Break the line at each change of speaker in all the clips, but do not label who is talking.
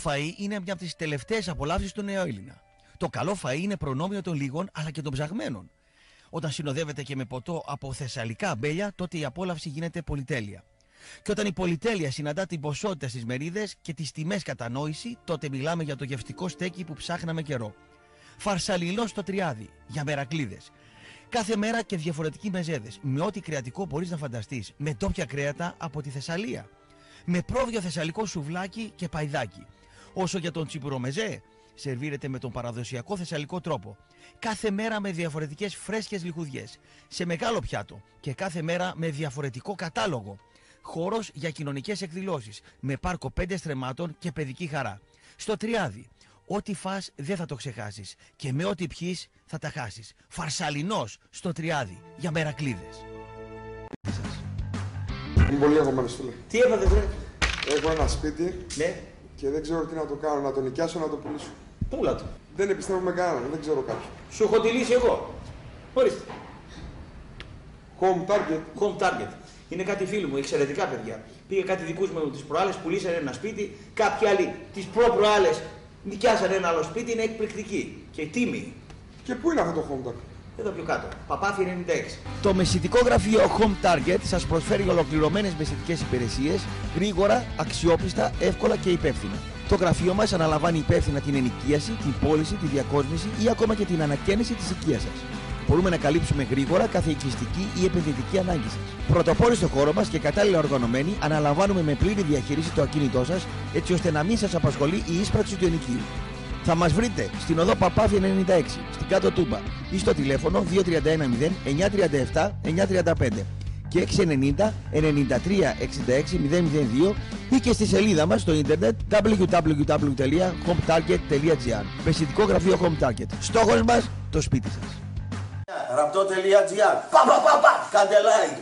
φαΐ είναι μια από τις τελευταίες απολαύσεις του νεοέλληνα. Το καλό φαΐ είναι προνόμιο των λίγων αλλά και των ψαγμένων. Όταν συνοδεύεται και με ποτό από θεσσαλικά αμπέλια, τότε η απόλαυση γίνεται πολυτέλεια. Και όταν η πολυτέλεια συναντά την ποσότητα στις μερίδες και τις τιμές κατανόηση, τότε μιλάμε για το γευστικό στέκι που ψάχναμε καιρό. Φαρσαλινό στο Τριάδι, για μερακλίδες. Κάθε μέρα και διαφορετικοί μεζέδες, με ό,τι κρεατικό μπορείς να φανταστείς, με ντόπια κρέατα από τη Θεσσαλία. Με πρόβιο θεσσαλικό σουβλάκι και παϊδάκι. Όσο για τον τσιπουρομεζέ, σερβίρεται με τον παραδοσιακό θεσσαλικό τρόπο. Κάθε μέρα με διαφορετικές φρέσκες λιχουδιές, σε μεγάλο πιάτο και κάθε μέρα με διαφορετικό κατάλογο. Χώρος για κοινωνικές εκδηλώσεις, με πάρκο 5 στρεμμάτων και παιδική χαρά. Στο Τριάδι, ό,τι φας δεν θα το ξεχάσεις και με ό,τι πιείς θα τα χάσεις. Φαρσαλινός στο Τριάδι, για μερακλίδες.
Είμαι πολύ αγωμένος, φίλε.
Τι έπατε, βρε?
Έχω ένα σπίτι,
ναι,
και δεν ξέρω τι να το κάνω, να το νοικιάσω, να το πουλήσω.
πούλα το.
Δεν επιστρέφω με κανέναν, δεν ξέρω κάποιον.
Σου έχω τη λύση εγώ. Ορίστε.
Home Target.
Home Target. Είναι κάτι φίλοι μου, εξαιρετικά παιδιά. Πήγε κάτι δικούς μου τις προάλλες, πουλήσανε ένα σπίτι. Κάποιοι άλλοι τις προ-προάλλες νοικιάσανε ένα άλλο σπίτι, είναι εκπληκτική και τίμη.
Και πού είναι αυτό το Home Target?
Εδώ πιο κάτω, Παπάθη 96. Το μεσητικό γραφείο Home Target σας προσφέρει ολοκληρωμένες μεσητικές υπηρεσίες, γρήγορα, αξιόπιστα, εύκολα και υπεύθυνα. Το γραφείο μας αναλαμβάνει υπεύθυνα την ενοικίαση, την πώληση, τη διακόσμηση ή ακόμα και την ανακαίνιση της οικίας σας. Μπορούμε να καλύψουμε γρήγορα κάθε οικιστική ή επενδυτική ανάγκη σας. Πρωτοπόροι στο χώρο μας και κατάλληλα οργανωμένοι, αναλαμβάνουμε με πλήρη διαχείριση το ακίνητό σας, έτσι ώστε να μην σας απασχολεί η ίσπραξη του ενοικίου. Θα μας βρείτε στην οδό Παπάθη 96, στην Κάτω Τούμπα ή στο τηλέφωνο 2310 937 935 και 690 93 66 002 ή και στη σελίδα μας στο ίντερνετ www.hometarget.gr. Μεσητικό γραφείο Home Target. Στόχος μας, το σπίτι σας.
Ραπτό.gr. Κάντε like.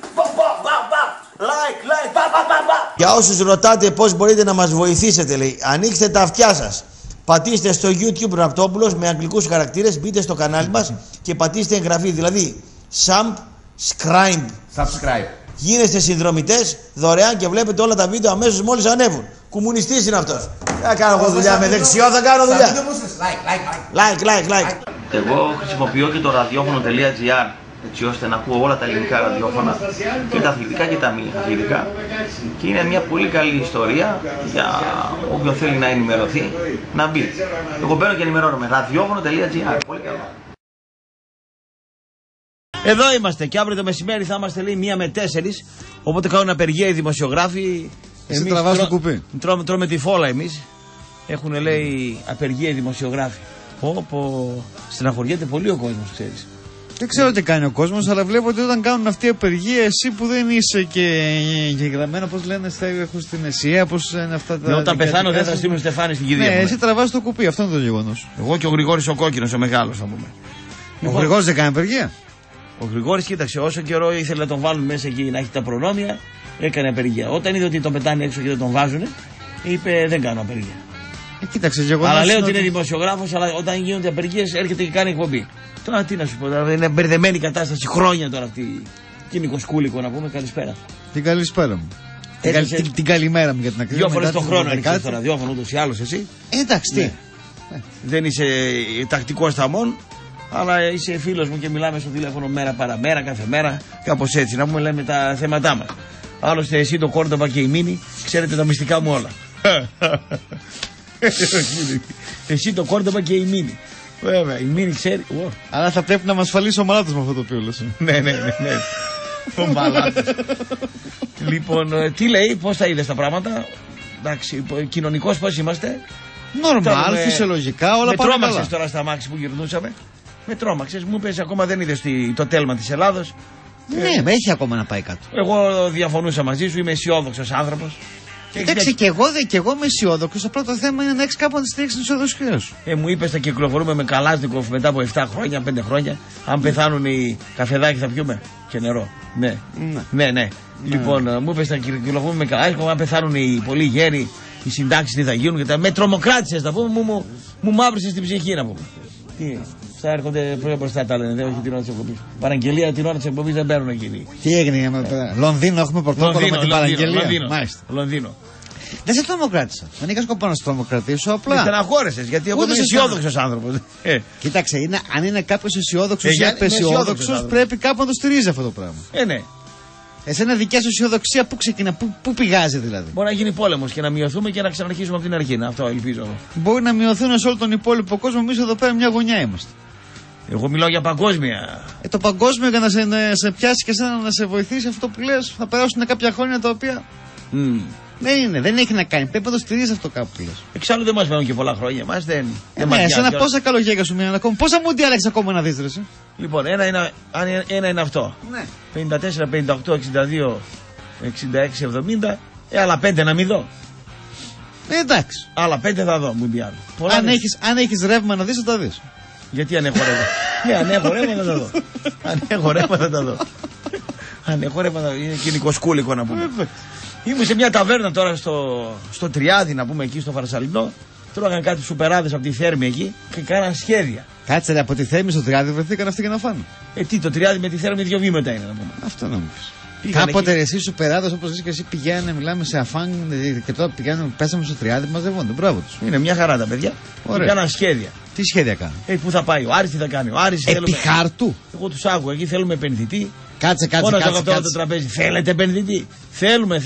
Like.
Για όσους ρωτάτε πώς μπορείτε να μας βοηθήσετε, λέει, ανοίξτε τα αυτιά σας. Πατήστε στο YouTube Ραπτόπουλος με αγγλικούς χαρακτήρες, μπείτε στο κανάλι μας και πατήστε εγγραφή, δηλαδή subscribe. Γίνεστε συνδρομητές δωρεάν και βλέπετε όλα τα βίντεο αμέσως μόλις ανέβουν. Κομμουνιστής είναι αυτός. Θα κάνω εγώ δουλειά με δεξιό, θα κάνω δουλειά. Like.
Εγώ χρησιμοποιώ και το ραδιόφωνο.gr, έτσι ώστε να ακούω όλα τα ελληνικά ραδιόφωνα, και τα αθλητικά και τα μη αθλητικά, και είναι μια πολύ καλή ιστορία για όποιον θέλει να ενημερωθεί να μπει. Εγώ μπαίνω και ενημερώνομαι. ραδιόφωνο.gr, πολύ καλό.
Εδώ είμαστε και αύριο το μεσημέρι θα είμαστε, λέει, 1 με 4, οπότε κάνουν απεργία οι δημοσιογράφοι.
Εσύ τραβάς το κουπί.
Τρώμε τη φόλα εμείς. Έχουν, λέει, απεργία οι δημοσιογράφοι. Στεναχωριέται πολύ ο κόσμος, ξέρεις.
Δεν ξέρω τι κάνει ο κόσμος, αλλά βλέπω ότι όταν κάνουν αυτή η απεργία, εσύ που δεν είσαι και γραμμένο, πώς λένε, έχουν στην ΕΣΥΑ, πώς είναι αυτά τα.
Όταν πεθάνω δεν θα στείλουν στεφάνι στην κηδεία.
Ναι, εσύ τραβάς το κουπί, αυτό είναι το γεγονός.
Εγώ και ο Γρηγόρης ο κόκκινος, ο μεγάλος, θα πούμε.
Ο Γρηγόρης δεν κάνει απεργία.
Ο Γρηγόρης, κοίταξε, όσο καιρό ήθελε να τον βάλουν μέσα εκεί να έχει τα προνόμια, έκανε απεργία. Όταν είδε ότι τον πετάνε έξω και δεν τον βάζουν, είπε δεν κάνω απεργία.
Κοίταξε, γεγονός.
Αλλά λέει ότι είναι δημοσιογράφος, αλλά όταν γίνονται απεργίες έρχεται και κάνει εκπομπή. Τώρα τι να σου πω, είναι μπερδεμένη η κατάσταση χρόνια τώρα αυτή. Κίνικο να πούμε, καλησπέρα.
Την καλησπέρα μου. Την καλημέρα μου για την ακρίβεια.
2 φορές το χρόνο έρχεσαι στο ραδιόφωνο ούτως ή άλλως εσύ.
Εντάξει, τι.
Δεν είσαι τακτικός σταμών, αλλά είσαι φίλος μου και μιλάμε στο τηλέφωνο μέρα παραμέρα, κάθε μέρα, κάπως έτσι. Να πούμε, λέμε τα θέματά μας. Άλλωστε εσύ, το Κόρντοβα και η Μίνη, ξέρετε τα μυστικά μου όλα. Εσύ, το Κόρντοβα και η Μίνη. Βέβαια, η Μίνη ξέρει.
Αλλά θα πρέπει να μας ασφαλίσει ο Μαλάτος με αυτό το οποίο λες.
Ναι. Ο Μαλάτος. Λοιπόν, τι λέει, πώς τα είδες τα πράγματα? Εντάξει, κοινωνικός πώς είμαστε?
Νορμάλ, φυσιολογικά, όλα πάνε καλά.
Με τρόμαξες τώρα στα μάξι που γυρνούσαμε. Με τρόμαξες, μου είπες ακόμα δεν είδες το τέλμα της Ελλάδος.
Ναι, έχει ακόμα να πάει κάτω.
Εγώ διαφωνούσα μαζί σου, είμαι αισιόδοξος άνθρωπος.
Εντάξει, και εγώ είμαι αισιόδοξος. Απλά το θέμα είναι να έχεις κάπου να στηρίξεις την αισιοδοξία σου.
Μου είπες θα κυκλοφορούμε με Καλάσνικοφ μετά από 7 χρόνια, 5 χρόνια. Αν πεθάνουν οι καφεδάκι θα πιούμε και νερό. Ναι. Λοιπόν, μου είπες θα κυκλοφορούμε με Καλάσνικοφ. Αν πεθάνουν οι πολύ γέροι, οι συντάξεις τι θα γίνουν. Με τρομοκράτησες θα πούμε, μου μαύρησες την ψυχή να πούμε. Τι. Αυτά έρχονται πιο μπροστά τα λένε, όχι την ώρα της εκπομπής. Παραγγελία την ώρα της εκπομπής δεν παίρνουν εκείνοι.
Τι έγινε, Λονδίνο έχουμε πρωτόκολλο με την παραγγελία.
Λονδίνο.
Δεν σε τρομοκράτησα. Δεν είχα σκοπό να σε τρομοκρατήσω. Απλά.
Με στεναχώρεσες, γιατί εγώ είμαι αισιόδοξος άνθρωπος.
Κοίταξε, αν είναι κάποιος αισιόδοξος ή
είμαι αισιόδοξος
απεσιόδοξος,
άνθρωπος.
πρέπει κάπου να το στηρίζει αυτό το πράγμα.
Ναι.
Εσένα δικιά σου αισιοδοξία πού ξεκινά, πού πηγάζει δηλαδή.
Μπορεί να γίνει πόλεμος και να μειωθούμε και να ξαναρχίσουμε από την αρχή. Αυτό ελπίζω.
Μπορεί να μειωθούν σε όλο τον υπόλοιπο κόσμο, εμείς εδώ πέρα μια γωνιά είμαστε.
Εγώ μιλάω για παγκόσμια.
Το παγκόσμιο για να σε πιάσει και εσένα να σε βοηθήσει αυτό που λες, θα περάσουν κάποια χρόνια τα οποία. Δεν έχει να κάνει. Πρέπει να το στηρίζει αυτό κάπου που λες.
Εξάλλου δεν μας μένουν και πολλά χρόνια. Μας δεν
Ναι,
μας
εσένα
νοιάζει.
πόσα καλογέρια σου μείναν ακόμα. Πόσα μουντιάλ έχεις ακόμα να δεις, ρε εσύ.
Λοιπόν, ένα είναι αυτό.
Ναι.
54, 58, 62, 66, 70. Άλλα 5 να μην δω.
Εντάξει.
Άλλα 5 θα δω Μουντιάλ.
Αν έχεις ρεύμα να δεις, θα τα δεις.
Γιατί αν έχω ρεύμα. Αν έχω ρεύμα θα τα δω. Αν έχω ρεύμα θα τα δω. Αν έχω ρεύμα θα τα δω. Είναι κοινικοσκούλικο να πούμε. Ήμουν σε μια ταβέρνα τώρα στο Τριάδι, να πούμε, εκεί στο Φαρσαλινό. Τρώγαν κάτι σουπεράδες από τη Θέρμη εκεί και κάναν σχέδια.
Κάτσε ρε, από τη Θέρμη στο Τριάδι βρεθήκαν αυτοί για να φάνε.
Τι, το Τριάδι με τη Θέρμη 2 βήματα είναι να πούμε.
Αυτό να μου πεις.
Πήγαν
Κάποτε
εκεί.
εσύ σου περάδες όπως εσύ και εσύ πηγαίνανε, μιλάμε σε αφάν και τώρα πηγαίνανε, πέσαμε στο Τριάδι, μαζεύονται. Μπράβο τους.
Είναι μια χαρά τα παιδιά.
Ωραία.
Και κάναν σχέδια.
Τι σχέδια κάνουν.
Πού θα πάει ο Άρης, τι θα κάνει ο Άρης.
Επί χάρτου.
Εγώ τους άκουγα εκεί, θέλουμε επενδυτή.
Κάτσε.
Μόνος από τώρα το τραπέζι. Θέλετε επενδυτή. Θέλουμε.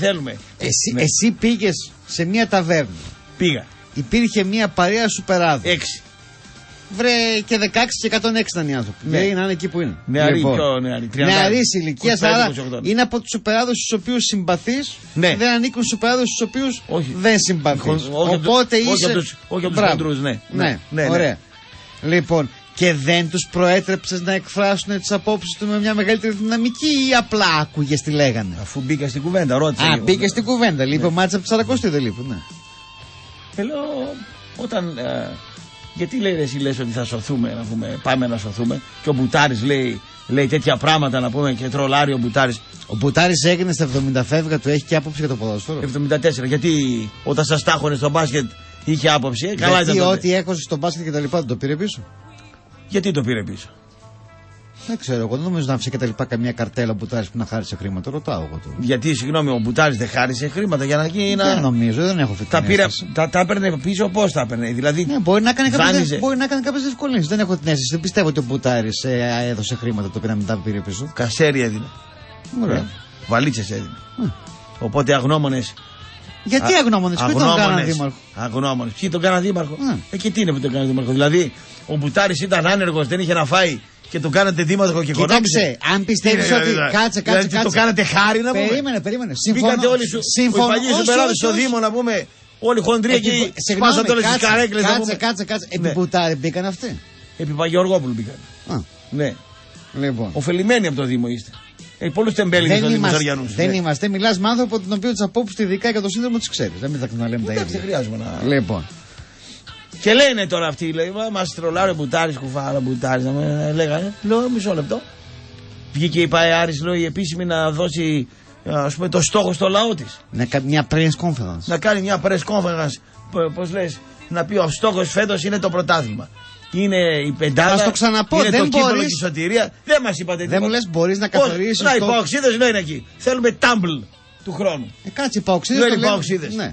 Εσύ πήγες σε μια ταβέρνα.
Πήγα.
Υπήρχε μια παρέα σουπεράδων.
6.
Βρε και 16 και 106 ήταν οι άνθρωποι.
Ναι.
Ναι. Να είναι εκεί που είναι.
Νεαρή, πιο νεαρή. 30,
Νεαρής ηλικίας,
25,
άρα
28.
είναι από τους σουπεράδους στους οποίους συμπαθείς.
Ναι.
Δεν ανήκουν στους σουπεράδους στους οποίους
Όχι.
δεν συμπαθείς. Οπότε είσαι.
Όχι από τους
Μπράβο.
χοντρούς, ναι.
Ωραία. Λοιπόν, και δεν τους προέτρεψες να εκφράσουν τις απόψεις του με μια μεγαλύτερη δυναμική ή απλά άκουγες τι λέγανε.
Αφού μπήκα στην κουβέντα, ρώτησα. λίγο.
Μπήκε στην κουβέντα. Λείπει ο Μάτσα από τους 40 δεν λείπει. Ναι.
Λέω, όταν. Γιατί λέει εσύ λες ότι θα σωθούμε, να πούμε, πάμε να σωθούμε. Και ο Μπουτάρης λέει τέτοια πράγματα να πούμε και τρολάρει ο Μπουτάρης.
Ο Μπουτάρης έγινε στα 70 φεύγα, του έχει και άποψη για το ποδόσφαιρο.
74. Γιατί όταν σας τάχωνε στο μπάσκετ είχε άποψη. Καλά
Γιατί
ήταν τότε.
ό,τι έχωσε στο μπάσκετ και τα λοιπά δεν το πήρε πίσω.
Γιατί το πήρε πίσω.
Δεν ξέρω, εγώ δεν νομίζω να άφησε και τα λοιπά καμία καρτέλα ο Μπουτάρης που να χάρισε χρήματα. Ρωτάω εγώ τώρα.
Γιατί, συγγνώμη, ο Μπουτάρης δεν χάρισε χρήματα για να γίνει.
Δεν νομίζω, δεν έχω αυτή
Τα
την
πήρε,
αίσθηση.
τα έπαιρνε πίσω, πώς τα έπαιρνε. Δηλαδή,
Ναι, μπορεί να κάνει
δάνειζε.
κάποιες διευκολύνσεις. Δεν έχω την αίσθηση. Δεν πιστεύω ότι ο Μπουτάρης έδωσε χρήματα το οποία μετά πήρε πίσω.
Κασέρι έδινε.
Ωραία.
Βαλίτσες έδινε. Οπότε αγνώμονες.
Γιατί αγνώμονες, ποιοι τον κάναν δήμαρχο.
Αγνώμονες. Ποιοι τον κάναν δήμαρχο.
Ναι.
Και τι είναι που τον κάναν δήμαρχο. Δηλαδή, ο Μπουτάρης ήταν άνεργος, δεν είχε να φάει και τον κάνατε δήμαρχο και οικονόμησε.
Κοίταξε, αν πιστεύεις ότι. Κάτσε.
Δηλαδή, το κάνατε χάρη να πούμε.
Περίμενε.
Μπήκατε όλοι σου. Οι παλιοί σου περάσουν στο Δήμο να πούμε. Όλοι χοντροί εκεί. Σπάσατε όλες τις καρέκλες να πούμε.
Κάτσε. Επί Μπουτάρη μπήκαν αυτοί.
Επί Παγεωργόπουλου μπήκαν. Ναι.
Λοιπόν.
Οφελημένοι από το Δήμο είστε. Πολλούς τεμπέληδες στο Δήμο Σαριανούς.
Δεν είμαστε. Μιλάς με άνθρωπο τον οποίο τις απόψεις ειδικά για το σύνδρομο τις ξέρεις. Δεν θα ξαναλέμε τα
Εντάξει, δεν
ίδια.
χρειάζομαι να.
Λοιπόν.
Και λένε τώρα αυτοί, λέει, μας τρολάρει ο Μπουτάρης, κουφάρα Μπουτάρης, να με λέγανε. Λέω, μισό λεπτό. Βγήκε η ΠΑΕ Άρης, λέω, η επίσημη να δώσει, ας πούμε, το στόχο στο λαό της.
Μια press conference.
Να κάνει μια press conference, πώς λες, να πει ο στόχος φέτος είναι το πρωτάθλημα. Είναι η πεντάδα,
Θα στο ξαναπώ,
είναι
δεν
το κύπελλο
μπορείς.
και η σωτηρία. Δεν μας είπατε τίποτα.
Δεν μου λες μπορείς να καθορίσεις.
Να, οι παοξίδες είναι εκεί. Θέλουμε τάμπλ του χρόνου.
Κάτσε, οι παοξίδες.
Δεν είναι παοξίδες.
Ναι.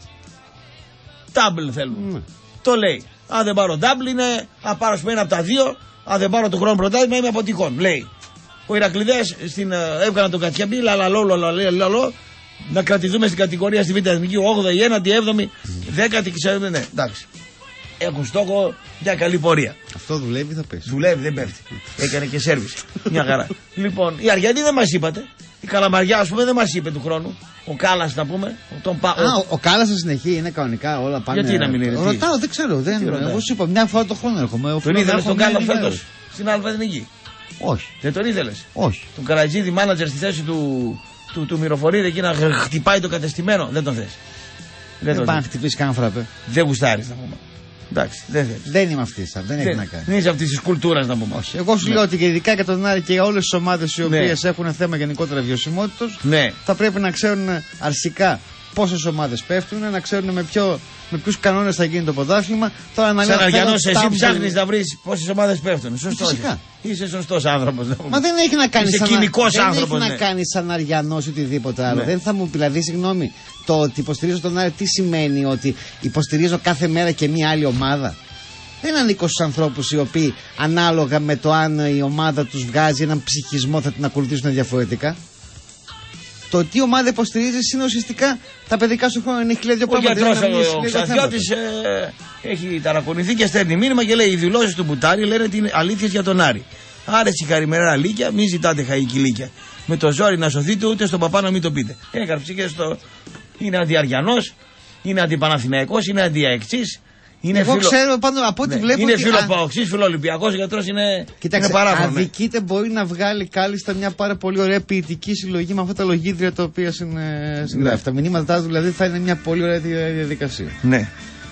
Τάμπλ θέλουμε.
Ναι.
Το λέει. Αν δεν πάρω τάμπλ είναι, αν πάρω πούμε ένα από τα δύο, αν δεν πάρω του χρόνου πρωτάθλημα είμαι από τυχόν. Λέει. Ο Ηρακλειδές έβγαλαν τον Κατσιαμπή, λαλαλό, να κρατηθούμε στην κατηγορία στη Β' Εθνική, 8η, 9η, 7η, 10η, ξέρετε, ναι, εντάξει. Έχουν στόχο μια καλή πορεία.
Αυτό δουλεύει, θα πέσει.
Δουλεύει, δεν πέφτει. Έκανε και σέρβις. Μια χαρά. Λοιπόν, οι Αργιανοί δεν μας είπατε. Η Καλαμαριά, ας πούμε, δεν μας είπε του χρόνου. Ο Κάλλας, να πούμε.
Ο Κάλλας θα συνεχεί, είναι κανονικά όλα πάνε.
Γιατί να μην είναι.
Ρωτάω, δεν ξέρω. Εγώ σου είπα, μια φορά το χρόνο έρχομαι.
Τον ήθελες τον Κάλλα φέτος στην Αλβανική.
Όχι.
Δεν τον ήθελες.
Όχι.
Τον Καρατζίδη μάνατζερ στη θέση του Μυροφορίδη εκεί να χτυπάει το κατεστημένο. Δεν τον θες.
Δεν πάει να χτυπήσει καν φραπέ.
Δεν γουστάρεις, να πούμε. Εντάξει, δεν θες.
Δεν είμαι αυτή, δεν έχει να κάνει.
Δεν είσαι αυτή τη κουλτούρα, να πούμε.
Όχι. Εγώ σου λέω ότι και ειδικά για τον Άρη και για όλες τις ομάδες οι οποίες έχουν θέμα γενικότερα βιωσιμότητας, θα πρέπει να ξέρουν αρχικά πόσες ομάδες πέφτουν, να ξέρουν με ποιους κανόνες θα γίνει το πρωτάθλημα.
Σαν Αριανός, εσύ ψάχνεις να βρεις πόσες ομάδες πέφτουν. Σωστός. Είσαι σωστός άνθρωπος.
Μα δεν έχει να κάνει
σαν κοινικός άνθρωπος.
Δεν έχει να κάνει σαν Αριανός ή οτιδήποτε άλλο. Δεν θα μου δηλαδή, συγγνώμη, το ότι υποστηρίζω τον Άρη, τι σημαίνει ότι υποστηρίζω κάθε μέρα και μία άλλη ομάδα? Δεν ανήκω στους ανθρώπους οι οποίοι ανάλογα με το αν η ομάδα τους βγάζει έναν ψυχισμό θα την ακολουθήσουν διαφορετικά. Το τι ομάδα υποστηρίζεις είναι ουσιαστικά τα παιδικά σου χρόνια. Είναι χιλιάδιο πράγματα.
Ο Ξαθιώτης έχει ταρακονηθεί και στέλνει μήνυμα και λέει: οι δηλώσεις του Μπουτάρη λένε την αλήθεια για τον Άρη. Άρε συγχαρημένα λύκια, μην ζητάτε χαϊκή. Με το ζόρι να σωθείτε, ούτε στον παπά να μην το πείτε. Έκαρψε και είναι αντιαριανός, είναι αντιπαναθηναϊκός, είναι αντιαεξής.
Εγώ ξέρω πάνω από ό,τι βλέπω.
Είναι φιλοπαοξής, φιλοολυμπιακός, ο γιατρός είναι παράπονο.
Αδικείται, μπορεί να βγάλει κάλλιστα μια πάρα πολύ ωραία ποιητική συλλογή με αυτά τα λογίδρια τα οποία συνδράφει. Τα μηνύματά του δηλαδή θα είναι μια πολύ ωραία διαδικασία.
Ναι.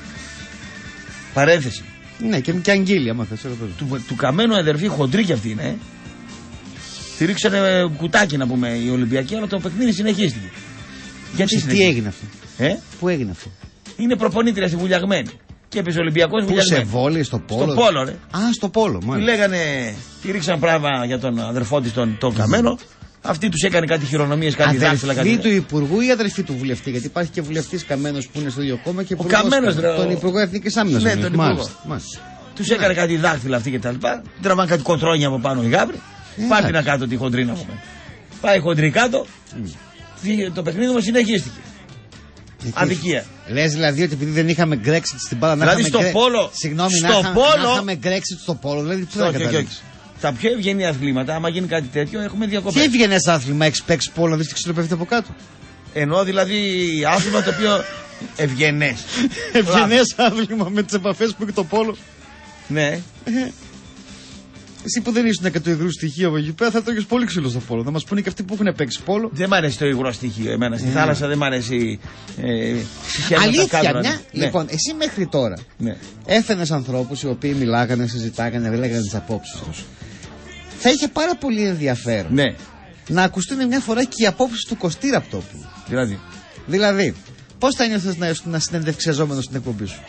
Παρένθεση.
Ναι, και αγγείλια, άμα θες.
Του Καμένου αδερφή χοντρή κι αυτή είναι. Τη ρίξανε κουτάκι να πούμε οι Ολυμπιακοί, αλλά το παιχνίδι συνεχίστηκε.
Γιατί τι έγινε αυτό? Πού έγινε αυτό?
Είναι προπονήτρια στη Βουλιαγμένη. Και έπαιζε Ολυμπιακός Βουλιαγμένη.
Πού, σε βόλεϊ, στο πόλο?
Στο πόλο, ρε.
Α, στο πόλο, μάλιστα.
Του λέγανε, τη ρίξαν πράγμα για τον αδερφό της τον Καμένο. Αυτή τους έκανε κάτι χειρονομίες, κάτι δάχτυλα.
Αδερφή του Υπουργού ή αδερφή του βουλευτή? Γιατί υπάρχει και βουλευτής Καμένος που είναι στο ίδιο κόμμα και
ο Καμένος,
τον Υπουργό Εθνικής Άμυνας.
Ναι, τον Υπουργό. Τους έκανε κάτι δάχτυλα αυτή και τα λοιπά. Τραβάνε κάτι κοντρόνια από πάνω οι γάβροι. Πάρτε να κάτω τη χοντρή να πούμε. Πάει χοντρή κάτω. Το παιχνίδι μας συνεχίστηκε. Αδικία.
Λες δηλαδή ότι επειδή δεν είχαμε Brexit στην μπάλα,
δηλαδή στο πόλο.
Συγγνώμη,
στο
να είχαμε Brexit στο πόλο, δηλαδή τι θα καταλήξει?
Τα πιο ευγενή αθλήματα, άμα γίνει κάτι τέτοιο, έχουμε διακοπές.
Τι ευγενές άθλημα έχεις παίξει πόλο, δεις τι ξυλοπέφτει από κάτω?
Εννοώ δηλαδή άθλημα το οποίο ευγενές.
Ευγενές άθλημα με τις επαφές που έχει το πόλο.
Ναι.
Εσύ που δεν ήσουν και το υγρού στοιχείο από εκεί πέρα, θα τρώγες πολύ ξύλο στο πόλο. Να μας πούνε και αυτοί που έχουν παίξει πόλο.
Δεν μ' αρέσει το υγρό στοιχείο εμένα. Στη θάλασσα δεν μ' αρέσει.
Αλήθεια, μια. Λοιπόν, εσύ μέχρι τώρα έφερνες ανθρώπους οι οποίοι μιλάγανε, συζητάγανε, λέγανε τις απόψεις τους. Θα είχε πάρα πολύ ενδιαφέρον να ακουστούν μια φορά και οι απόψεις του Κωστή Ραπτόπουλου. Δηλαδή, πώς θα νιώθεις να συνεντευξιαζόμενος στην εκπομπή σου?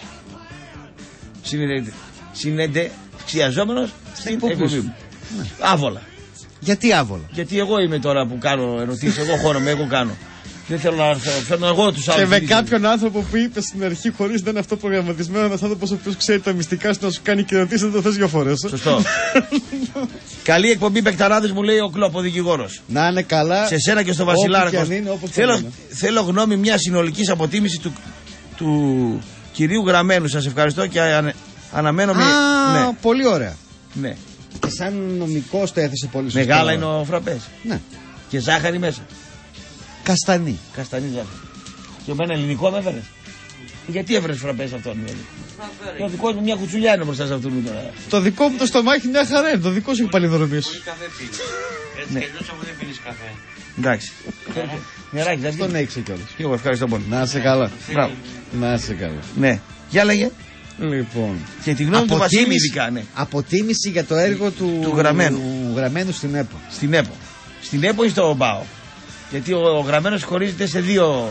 Συνεντευξιαζόμενος στην εκπομπή μου. Άβολα.
Γιατί άβολα?
Γιατί εγώ είμαι τώρα που κάνω ερωτήσεις, εγώ χώρομαι, εγώ κάνω. Δεν θέλω να φέρνω εγώ τους άλλους.
Και με κάποιον άνθρωπο που είπε στην αρχή, χωρίς να είναι αυτό προγραμματισμένο, ένας άνθρωπος ο οποίος ξέρει τα μυστικά σου να σου κάνει και ερωτήσεις, δεν το θες δύο φορές.
Σωστό. Καλή εκπομπή, παικταράδες, μου λέει ο Κλόπο, δικηγόρος.
Να είναι καλά.
Σε σένα και στο Βασιλάρακο. Θέλω γνώμη μια συνολικής αποτίμηση του κυρίου Γραμμένου. Σας ευχαριστώ και αναμένω μια.
Ναι. Πολύ ωραία.
Ναι.
Και σαν νομικός το έθεσε πολύ σωστά.
Μεγάλα είναι ο φραπές.
Ναι.
Και ζάχαρη μέσα.
Καστανή.
Καστανή ζάχαρη. Και εμένα ελληνικό με έφερες. Γιατί έφερες φραπές αυτόν? Το δικό μου μια κουτσουλιά είναι μπροστά σε αυτόν τώρα.
Το δικό μου το στομάχι μια χαρά είναι. Το δικό σου έχει παλιδρομίες.
Πολύ καφέ πίνει. Έτσι κι αλλιώς αφού δεν πίνεις καφέ.
Εντάξει. Νεράκι θα
τον έχεις κιόλας.
Και εγώ ευχαριστώ πολύ.
Να είσαι καλά. Να είσαι καλά.
Ναι. Για λέγε.
Λοιπόν.
Και τη γνώμη του Βασίλη ειδικά, ναι.
Αποτίμηση για το έργο του Γραμμένου στην ΕΠΟ.
Στην ΕΠΟ. Στην ΕΠΟ ή στο ΜΠΑΟ. Γιατί ο Γραμμένος χωρίζεται σε δύο.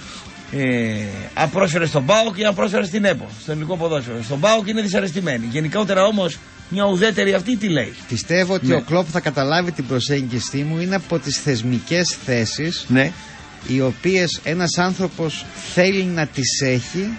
Αν πρόσφερε στον ΠΑΟΚ και αν πρόσφερε στην ΕΠΟ. Στο ελληνικό ποδόσφαιρο. Στον ΠΑΟΚ είναι δυσαρεστημένοι. Γενικότερα όμως μια ουδέτερη αυτή τι λέει?
Πιστεύω ότι ο Κλόπ θα καταλάβει την προσέγγιση μου. Είναι από τις θεσμικές θέσεις οι οποίες ένας άνθρωπος θέλει να τις έχει,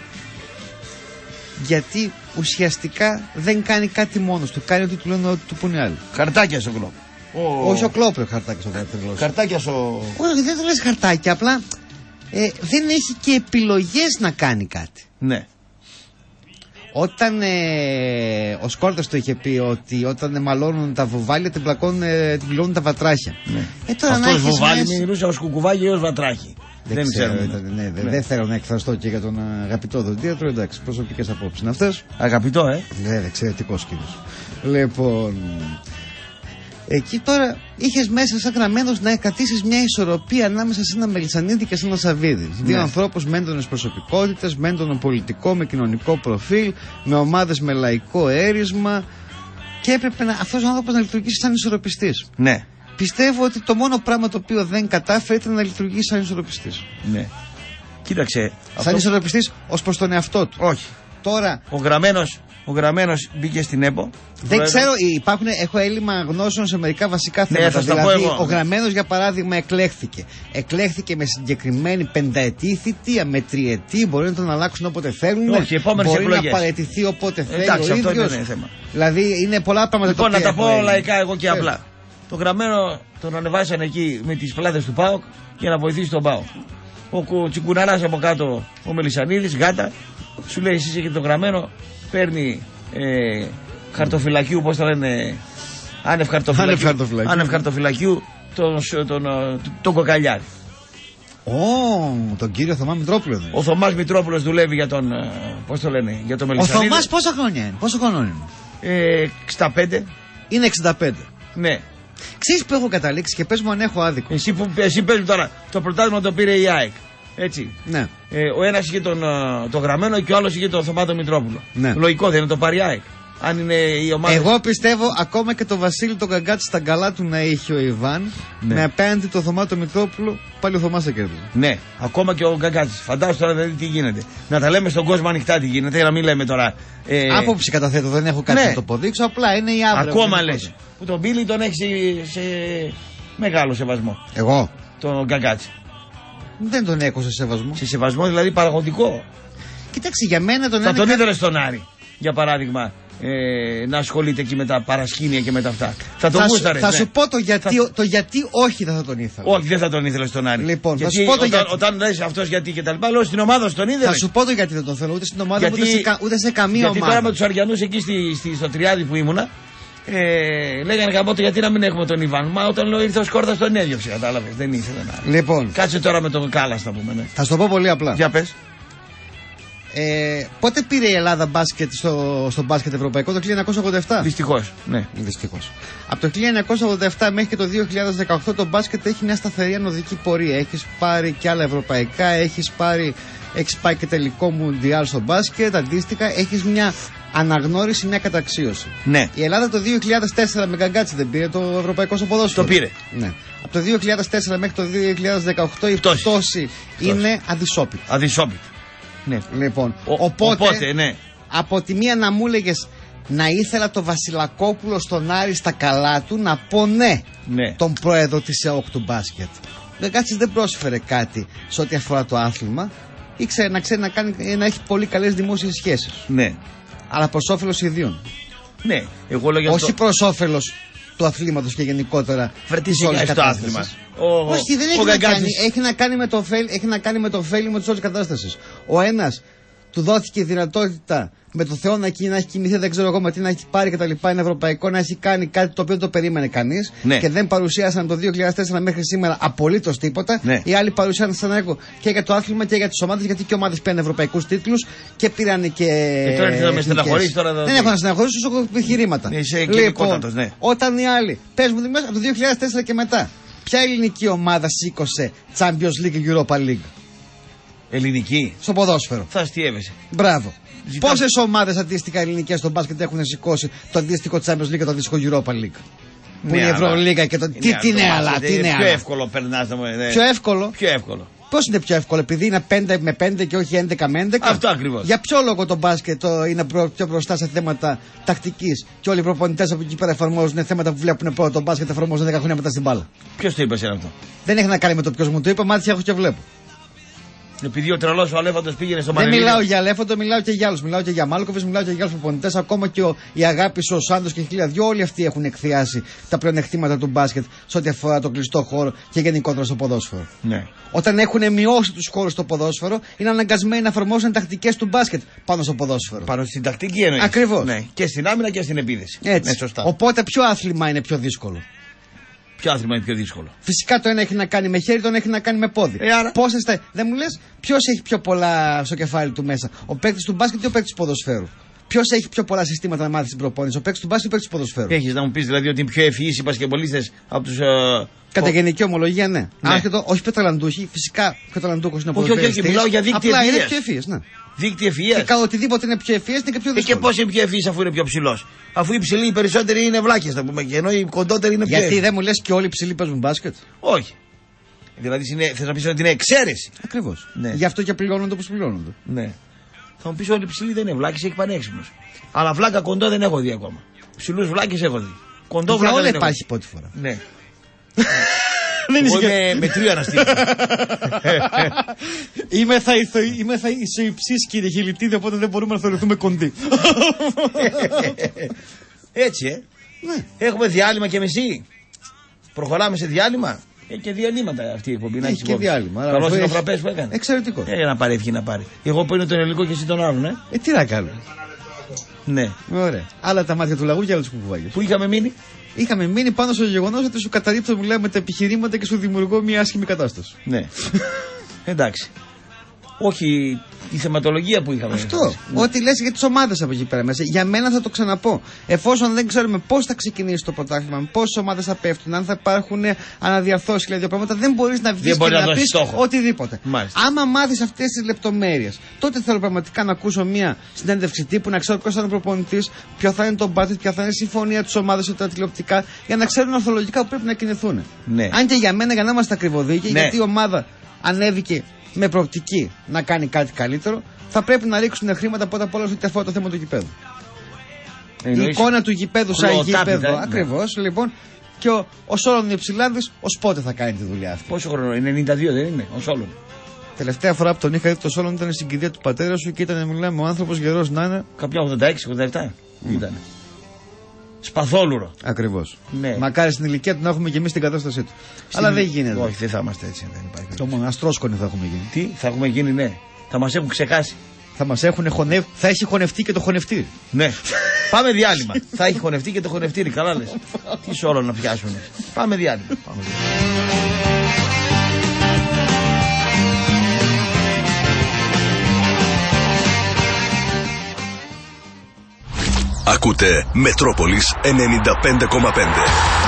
γιατί ουσιαστικά δεν κάνει κάτι μόνος του. Κάνει ό,τι του λένε, ό,τι του πούνε άλλοι.
Χαρτάκια στο Κλόπ.
Όχι ο Κλόπ, χαρτάκια στο δεύτερο.
Χαρτάκια στο.
Όχι, δεν το λες χαρτάκια, απλά δεν έχει και επιλογές να κάνει κάτι.
Ναι.
Όταν ο Σκόρτας το είχε πει ότι όταν μαλώνουν τα βουβάλια την πληρώνουν τα βατράχια.
Ναι. Αυτός βουβάλι μιλούσε ως κουκουβάγι ή ως βατράχι.
Δεν ξέρω. Δεν θέλω να εκφραστώ και για τον αγαπητό δοντίατρο. Εντάξει, προσωπικές απόψεις είναι αυτές.
Αγαπητό,
Ναι, εξαιρετικός κύριος. Λοιπόν, εκεί τώρα είχες μέσα σαν Γραμμένος να κρατήσεις μια ισορροπία ανάμεσα σε ένα Μελισσανίδη και σε ένα Σαββίδη. Δύο ανθρώπους με έντονες προσωπικότητες, με έντονο πολιτικό, με κοινωνικό προφίλ, με ομάδες με λαϊκό έρισμα. Και έπρεπε αυτός ο άνθρωπος να λειτουργήσει σαν ισορροπιστής.
Ναι.
Πιστεύω ότι το μόνο πράγμα το οποίο δεν κατάφερε ήταν να λειτουργήσει σαν ισορροπιστής.
Ναι. Κοίταξε.
Σαν ισορροπιστής ως προς τον εαυτό του.
Όχι.
Τώρα.
Ο Γραμμένος μπήκε στην ΕΠΟ.
Δεν ξέρω, έχω έλλειμμα γνώσεων σε μερικά βασικά θέματα.
Θα
δηλαδή,
πω εγώ.
ο Γραμμένος, για παράδειγμα, εκλέχθηκε. Εκλέχθηκε με συγκεκριμένη πενταετή θητεία, με τριετή. Μπορεί να τον αλλάξουν όποτε θέλουν.
Όχι, επόμενες
μπορεί
εκλογές.
να παραιτηθεί όποτε θέλει.
Εντάξει,
ο
αυτό
ίδιος.
είναι θέμα.
Δηλαδή, είναι πολλά πράγματα.
Λοιπόν, να τα πω
έχω
λαϊκά εγώ και απλά. Το Γραμμένο τον ανεβάσανε εκεί με τις πλάτες του ΠΑΟΚ για να βοηθήσει τον ΠΑΟΚ. Ο Τσικουναράς από κάτω, ο Μελισσανίδης, γάτα, σου λέει: εσείς έχετε το Γραμμένο, παίρνει χαρτοφυλακίου, πώς το λένε, άνευ χαρτοφυλακίου, τον Κοκαλιάρη.
Τον κύριο Θωμά Μητρόπουλο.
Ο Θωμάς Μητρόπουλος δουλεύει για τον, πώς το λένε, για τον Μελισσανίδη.
Ο Θωμάς πόσα χρόνια είναι, πόσο χρόνο είναι?
65.
Είναι 65.
Ναι.
Ξέρεις που έχω καταλήξει και πες μου αν έχω άδικο.
Εσύ πες μου τώρα, το πρωτάθλημα το πήρε η ΑΕΚ. Έτσι.
Ναι.
Ο ένας είχε τον Γραμμένο και ο άλλος είχε τον Θωμά Μητρόπουλο.
Ναι.
Λογικό δεν είναι το πάρει η ΑΕΚ. Αν είναι η ομάδα.
Εγώ πιστεύω ακόμα και το Βασίλη τον Καγκάτσι στα καλά του να είχε ο Ιβάν.
Ναι.
Με απέναντι το Θωμά Μητρόπουλο, πάλι ο Θωμάς θα κέρδιζε.
Ναι, ακόμα και ο Γκαγκάτσης. Φαντάζομαι τώρα δηλαδή τι γίνεται. Να τα λέμε στον κόσμο ανοιχτά τι γίνεται, για να μην λέμε τώρα.
Άποψη καταθέτω, δεν έχω κάτι να το αποδείξω. Απλά είναι η αύριο.
Ακόμα λες. Που τον Μπίλι τον έχει σε μεγάλο σεβασμό.
Εγώ.
Τον Γκαγκάτση.
Δεν τον έχω σε σεβασμό.
Σε σεβασμό δηλαδή παραγωγικό.
Κοίταξε, για μένα τον
θα τον ήθελε στον Άρη, για παράδειγμα. Να ασχολείται εκεί με τα παρασκήνια και με τα αυτά. Θα τον γούσταρε.
Θα σου πω το γιατί όχι δεν θα τον ήθελα.
Όχι, δεν θα τον ήθελε στον Άρη.
Λοιπόν,
γιατί
θα σου πω το γιατί.
Όταν λες αυτός γιατί και τα λοιπά, λέω στην ομάδα σου τον ήθελε.
Θα σου πω το γιατί δεν τον θέλω, ούτε στην ομάδα ούτε σε καμία ομάδα.
Γιατί τώρα με τους Αριανούς εκεί στο Τριάδι που ήμουνα, λέγανε καμπότο γιατί να μην έχουμε τον Ιβάν. Μα όταν ήρθε ο Σκόρδας τον έδιωξε, κατάλαβες. Δεν ήθελε να.
Λοιπόν.
Κάτσε τώρα με τον Κάλλας να πούμε. Ναι.
Θα σου το πω πολύ απλά.
Για πες.
Πότε πήρε η Ελλάδα μπάσκετ στο μπάσκετ ευρωπαϊκό? Το 1987.
Δυστυχώς. Ναι.
Δυστυχώς. Από το 1987 μέχρι και το 2018 το μπάσκετ έχει μια σταθερή ανωδική πορεία. Έχεις πάρει και άλλα ευρωπαϊκά, έχεις πάει και τελικό μουντιάλ στο μπάσκετ. Αντίστοιχα, έχεις μια αναγνώριση, μια καταξίωση.
Ναι.
Η Ελλάδα το 2004 με Γκαγκάτσι δεν πήρε το ευρωπαϊκό στο ποδόσφαιρο?
Το πήρε.
Ναι. Από το 2004 μέχρι το 2018 η πτώση είναι αδυσόπιτη.
Αδυσόπιτη. Ναι.
Λοιπόν, οπότε
ναι.
Από τη μία να μου έλεγες να ήθελα το Βασιλακόπουλο στον Άρη στα καλά του, να πω ναι. Τον πρόεδρο της ΕΟΚ του μπάσκετ. Γκαγκάτσης δεν πρόσφερε κάτι σε ό,τι αφορά το άθλημα. Ήξερε να έχει πολύ καλές δημόσιες σχέσεις.
Ναι.
Αλλά προς όφελος ιδίων.
Ναι. Εγώ λέω
όχι προς όφελος του αθλήματος και γενικότερα
της όλης κατάστασης.
Όχι, δεν έχει να κάνει. Έχει να κάνει με το ωφέλιμο της όλης κατάστασης. Ο ένας του δόθηκε η δυνατότητα με το Θεό να έχει κοιμηθεί, δεν ξέρω εγώ με τι να έχει πάρει κτλ. Είναι ευρωπαϊκό, να έχει κάνει κάτι το οποίο δεν το περίμενε κανείς.
Ναι.
Και δεν παρουσίασαν το 2004 μέχρι σήμερα απολύτως τίποτα.
Ναι.
Οι άλλοι παρουσίασαν έργο και για το άθλημα και για τις ομάδες, γιατί και ομάδες πήραν ευρωπαϊκούς τίτλους και πήραν και.
Τώρα έρχεται να με στεναχωρήσει τώρα.
Δεν έχω να στεναχωρήσω, έχω επιχειρήματα.
Λοιπόν, ναι.
Όταν οι άλλοι, πες μου από το 2004 και μετά, ποια ελληνική ομάδα σήκωσε Champions League και Europa League?
Ελληνική.
Στο ποδόσφαιρο.
Θα αστείευεσαι.
Μπράβο. Πόσες ομάδες αντίστοιχα ελληνικές στο μπάσκετ έχουν σηκώσει το αντίστοιχο Champions League και το αντίστοιχο Europa League? Που είναι η Ευρωλίγα και το. Τι είναι άλλα, τι είναι άλλα.
Πιο εύκολο περνάς να μου.
Πιο εύκολο.
Πιο εύκολο.
Πώς είναι πιο εύκολο, επειδή είναι 5 με 5 και όχι 11 με 11?
Αυτό ακριβώς.
Για ποιο λόγο το μπάσκετ είναι πιο μπροστά σε θέματα τακτικής και όλοι οι προπονητές από εκεί πέρα εφαρμόζουν θέματα που βλέπουν πρώτα το μπάσκετ, εφαρμόζουν 10 χρόνια μετά στην μπάλα?
Ποιος το είπε σε αυτό?
Δεν έχει να κάνει με το ποιος μου το είπε, μάτια έχω και βλέπω.
Επειδή ο τρελός ο Αλέφαντος πήγαινε στο
Δεν μιλάω για Αλέφαντο, μιλάω και για άλλους. Μιλάω και για Μάλκοβιτς, μιλάω και για άλλους προπονητές. Ακόμα και η αγάπη σου, ο Σάντος και 1002, όλοι αυτοί έχουν εκθιάσει τα πλεονεκτήματα του μπάσκετ σε ό,τι αφορά τον κλειστό χώρο και γενικότερα στο ποδόσφαιρο.
Ναι.
Όταν έχουν μειώσει τους χώρους στο ποδόσφαιρο, είναι αναγκασμένοι να εφαρμόσουν τακτικές του μπάσκετ πάνω στο ποδόσφαιρο.
Πάνω στην τακτική εννοείς.
Ακριβώς.
Ναι. Και στην άμυνα και στην επίθεση.
Έτσι.
Ναι, σωστά.
Οπότε ποιο άθλημα είναι πιο δύσκολο?
Ποιο άθλημα είναι πιο δύσκολο?
Φυσικά το ένα έχει να κάνει με χέρι, το ένα έχει να κάνει με πόδι.
Άρα...
Δεν μου λες ποιος έχει πιο πολλά στο κεφάλι του μέσα, ο παίκτης του μπάσκετ ή ο παίκτης του ποδοσφαίρου? Ποιος έχει πιο πολλά συστήματα να μάθει στην προπόνηση, ο παίκτης του μπάσκετ ή ο παίκτης του ποδοσφαίρου?
Έχεις να μου πεις δηλαδή ότι είναι πιο ευφυείς οι μπασκετμπολίστες από τους.
Κατά γενική ομολογία, ναι. Άρχετο, όχι πιο ταλαντούχοι, φυσικά πιο ταλαντούχος είναι ο ποδοσφαίριστής.
Όχι, μιλάω για δίκτυα
απλά
ευφυΐας.
Είναι πιο ευφυής, ναι.
Δίκτυα ευφυΐας.
Και οτιδήποτε είναι πιο ευφυές είναι και πιο δύσκολο.
Και πώς είναι πιο ευφυής αφού είναι πιο ψηλός? Αφού οι ψηλοί οι περισσότεροι είναι βλάκες, να πούμε, και ενώ οι κοντότεροι είναι πιο.
Γιατί δεν μου λες και όλοι οι ψηλοί παίζουν μπάσκετ?
Όχι. Δηλαδή θες να πεις ότι είναι εξαίρεση.
Ακριβώς.
Ναι.
Γι' αυτό και πληρώνονται όπως πληρώνονται.
Ναι. Θα μου πεις όλοι ψηλοί δεν είναι βλάκες, έχει πανέξυπνος. Αλλά βλάκα κοντό δεν έχω δει ακόμα. Ψηλούς βλάκες έχω δει. Κοντό βλάκα
όλα
δεν έχω
υπάρχει
δει.
πρώτη φορά.
Ναι.
Δεν
Εγώ είμαι με 3 αναστήματα.
Είμαι θα ισοϊψής, κύριε Χιλιτίδη, οπότε δεν μπορούμε να θεωρηθούμε κοντοί.
Έτσι,
Ναι.
Έχουμε διάλειμμα και μισή. Προχωράμε σε διάλειμμα. Έχει και διαλύματα αυτή η εκπομπή.
Έχει και διάλειμμα.
Καλώς είναι ο φραπές που έκανε.
Εξαιρετικό.
Για να πάρει ευχή να πάρει. Εγώ που είναι τον ελληνικό και εσύ τον άλλον,
Τι να κάνω.
Ναι.
Ωραία. Άλλα τα μάτια του λαγού και άλλα τους κουκουβάγες.
Πού είχαμε μείνει?
Είχαμε μείνει πάνω στο γεγονός ότι σου καταρρύπτω, μιλάμε με τα επιχειρήματα και σου δημιουργώ μια άσχημη κατάσταση.
Ναι. Εντάξει. Όχι η θεματολογία που είχαμε.
Αυτό. Ό,τι λες για τις ομάδες από εκεί πέρα μέσα. Για μένα θα το ξαναπώ. Εφόσον δεν ξέρουμε πώς θα ξεκινήσει το πρωτάθλημα, πόσες ομάδες θα πέφτουν, αν θα υπάρχουν αναδιαρθώσεις και τέτοια πράγματα, δεν μπορείς να βγεις και να πεις οτιδήποτε.
Μάλιστα.
Άμα μάθεις αυτές τις λεπτομέρειες, τότε θέλω πραγματικά να ακούσω μια συνέντευξη τύπου, να ξέρω ποιος θα είναι ο προπονητής, ποιο θα είναι το budget, ποια θα είναι η συμφωνία της ομάδας ή τα τηλεοπτικά, για να ξέρουν ορθολογικά που πρέπει να κινηθούν.
Ναι.
Αν και για μένα, για να είμαστε ακριβοδίκαιοι,
Ναι.
γιατί η ομάδα ανέβηκε με προοπτική να κάνει κάτι καλύτερο, θα πρέπει να ρίξουν χρήματα πρώτα απ' όλα σε ό,τι αφορά το θέμα του γηπέδου. Η εικόνα του γηπέδου σαν γήπεδο. Ακριβώς, λοιπόν. Και ο Σόλων Υψηλάδης ως πότε θα κάνει τη δουλειά αυτή.
Πόσο χρόνο είναι, 92 δεν είναι, ο Σόλων.
Τελευταία φορά που τον είχα δει το Σόλων ήταν στην κηδεία του πατέρα σου και ήταν, μιλάμε, ο άνθρωπος γερός να είναι.
Κάποια 86-87 ήταν. Σπαθόλουρο.
Ακριβώς.
Ναι.
Μακάρι στην ηλικία του να έχουμε και εμείς την κατάστασή του. Αλλά δεν γίνεται.
Όχι, δεν θα είμαστε έτσι. Δεν υπάρχει.
Το μόνο αστρόσκονοι θα έχουμε γίνει.
Τι, θα έχουμε γίνει, ναι. Θα μας έχουν ξεχάσει.
Θα μας έχουν χωνεύει. Θα έχει χωνευτεί και το χωνευτήρι.
Ναι. Πάμε διάλειμμα. Θα έχει χωνευτεί και το χωνευτήρι. Καλά λες. Τι σώρο να πιάσουν. Πάμε διάλειμμα.
Ακούτε Μετρόπολης 95,5.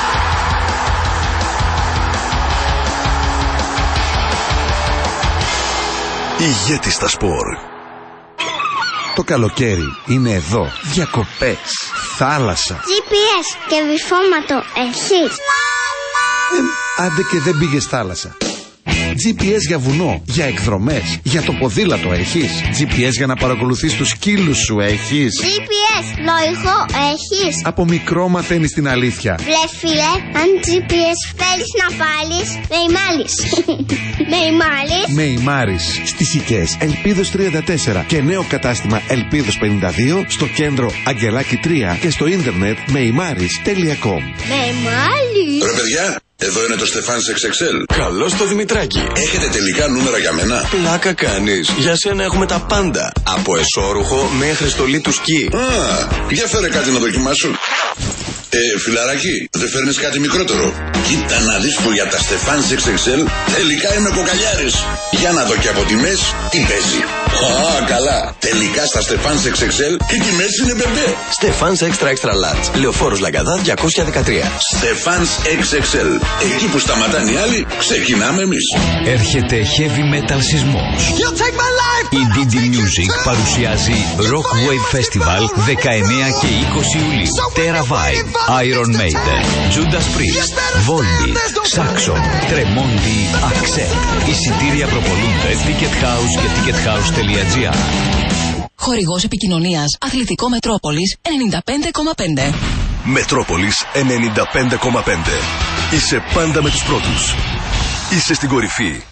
Ηγέτης στα σπορ. Το καλοκαίρι είναι εδώ. Διακοπές, θάλασσα.
GPS και βυθόματο έχεις?
Άντε και δεν πήγες θάλασσα. GPS για βουνό, για εκδρομές, για το ποδήλατο έχεις? GPS για να παρακολουθείς τους σκύλους σου έχεις?
GPS λογικό έχεις?
Από μικρό μαθαίνεις την αλήθεια.
Βρε φίλε, αν GPS θέλεις να βάλεις, με ημάλεις. Με ημάλεις.
Με ημάρης στις Οικές Ελπίδος 34 και νέο κατάστημα Ελπίδος 52 στο κέντρο Αγγελάκη 3 και στο ίντερνετ meimmaris.com.
Με ημάλεις.
Ρε παιδιά, εδώ είναι το Στεφάνς XXL.
Καλώς το Δημητράκη.
Έχετε τελικά νούμερα για μένα?
Πλάκα κάνεις. Για σένα έχουμε τα πάντα. Από εσώρουχο μέχρι στολή του σκι.
Α, για φέρε κάτι να δοκιμάσω. Φιλαράκι, δεν φέρνεις κάτι μικρότερο? Κοίτα να δεις που για τα Στεφάνς XXL τελικά είμαι κοκαλιάρης. Για να δω και από τιμές τι παίζει. Α, καλά. Τελικά στα Στεφάνς XXL και τιμές είναι μπεμπέ.
Στεφάνς Extra Extra Large. Λεωφόρος Λαγκαδά 213.
Στεφάνς XXL. Εκεί που σταματάνε οι άλλοι, ξεκινάμε εμείς.
Έρχεται heavy metal σεισμός. Η DD Music παρουσιάζει Rock Wave Festival 19 και 20 Ιουλίου. Terra Vibe, Iron Maiden, Judas Priest, Volbeat, Saxon, Tremonti, Accept. Εισιτήρια προπολούνται Ticket House και tickethouse.gr.
Χορηγός επικοινωνίας Αθλητικό Μετρόπολης 95,5.
Μετρόπολης 95,5. Είσαι πάντα με τους πρώτους. Είσαι στην κορυφή.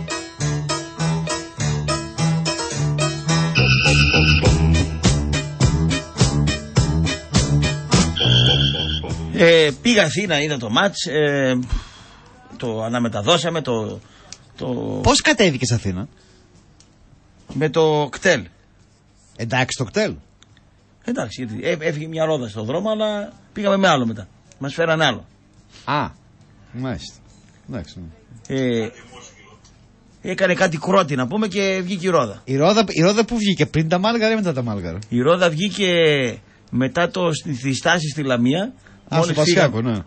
Πήγα Αθήνα, είδα το μάτς, το αναμεταδώσαμε,
Πώς κατέβηκες Αθήνα?
Με το κτέλ.
Εντάξει το κτέλ.
Εντάξει, γιατί έφυγε μια ρόδα στον δρόμο, αλλά πήγαμε με άλλο μετά. Μας φέραν άλλο.
Α, μάλιστα. Εντάξει.
Έκανε κάτι κρότη να πούμε και βγήκε η ρόδα.
Η ρόδα που βγήκε, πριν τα Μάλγαρα ή μετά τα Μάλγαρα?
Η ρόδα βγήκε μετά τη στάση στη Λαμία.
Στο Πασιάκο, ναι.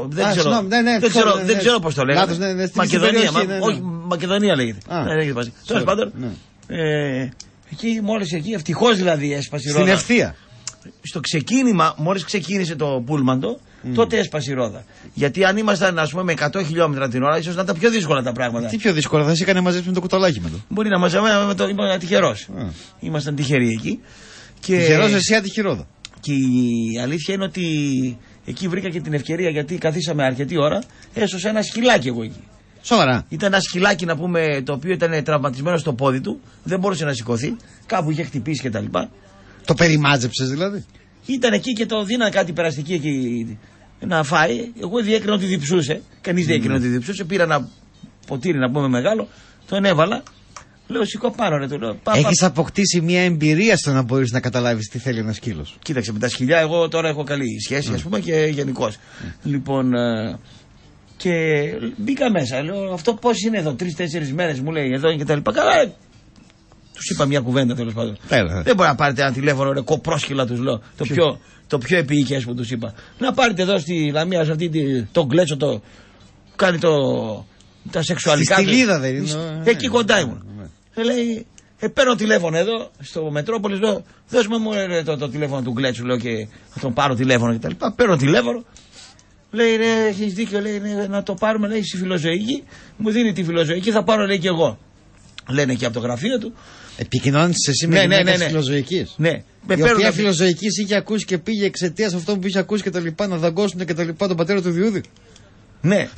Δεν ξέρω πώς το λέγανε. Μακεδονία, όχι, Μακεδονία λέγεται. Τέλος πάντων, εκεί μόλις εκεί, ευτυχώς δηλαδή έσπασε η ρόδα.
Στην ευθεία.
Στο ξεκίνημα, μόλις ξεκίνησε το πούλμαντο, Τότε έσπασε η ρόδα. Γιατί αν ήμασταν, ας πούμε, με 100 χιλιόμετρα την ώρα, ίσως να ήταν πιο δύσκολα τα πράγματα.
Τι πιο δύσκολα, θα σε έκανε να μαζέψει με το κουταλάκι με το.
Μπορεί να μαζεύαμε ήμασταν τυχερός. Ήμασταν τυχεροί εκεί.
Τυχερός εσύ, άτυχη ρόδα.
Και η αλήθεια είναι ότι εκεί βρήκα και την ευκαιρία, γιατί καθίσαμε αρκετή ώρα, έσωσα ένα σκυλάκι εγώ εκεί.
Σοβαρά.
Ήταν ένα σκυλάκι, να πούμε, το οποίο ήταν τραυματισμένο στο πόδι του, δεν μπορούσε να σηκωθεί, κάπου είχε χτυπήσει κτλ.
Το περιμάζεψες δηλαδή?
Ήταν εκεί και το δίναν κάτι περαστική εκεί να φάει. Εγώ διέκρινα ότι διψούσε. Κανείς δεν έκρινε ότι διψούσε. Πήρα ένα ποτήρι, να πούμε, μεγάλο, τον έβαλα. Λέω, σηκώ πάνω, ρε, του λέω.
Έχεις αποκτήσει μια εμπειρία στο να μπορείς να καταλάβεις τι θέλει ένα σκύλος.
Κοίταξε, με τα σκυλιά, εγώ τώρα έχω καλή σχέση, ας πούμε, και γενικώς. Λοιπόν, και μπήκα μέσα. Λέω, αυτό πώς είναι εδώ, 3-4 μέρες, μου λέει, εδώ και τα λοιπά. Καλά, τους είπα μια κουβέντα, τέλος πάντων. Δεν μπορεί να πάρετε ένα τηλέφωνο, ρε, κοπρόσκυλα, τους λέω. Το πιο επίοικες που τους είπα. Να πάρετε εδώ στη Λαμία, σε αυτή τον Γκλέτσο, κάνει τα σεξουαλικά.
Στη Στυλίδα δεν είναι.
Εκεί κοντά ήμουν. Λέει, παίρνω τηλέφωνο εδώ στο Μετρόπολης, λέω, δώσ' μου το τηλέφωνο του Γκλέτσου, λέω, και θα τον πάρω τηλέφωνο και τα λοιπά. Παίρνω τηλέφωνο. Λέει, ρε, έχεις δίκιο, λέει, να το πάρουμε, λέει, στη Φιλοζωική. Μου δίνει τη Φιλοζωική, θα πάρω, λέει, και εγώ. Λένε και από το γραφείο του.
Επικοινώνησες εσύ με την της Φιλοζωικής.
Ναι.
Η οποία Φιλοζωικής είχε ακούσει και πήγε εξαιτίας αυτών που είχε ακούσει και τα λοιπά να δαγκώσουν και τα λοιπά τον πατέρα του Διούδη.
Ναι.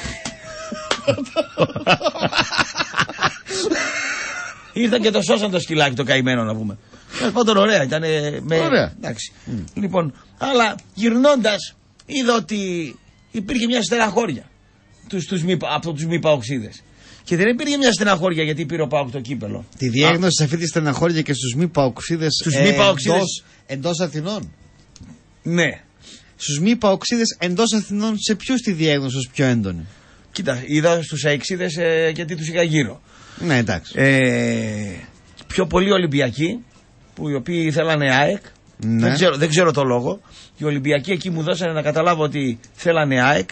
Ήρθαν και το σώσαν το σκυλάκι το καημένο, να πούμε. Τέλος πάντων, ωραία ήταν.
Ωραία.
Εντάξει. Λοιπόν, αλλά γυρνώντας είδα ότι υπήρχε μια στεναχώρια από τους μη παοξίδες. Και δεν υπήρχε μια στεναχώρια γιατί πήρε ο ΠΑΟΚ το κύπελο.
Τη διέγνωσε αυτή τη στεναχώρια και στους μη παοξίδες εντός Αθηνών.
Ναι.
Στους μη παοξίδες εντός Αθηνών, σε ποιους τη διέγνωσες πιο έντονη?
Κοίτα, είδα στους αεξίδες γιατί τους είχα γύρω.
Ναι, εντάξει.
Πιο πολλοί Ολυμπιακοί, που οι οποίοι θέλανε ΑΕΚ.
Ναι.
Δεν ξέρω το λόγο. Οι Ολυμπιακοί εκεί μου δώσανε να καταλάβω ότι θέλανε ΑΕΚ.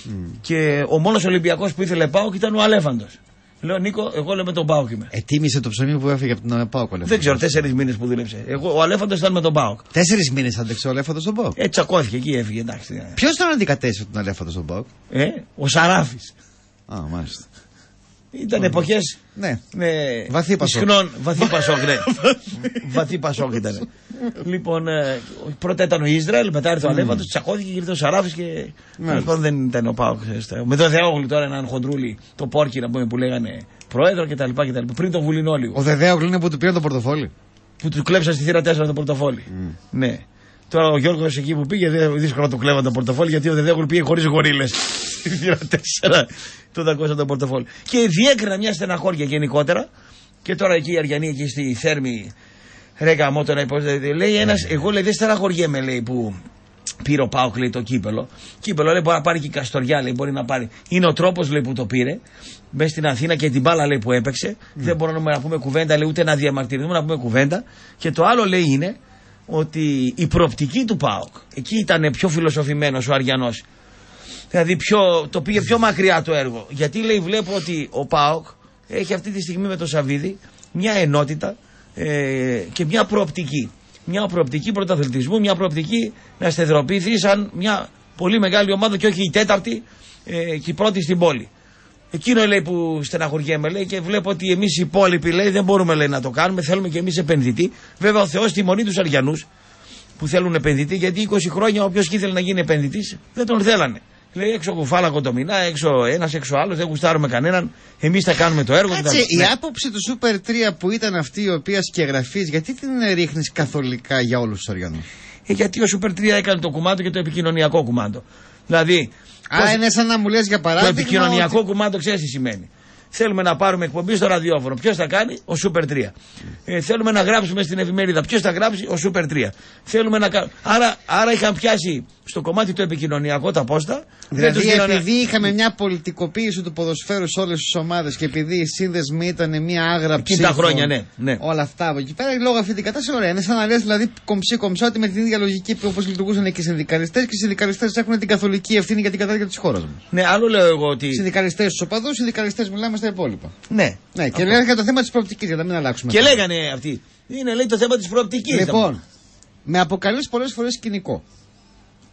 Και ο μόνος Ολυμπιακός που ήθελε ΠΑΟΚ ήταν ο Αλέφαντος. Λέω, Νίκο, εγώ λέω με τον ΠΑΟΚ είμαι.
Τίμησε το ψωμί που έφυγε από τον ΠΑΟΚ.
Δεν ξέρω, 4 μήνες που δούλεψε. Ο Αλέφαντος ήταν με τον ΠΑΟΚ.
4 μήνες άντεξε ο Αλέφαντος στον ΠΑΟΚ.
Τσακώθηκε εκεί, έφυγε, εντάξει.
Ποιος τον αντικατέστησε τον Αλέφαντο στον ΠΑΟΚ?
Ο Σαράφης.
Α, μάλιστα.
Ήταν εποχές.
Ναι. Βαθύ Πασόκ.
Βαθύ Πασόκ, ναι. Βαθύ Πασόκ ήταν. Λοιπόν, πρώτα ήταν ο Ισραήλ, μετά ήρθε ο Αλέφαντος, τσακώθηκε και ήρθε ο Σαράφης και. Λοιπόν, δεν ήταν ο ΠΑΟΚ. Με το Δεδέογλου τώρα, έναν χοντρούλι, το Πόρκι που λέγανε πρόεδρο κτλ. Πριν το Βουλινόλιο.
Ο Δεδέογλου είναι που του πήρε το πορτοφόλι.
Που του κλέψαν στη θύρα 4 το πορτοφόλι. Ναι. Τώρα ο Γιώργος εκεί που πήγε, δύσκολο να του κλέβαν το πορτοφόλι γιατί ο Δεδέογλου πήγε χωρίς γορίλες. Στη θύρα 4 του δακώσαν το πορτοφόλι. Και διέκρινα μια στεναχώρια γενικότερα. Και τώρα εκεί η Αριανή, εκεί στη Θέρμη, ρε γαμώτο να υποθέτει. Λέει ένας, εγώ λέει δεν στεναχωριέμαι, λέει, που πήρε ο ΠΑΟΚ, λέει, το κύπελο. Κύπελο, λέει, μπορεί να πάρει και η Καστοριά, λέει, μπορεί να πάρει. Είναι ο τρόπος, λέει, που το πήρε. Μέσα στην Αθήνα και την μπάλα, λέει, που έπαιξε. Δεν μπορούμε να πούμε κουβέντα, λέει, ούτε να διαμαρτυρηθούμε, να πούμε κουβέντα. Και το άλλο, λέει, είναι ότι η προοπτική του ΠΑΟΚ, εκεί ήταν πιο φιλοσοφημένος ο Αριανός. Δηλαδή το πήγε πιο μακριά το έργο. Γιατί, λέει, βλέπω ότι ο ΠΑΟΚ έχει αυτή τη στιγμή με τον Σαββίδη μια ενότητα και μια προοπτική. Μια προοπτική πρωταθλητισμού, μια προοπτική να σταθεροποιηθεί σαν μια πολύ μεγάλη ομάδα και όχι η τέταρτη και η πρώτη στην πόλη. Εκείνο, λέει, που στεναχωριέμαι, λέει, και βλέπω ότι εμείς οι υπόλοιποι, λέει, δεν μπορούμε, λέει, να το κάνουμε. Θέλουμε και εμείς επενδυτή. Βέβαια, ο Θεός τιμωρεί τους Αριανούς που θέλουν επενδυτή, γιατί 20 χρόνια όποιος ήθελε να γίνει επενδυτής δεν τον θέλανε. Λέει, έξω κουφάλα κοντομινά, έξω ένας, έξω άλλος, δεν γουστάρουμε κανέναν. Εμείς θα κάνουμε το έργο.
Κάτσε, η άποψη του Super 3 που ήταν αυτή η οποία σκεγγραφείς, γιατί την ρίχνεις καθολικά για όλους τους Αριανούς?
Γιατί ο Super 3 έκανε το κουμάντο και το επικοινωνιακό κουμάντο. Δηλαδή.
Άρα είναι σαν να μου λες για παράδειγμα.
Το επικοινωνιακό κουμάντο, ξέρεις τι σημαίνει. Θέλουμε να πάρουμε εκπομπή στο ραδιόφωνο. Ποιος θα κάνει? Ο Super 3. Θέλουμε να γράψουμε στην εφημερίδα. Ποιος θα γράψει? Ο Super 3. Θέλουμε να κάνουμε. Άρα είχαν πιάσει στο κομμάτι του επικοινωνιακό τα πόστα.
Δηλαδή, επειδή είχαμε μια πολιτικοποίηση του ποδοσφαίρου σε όλες τις ομάδες και επειδή οι σύνδεσμοι ήταν μια άγρα ψήφο.
Τα χρόνια, ναι.
Όλα αυτά από εκεί πέρα, λόγω αυτή την κατάσταση, ωραία. Είναι σαν να λες δηλαδή κομψή ότι με την ίδια λογική όπως λειτουργούσαν και οι συνδικαλιστές, και οι συνδικαλιστές έχουν την καθολική ευθύνη για την κατάρτιση της χώρας μας.
Ναι, άλλο λέω εγώ ότι.
Συνδικαλιστές στους οπαδούς, συνδικαλιστές μιλάμε στα υπόλοιπα.
Ναι.
Και λέγανε για το θέμα της προοπτικής, για να μην αλλάξουμε.
Και λέγανε αυτοί. Είναι, λέει, το θέμα της προοπτικής.
Λοιπόν, με αποκαλείς πολλές φορές σκηνικό.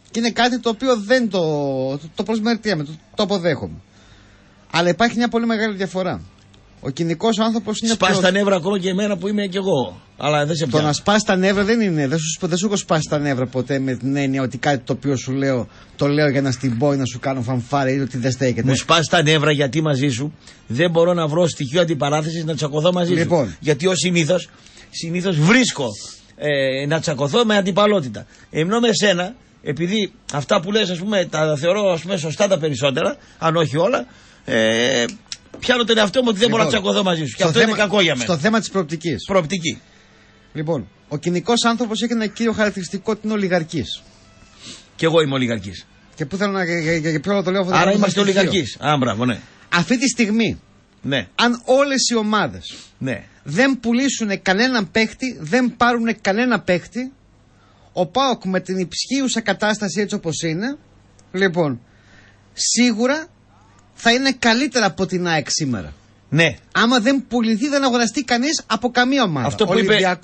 Και είναι κάτι το οποίο δεν το προσμερτιέμαι, το αποδέχομαι. Αλλά υπάρχει μια πολύ μεγάλη διαφορά. Ο κοινικός άνθρωπος είναι.
Σπάς τα νεύρα ακόμα και εμένα που είμαι κι εγώ. Αλλά δεν σε πιάνω.
Το να σπάς τα νεύρα δεν είναι. Δεν σου έχω σπάσει τα νεύρα ποτέ με την έννοια ότι κάτι το οποίο σου λέω, το λέω για να στην πω ή να σου κάνω φανφάρα ή ότι δεν στέκεται.
Μου σπάς τα νεύρα γιατί μαζί σου δεν μπορώ να βρω στοιχείο αντιπαράθεσης να τσακωθώ μαζί σου. Γιατί ως συνήθως βρίσκω να τσακωθώ με αντιπαλότητα. Ενώ με σένα, επειδή αυτά που λες, ας πούμε, τα θεωρώ, ας πούμε, σωστά τα περισσότερα, αν όχι όλα, πιάνω τον εαυτό μου ότι δεν μπορώ να τσακωθώ μαζί σου. Και αυτό είναι κακό για μένα.
Στο θέμα της προοπτικής.
Προοπτική.
Λοιπόν, ο κοινικός άνθρωπος έχει ένα κύριο χαρακτηριστικό ότι είναι ολιγαρκής.
Και εγώ είμαι ολιγαρκής.
Και πού θέλω να. Για ποιο το λέω αυτό.
Άρα είμαστε ολιγαρκείς. Μπράβο, ναι.
Αυτή τη στιγμή,
ναι,
αν όλες οι ομάδες,
ναι,
δεν πουλήσουν κανέναν παίχτη, δεν πάρουν κανένα παίχτη, ο ΠΑΟΚ με την ισχύουσα κατάσταση έτσι όπως είναι, λοιπόν, σίγουρα θα είναι καλύτερα από την ΑΕΚ σήμερα.
Ναι.
Άμα δεν πουληθεί, δεν αγοραστεί κανείς από καμία ομάδα.
Αυτό που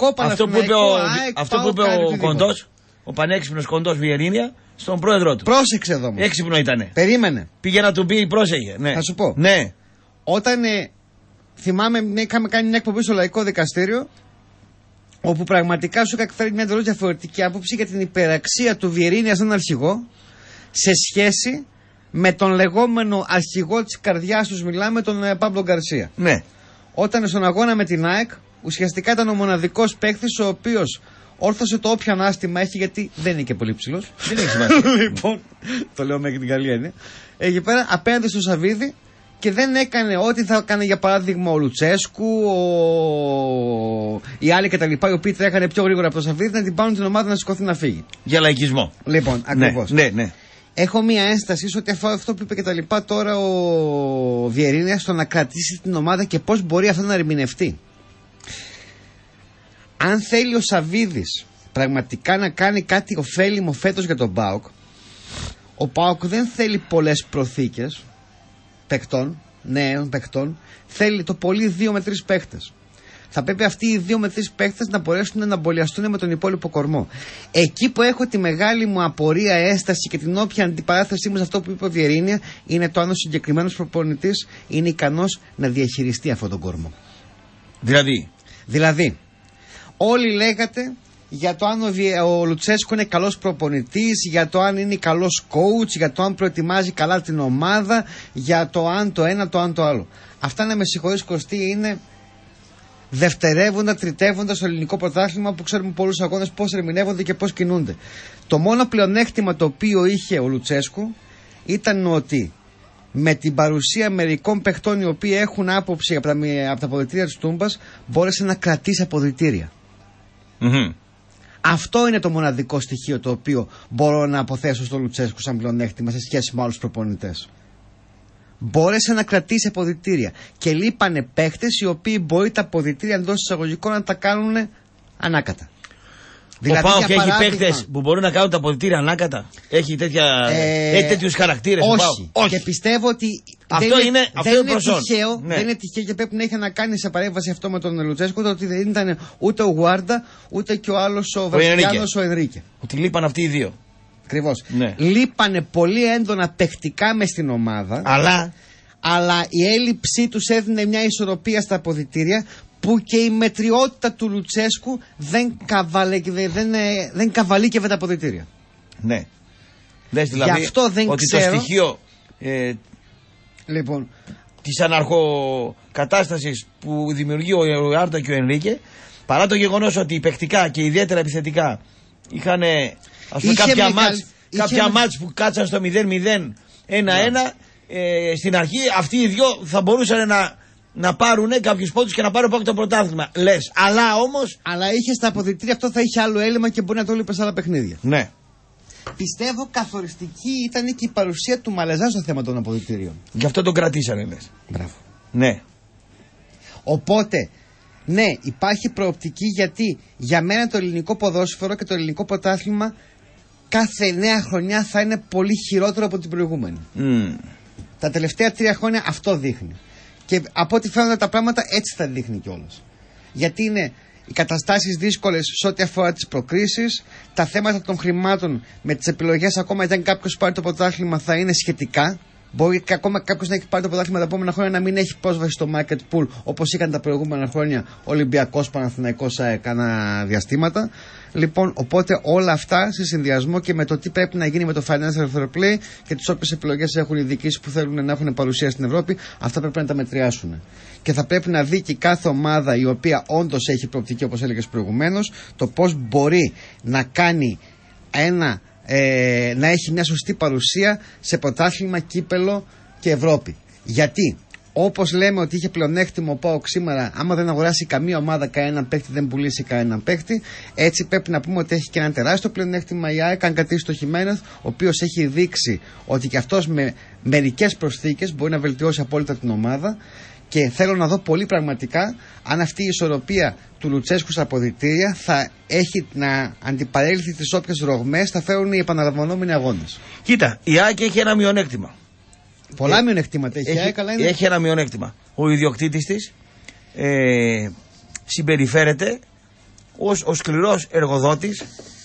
είπε ο Κοντός, ο πανέξυπνος Κοντός Βιερίνια, στον πρόεδρό του.
Πρόσεξε εδώ όμως.
Έξυπνο ήτανε.
Περίμενε.
Πήγε να του πει, πρόσεχε. Ναι.
Θα σου πω.
Ναι.
Όταν θυμάμαι, είχαμε κάνει μια εκπομπή στο Λαϊκό Δικαστήριο, όπου πραγματικά σου είχα εκφέρει μια εντελώς διαφορετική άποψη για την υπεραξία του Βιερίνια σαν αρχηγό σε σχέση με τον λεγόμενο αρχηγό της καρδιάς τους, μιλάμε, τον Πάμπλο Γκαρσία.
Ναι.
Όταν στον αγώνα με την ΑΕΚ ουσιαστικά ήταν ο μοναδικός παίκτης ο οποίος όρθωσε το όποιο ανάστημα έχει, γιατί δεν είναι και πολύ ψηλός.
Δεν έχει σημασία.
Λοιπόν, το λέω μέχρι την καλή έννοια. Εκεί πέρα απέναντι στο Σαββίδι και δεν έκανε ό,τι θα έκανε για παράδειγμα ο Λουτσέσκου, οι άλλοι κτλ. Οι οποίοι τρέχανε πιο γρήγορα από το Σαββίδι να την πάρουν την ομάδα να σηκωθεί να φύγει.
Για λαϊκισμό.
Λοιπόν, ακριβώς.
Ναι.
Έχω μία ένσταση ότι αυτό που είπε και τα λοιπά τώρα ο Βιερίνια στο να κρατήσει την ομάδα και πώς μπορεί αυτό να ερμηνευτεί. Αν θέλει ο Σαββίδης πραγματικά να κάνει κάτι ωφέλιμο φέτος για τον ΠΑΟΚ, ο ΠΑΟΚ δεν θέλει πολλές προθήκες παικτών, νέων παικτών, θέλει το πολύ 2 με 3 παίχτες. Θα πρέπει αυτοί οι 2 με 3 παίχτες να μπορέσουν να εμπολιαστούν με τον υπόλοιπο κορμό. Εκεί που έχω τη μεγάλη μου απορία, έσταση και την όποια αντιπαράθεσή μου σε αυτό που είπε ο Βιερίνια είναι το αν ο συγκεκριμένος προπονητής είναι ικανός να διαχειριστεί αυτόν τον κορμό. Δηλαδή, όλοι λέγατε για το αν ο Λουτσέσκο είναι καλός προπονητής, για το αν είναι καλός coach, για το αν προετοιμάζει καλά την ομάδα, για το αν το ένα, το αν το άλλο. Αυτά, να με συγχωρείς Κωστή, είναι δευτερεύοντα, τριτεύοντα στο ελληνικό πρωτάθλημα που ξέρουμε πολλούς αγώνες πώς ερμηνεύονται και πώς κινούνται. Το μόνο πλεονέκτημα το οποίο είχε ο Λουτσέσκου ήταν ότι με την παρουσία μερικών παιχτών οι οποίοι έχουν άποψη από τα αποδυτήρια της Τούμπας μπόρεσε να κρατήσει αποδυτήρια. Mm-hmm. Αυτό είναι το μοναδικό στοιχείο το οποίο μπορώ να αποθέσω στο Λουτσέσκου σαν πλεονέκτημα σε σχέση με άλλους προπονητές. Μπόρεσε να κρατήσει αποδυτήρια και λείπανε παίχτες οι οποίοι μπορεί τα αποδυτήρια εντός εισαγωγικών να τα κάνουν ανάκατα.
Δηλαδή, ο ΠΑΟΚ έχει παίχτες που μπορούν να κάνουν τα αποδυτήρια ανάκατα. Έχει τέτοιους χαρακτήρες.
Όχι. Και πιστεύω ότι
αυτό
δεν
είναι
τυχαίο. Ναι. Δεν είναι τυχαίο και πρέπει να έχει να κάνει σε παρέμβαση αυτό με τον Λουτσέσκο, ότι δεν ήταν ούτε ο Γουάρντα ούτε και ο άλλος ο Βραζιλιάνος ο Ενρίκε.
Ότι λείπαν αυτοί οι δύο.
Ακριβώς. Ναι. Λείπανε πολύ έντονα παιχτικά μες στην ομάδα. Αλλά η έλλειψή τους έδινε μια ισορροπία στα αποδυτήρια που και η μετριότητα του Λουτσέσκου δεν καβαλίκευε τα αποδυτήρια.
Ναι. Λες δηλαδή
γι' αυτό δεν
ότι
ξέρω,
το στοιχείο
λοιπόν,
της αναρχοκατάστασης που δημιουργεί ο Άρτα και ο Ενρίκε, παρά το γεγονός ότι παιχτικά και ιδιαίτερα επιθετικά είχαν ας πούμε κάποια μάτς που κάτσαν στο 0-0 1-1, στην αρχή αυτοί οι δυο θα μπορούσαν να πάρουν κάποιους πόντους και να πάρουν πάνω το πρωτάθλημα. Λες, αλλά
είχε στα αποδυτήρια, αυτό θα είχε άλλο έλλειμμα και μπορεί να το έλειπε σε άλλα παιχνίδια.
Ναι.
Πιστεύω καθοριστική ήταν και η παρουσία του Μαλεζά στο θέμα των αποδυτήριων.
Γι' αυτό τον κρατήσανε, λες.
Μπράβο.
Ναι.
Οπότε, ναι, υπάρχει προοπτική, γιατί για μένα το ελληνικό ποδόσφαιρο και το ελληνικό πρωτάθλημα κάθε νέα χρονιά θα είναι πολύ χειρότερο από την προηγούμενη. Τα τελευταία 3 χρόνια αυτό δείχνει. Και από ό,τι φαίνονται τα πράγματα έτσι θα δείχνει κιόλας. Γιατί είναι οι καταστάσεις δύσκολες σε ό,τι αφορά τις προκρίσεις, τα θέματα των χρημάτων με τις επιλογές, ακόμα και αν κάποιος πάρει το πρωτάθλημα, θα είναι σχετικά. Μπορεί και ακόμα κάποιος να έχει πάρει το πρωτάθλημα τα επόμενα χρόνια να μην έχει πρόσβαση στο market pool όπως είχαν τα προηγούμενα χρόνια Ολυμπιακός, Παναθηναϊκός, κάνα διαστήματα. Λοιπόν, οπότε όλα αυτά σε συνδυασμό και με το τι πρέπει να γίνει με το financial fair play και τις όποιες επιλογές έχουν οι διοικήσεις που θέλουν να έχουν παρουσία στην Ευρώπη, αυτά πρέπει να τα μετριάσουν. Και θα πρέπει να δει και κάθε ομάδα η οποία όντως έχει προοπτική, όπως έλεγες προηγουμένως, το πώς μπορεί να κάνει να έχει μια σωστή παρουσία σε πρωτάθλημα, κύπελο και Ευρώπη. Γιατί, όπως λέμε ότι είχε πλεονέκτημα ο ΠΑΟΚ σήμερα, άμα δεν αγοράσει καμία ομάδα κανέναν παίκτη, δεν πουλήσει κανέναν παίκτη, έτσι πρέπει να πούμε ότι έχει και ένα τεράστιο πλεονέκτημα η ΑΕΚ, αν κρατήσει το Χιμένεθ, ο οποίος έχει δείξει ότι και αυτός με μερικές προσθήκες μπορεί να βελτιώσει απόλυτα την ομάδα. Και θέλω να δω πολύ πραγματικά αν αυτή η ισορροπία του Λουτσέσκου στα αποδυτήρια θα έχει να αντιπαρέλθει τις όποιες ρογμές θα φέρουν οι επαναλαμβανόμενοι αγώνες.
Κοίτα, η ΑΕΚ έχει ένα μειονέκτημα.
Πολλά μειονεκτήματα έχει η ΑΕΚ, αλλά είναι...
Έχει ένα μειονέκτημα. Ο ιδιοκτήτης της συμπεριφέρεται ως ο σκληρός εργοδότης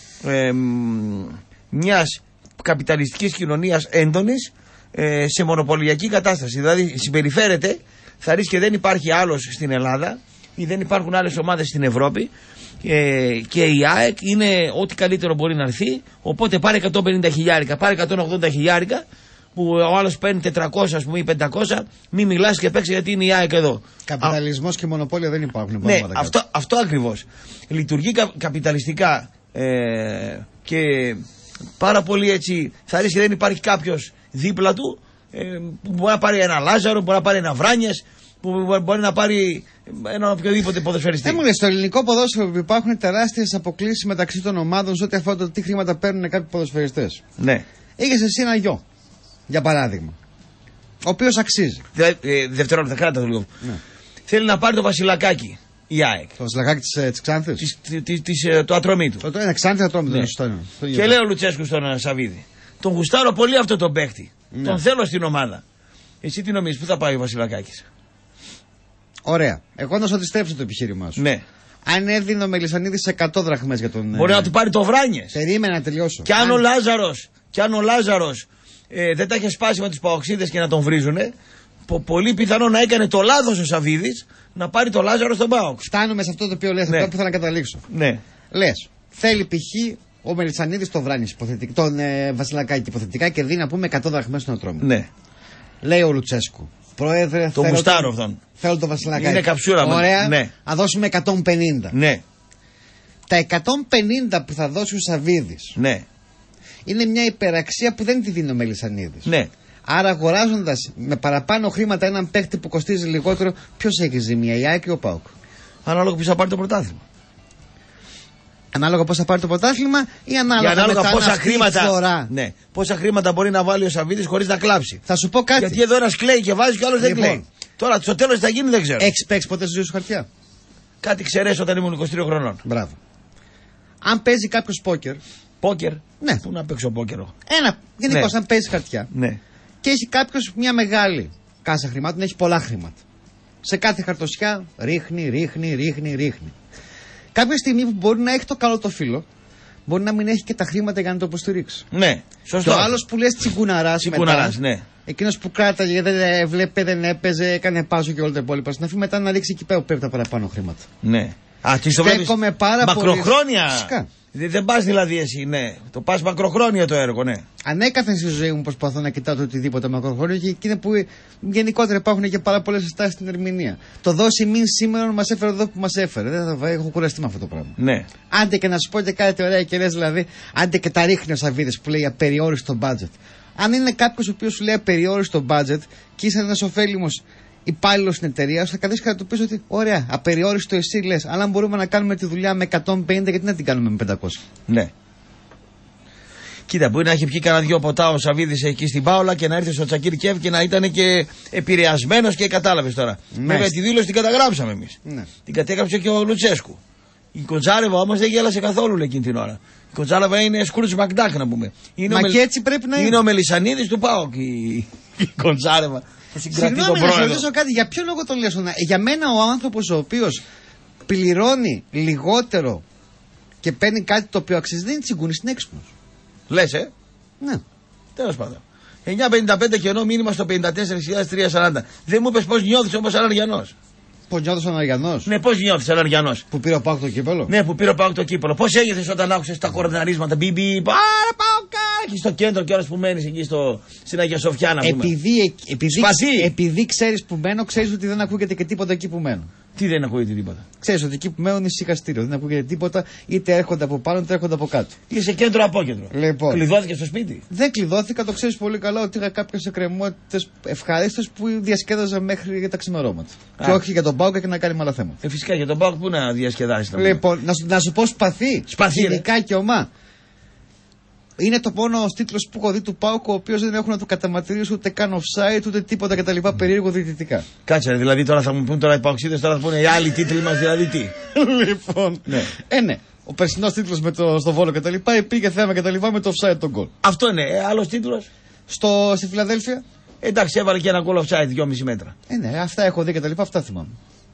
μιας καπιταλιστικής κοινωνίας έντονης σε μονοπωλιακή κατάσταση. Δηλαδή συμπεριφέρεται, θα ρίξει και δεν υπάρχει άλλος στην Ελλάδα ή δεν υπάρχουν άλλες ομάδες στην Ευρώπη και η ΑΕΚ είναι ό,τι καλύτερο μπορεί να έρθει, οπότε πάρε 150 χιλιάρικα, πάρε 180 χιλιάρικα που ο άλλος παίρνει 400 ας πούμε ή 500, μην μιλάς και παίξει γιατί είναι η ΑΕΚ εδώ.
Καπιταλισμός και μονοπόλια δεν υπάρχουν.
Ναι, αυτό ακριβώς. Λειτουργεί καπιταλιστικά και πάρα πολύ έτσι θα ρίξει και δεν υπάρχει κάποιος δίπλα του που μπορεί να πάρει ένα Λάζαρο, μπορεί να πάρει ένα Βράνιες, που μπορεί να πάρει έναν οποιοδήποτε ποδοσφαιριστή.
Δεν μου λες, στο ελληνικό ποδόσφαιρο που υπάρχουν τεράστιες αποκλήσεις μεταξύ των ομάδων σε ό,τι αφορά το τι χρήματα παίρνουν κάποιοι ποδοσφαιριστές.
Ναι.
Είχες εσύ ένα γιο, για παράδειγμα, ο οποίος αξίζει.
Δευτερόλεπτα, κράτα το λίγο. Ναι. Θέλει να πάρει το Βασιλακάκι η ΑΕΚ.
Το Βασιλακάκι της Ξάνθης.
Το Ατρομήτου.
Το είναι Ξάνθη Ατρομήτου.
Ναι. Και λέει ο Λουτσέσκου στον Σαββίδη. Τον γουστάρω πολύ αυτό τον παίχτη. Ναι. Τον θέλω στην ομάδα. Εσύ τι νομίζεις, πού θα πάει ο Βασιλακάκης?
Ωραία. Εγώ να σου αντιστρέψω το επιχείρημά σου.
Ναι.
Αν έδινε ο Μελισσανίδης 100 δραχμές για τον.
Μπορεί να του πάρει το Βράνιες.
Περίμενα να τελειώσω.
Και αν ο Λάζαρος δεν τα είχε σπάσει με τους παοξίδες και να τον βρίζουνε, πολύ πιθανό να έκανε το λάθος ο Σαββίδης να πάρει το Λάζαρο στον ΠΑΟΚ.
Φτάνουμε σε αυτό το οποίο λες, αυτό που θέλω να καταλήξω.
Ναι.
Λες, θέλει π.χ. ο Μελισσανίδης τον Βράνιες, τον Βασιλακάκη υποθετικά και δίνει να πούμε 100 δραχμές στον Ατρόμητο.
Ναι.
Λέει ο Λουτσέσκου. Πρόεδρε,
το γουστάρω αυτόν.
Θέλω τον Βασιλακάκη.
Είναι καψούρα μου.
Ωραία,
ναι.
θα δώσουμε 150.
Ναι.
Τα 150 που θα δώσει ο Σαββίδης.
Ναι.
Είναι μια υπεραξία που δεν τη δίνει ο Μελισσανίδης.
Ναι.
Άρα αγοράζοντας με παραπάνω χρήματα έναν παίχτη που κοστίζει λιγότερο, ποιος έχει ζημία, η ΑΕΚ ή ο ΠΑΟΚ?
Ανάλογα ποιος θα πάρει το πρωτάθλημα.
Ανάλογα πώς θα πάρει το πρωτάθλημα ή ανάλογα
πόσα χρήματα, ναι, πόσα χρήματα μπορεί να βάλει ο Σαββίδης χωρίς να κλάψει.
Θα σου πω κάτι.
Γιατί εδώ ένας κλαίει και βάζει και ο άλλος δεν κλαίει. Τώρα στο τέλος τι θα γίνει δεν ξέρω.
Έχεις παίξει ποτέ στη ζωή σου χαρτιά?
Κάτι ξέρεις όταν ήμουν 23 χρονών.
Μπράβο. Αν παίζει κάποιος πόκερ.
Πόκερ.
Ναι.
Πού να παίξω πόκερ?
Γενικώς, αν παίζει χαρτιά.
Ναι.
Και έχει κάποιος μια μεγάλη κάσα χρημάτων, έχει πολλά χρήματα. Σε κάθε χαρτοσιά ρίχνει. Κάποια στιγμή που μπορεί να έχει το καλό το φίλο, μπορεί να μην έχει και τα χρήματα για να το υποστηρίξει.
Ναι, σωστό.
Και ο άλλος που λες τσιγκουναράς μετά,
ναι.
Εκείνος που κράταγε, δεν βλέπε, δεν έπαιζε, έκανε πάσο και όλα τα υπόλοιπα, στην αφή μετά να ρίξει εκεί πέρα που πρέπει τα παραπάνω χρήματα.
Ναι. Α, τι στο βλέπεις μακροχρόνια.
Φυσικά.
Δεν πας δηλαδή εσύ, ναι. Το πας μακροχρόνια το έργο, ναι.
Ανέκαθεν στη ζωή μου προσπαθώ να κοιτάω το οτιδήποτε μακροχρόνιο και εκείνη που γενικότερα υπάρχουν και πάρα πολλές συστάσεις στην ερμηνεία. Το δώσει μην σήμερα μας έφερε εδώ που μας έφερε. Δεν θα έχω κουραστεί με αυτό το πράγμα.
Ναι.
Άντε και να σου πω και κάτι ωραία και λες δηλαδή, άντε και τα ρίχνει ο Σαββίδης που λέει απεριόριστο budget. Αν είναι κάποιος ο οποίος σου λέει απεριόριστο budget και είσαι ένας ωφέλιμος υπάλληλος στην εταιρεία σου, θα καθίσει και θα του πεις ότι ωραία, απεριόριστο εσύ λες, αλλά αν μπορούμε να κάνουμε τη δουλειά με 150, γιατί να την κάνουμε με 500.
Ναι. Κοίτα, μπορεί να έχει πιει κανένα δυο ποτά ο Σαββίδης εκεί στην Πάολα και να έρθει στο Τσακίρ Κιέβ και να ήταν και επηρεασμένος και κατάλαβες τώρα. Βέβαια τη δήλωση την καταγράψαμε εμείς.
Ναι.
Την κατέγραψε και ο Λουτσέσκου. Η Κοντζάρεβα όμως δεν γέλασε καθόλου εκείνη την ώρα. Η Κοντζάρεβα είναι Σκρούτζ Μακντάκ να πούμε.
Και έτσι πρέπει να είναι.
Είναι ο Μελισσανίδης του ΠΑΟΚ η Κοντζάρεβα.
Συγγνώμη να σε ρωτήσω κάτι, για ποιο λόγο το λες? Για μένα ο άνθρωπος ο οποίος πληρώνει λιγότερο και παίρνει κάτι το οποίο αξίζει, δεν είναι τσιγκούνης, είναι έξυπνος.
Λες,
Ναι.
Τέλος πάντων. 9.55 και ενώ μήνυμα στο 54.340. Δεν μου είπες πώς νιώθεις όμως σαν Αριανός.
Πώς νιώθεις σαν Αριανός?
Ναι, πώς νιώθεις σαν Αριανός.
Που πήρε ο ΠΑΟΚ το κύπελο.
Ναι, που πήρε ο ΠΑΟΚ το κύπελο. Πώς ένιωθες όταν άκουσες τα κορναρίσματα, μπιμπι, πάρε ΠΑΟΚ, εκεί στο κέντρο και ώρες που μένεις εκεί στην Αγία Σοφιά να πούμε.
Επειδή ξέρεις που μένω, ξέρεις ότι δεν ακούγεται και τίποτα εκεί που μένω.
Τι δεν ακούγεται τίποτα?
Ξέρεις ότι εκεί που μένω είναι σιγαστήριο, δεν ακούγεται τίποτα, είτε έρχονται από πάνω είτε έρχονται από κάτω.
Είσαι κέντρο απόκεντρο.
Λοιπόν.
Κλειδώθηκε στο σπίτι.
Δεν κλειδώθηκα, το ξέρεις πολύ καλά ότι είχα κάποιες εκκρεμότητες ευχαρίστες που διασκέδαζα μέχρι για τα ξημερώματα. Και όχι για τον ΠΑΟΚ και να κάνει με άλλα θέματα.
Φυσικά για τον ΠΑΟΚ που να διασκεδάσει.
Λοιπόν, να σου πω σπαθί. Γενικά και ομά. Είναι το μόνο τίτλο που έχω δει του ΠΑΟΚ, ο οποίο δεν έχουν να του καταματηρήσει ούτε καν offside ούτε τίποτα κτλ. Περίεργο διαιτητικά.
Κάτσε, δηλαδή τώρα θα μου πούν τώρα οι παοξίδες, τώρα θα πούνε οι άλλοι τίτλοι μας, δηλαδή τι.
Λοιπόν. Ναι. Ναι. Ο περσινός τίτλος στο Βόλο κτλ. Υπήρχε θέμα κτλ. Με το offside τον γκολ.
Αυτό είναι. Άλλος τίτλος.
Στη Φιλαδέλφια.
Εντάξει, έβαλε και ένα γκολ offside 2,5 μέτρα.
Ναι, αυτά έχω δει κτλ. Αυτά θυμάμαι.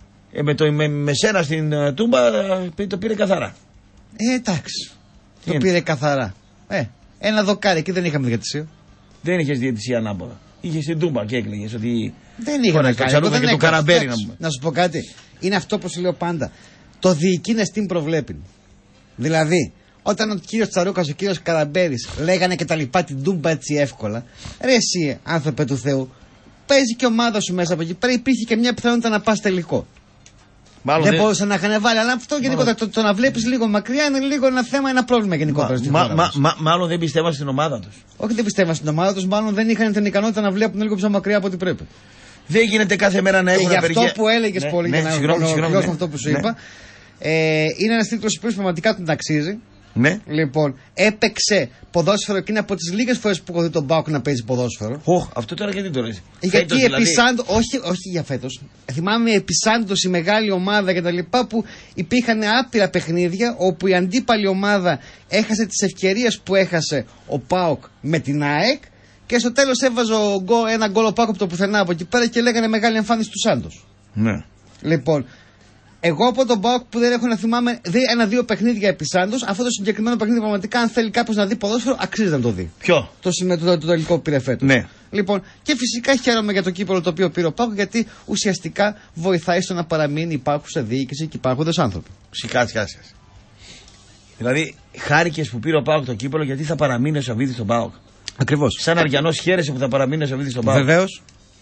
Με σένα στην Τούμπα το πήρε καθαρά.
Εντάξει. Το πήρε καθαρά. Ένα δοκάρι, εκεί δεν είχαμε διαιτησία.
Δεν είχε διαιτησία ανάποδα. Είχε την Τούμπα και έκλαιγε ότι.
Δεν είχα να κάνω.
Και του Καραμπέρι να πούμε.
Να σου πω κάτι. Είναι αυτό που σου λέω πάντα. Το διοικεί στην προβλέπει. Δηλαδή, όταν ο κύριος Τσαρούκας, ο κύριος Καραμπέρης λέγανε και τα λοιπά την Τούμπα έτσι εύκολα, ρε εσύ, άνθρωπε του Θεού, παίζει και ομάδα σου μέσα από εκεί. Πέρα υπήρχε και μια πιθανότητα να πας τελικό. Δεν μπορούσαν να είχαν βάλει, αλλά αυτό γενικότερα το να βλέπει λίγο μακριά είναι λίγο ένα θέμα, ένα πρόβλημα γενικότερα.
Μάλλον δεν πιστεύαν στην ομάδα του.
Όχι, δεν πιστεύαν στην ομάδα του, μάλλον δεν είχαν την ικανότητα να βλέπουν λίγο πιο μακριά από ό,τι πρέπει.
Δεν γίνεται κάθε μέρα να έχουν
απεργία. Γι' αυτό που έλεγε πολύ, για να ολοκληρώσω αυτό που σου είπα, είναι ένα τίτλο που πραγματικά τον αξίζει.
Ναι.
Λοιπόν, έπαιξε ποδόσφαιρο και είναι από τις λίγες φορές που έχω δει τον ΠΑΟΚ να παίζει ποδόσφαιρο.
Αυτό τώρα γιατί το λες.
Γιατί όχι για φέτος. Θυμάμαι επί Σάντος η μεγάλη ομάδα και τα λοιπά που υπήρχαν άπειρα παιχνίδια όπου η αντίπαλη ομάδα έχασε τις ευκαιρίες που έχασε ο ΠΑΟΚ με την ΑΕΚ και στο τέλος έβαζε ένα γκολ ο ΠΑΟΚ από το πουθενά από εκεί πέρα και λέγανε μεγάλη εμφάνιση του Σάντος.
Ναι.
Λοιπόν, εγώ από τον ΠΑΟΚ που δεν έχω να θυμάμαι ένα-δύο παιχνίδια επί Σάντος, αυτό το συγκεκριμένο παιχνίδι πραγματικά, αν θέλει κάποιος να δει ποδόσφαιρο, αξίζει να το δει.
Ποιο?
Το τελικό που πήρε φέτος.
Ναι.
Λοιπόν, και φυσικά χαίρομαι για το κύπελλο το οποίο πήρε ο ΠΑΟΚ, γιατί ουσιαστικά βοηθάει στο να παραμείνει υπάρχουσα διοίκηση και υπάρχοντες άνθρωποι.
Σηκάτσια. Δηλαδή, χάρηκες που πήρε ο ΠΑΟΚ το κύπελλο γιατί θα παραμείνει ο Σαββίδης στον ΠΑΟΚ.
Ακριβώς.
Σαν Αριανός χαίρεσαι που θα παραμείνει ο Σαββίδης στον ΠΑΟΚ.
Βεβαίως.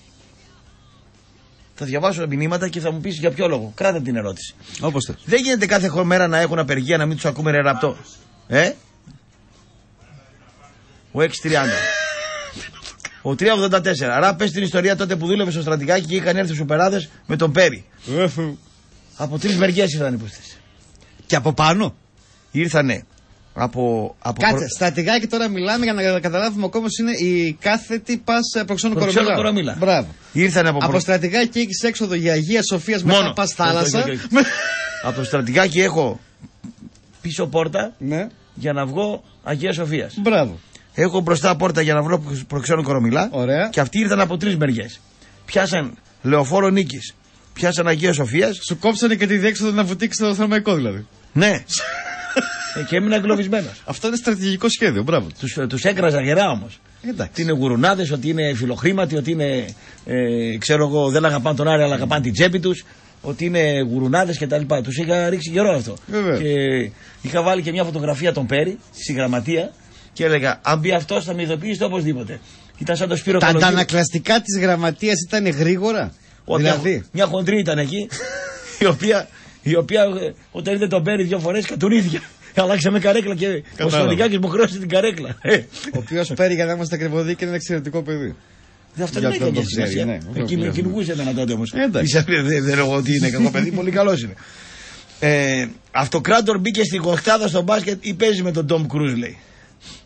Θα διαβάσω μηνύματα και θα μου πεις για ποιο λόγο. Κράτα την ερώτηση.
Όπως θες.
Δεν γίνεται κάθε μέρα να έχουν απεργία να μην τους ακούμε ραπτό. Ο 630. Ο 384. Άρα πες την ιστορία τότε που δούλευε στο Στρατηγάκι και είχαν έρθει σουπεράδες με τον Πέρι. Από 3 μεριές ήρθαν οι υποστήσεις.
Και από πάνω.
Ήρθανε
Κάτσε, Στρατηγάκι τώρα μιλάμε για να καταλάβουμε ακόμα είναι η κάθετη πας Προξένου Κορομίλα. Μπράβο.
Ήρθανε
από Στρατηγάκι έχεις έξοδο για Αγία Σοφίας μετά πας θάλασσα.
Από το Στρατηγάκι έχω πίσω πόρτα για να βγω Αγία Σοφίας.
Μπράβο.
Έχω μπροστά πόρτα για να βρω Προξένου Κορομίλα.
Ωραία.
Και αυτοί ήρθαν από 3 μεριές. Πιάσαν Λεωφόρο Νίκης, πιάσαν Αγία Σοφίας.
Σου κόψανε και τη διέξοδο να βουτήξει το θερμαϊκό δηλαδή.
Ναι. Και έμεινα εγκλωβισμένος.
Αυτό είναι στρατηγικό σχέδιο, μπράβο.
Τους έκραζα γερά όμως. Ότι είναι γουρουνάδες, ότι είναι φιλοχρήματοι, ότι είναι, ξέρω εγώ, δεν αγαπάνε τον Άρη, αλλά αγαπάνε την τσέπη τους, ότι είναι γουρουνάδες κτλ. Τους είχα ρίξει γερό αυτό.
Βέβαια.
Και είχα βάλει και μια φωτογραφία τον Πέρι στη γραμματεία και έλεγα: αν μπει αυτός θα με ειδοποιήσετε οπωσδήποτε. Ήταν σαν το Σπύρο Καλογύρου.
Τα ανακλαστικά της γραμματείας ήταν γρήγορα. Δηλαδή.
Μια χοντρή ήταν εκεί, η οποία όταν είδε τον Πέρι 2 φορές κατουρήθηκε. Αλλάξαμε καρέκλα και ο Στρατηγάκης μου χρέωσε την καρέκλα.
Ο οποίος Πέρι, για να είμαστε ακριβωδικοί, είναι ένα εξαιρετικό παιδί.
Αυτό δεν έχει σημασία. Κυνηγούσε ένα τότε όμως. Δεν λέω ότι είναι κακό παιδί, πολύ καλός είναι. Αυτοκράτορ μπήκε στην κοχτάδα στο μπάσκετ ή παίζει με τον Τόμ Κρούζ, λέει.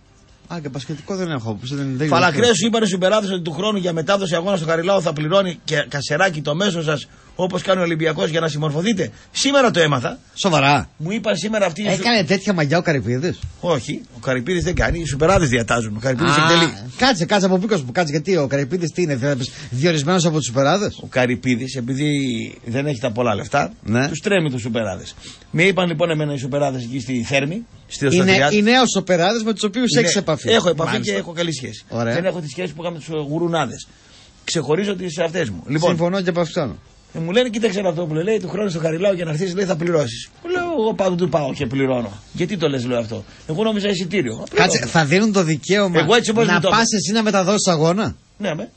Α, και μπασκετικό δεν έχω.
Φαλακρέου είπαν στου υπεράδε ότι του χρόνου για μετάδοση αγώνα στο Χαριλάου θα πληρώνει και κασεράκι το μέσο σα όπως κάνει ο Ολυμπιακός για να συμμορφωθείτε. Σήμερα το έμαθα.
Σοβαρά.
Μου είπαν σήμερα αυτή.
Έκανε τέτοια μαγιά ο Καρυπίδης?
Όχι, ο Καρυπίδης δεν κάνει. Οι σουπεράδες διατάζουν. Ο Καρυπίδης εκτελεί.
Κάτσε από πίκος μου, κάτσε. Γιατί ο Καρυπίδης τι είναι, διορισμένος από τους σουπεράδες?
Ο Καρυπίδης, επειδή δεν έχει τα πολλά λεφτά,
ναι,
τους τρέμει τους σουπεράδες. Με είπαν λοιπόν εμένα οι σουπεράδες εκεί στη Θέρμη.
Είναι οι νέοι σουπεράδες με τους οποίους έχεις επαφή?
Έχω επαφή. Μάλιστα. Και έχω καλή σχέση.
Ωραία.
Δεν έχω τη σχέση που είχαμε τους γουρουνάδες. Ξεχωρίζω τις αυτές μου. Λοιπόν,
συμφωνώ και από αυτό.
Μου λένε, κοίταξε αυτό που λέει, του χρόνου στο Χαριλάου για να έρθει, λέει θα πληρώσει. Λέω, εγώ πάντου του πάω και πληρώνω. Γιατί το λες, λέω αυτό? Εγώ νόμιζα εισιτήριο.
Κάτσε, θα δίνουν το δικαίωμα να πας εσύ να μεταδώσεις αγώνα?
Ναι, με.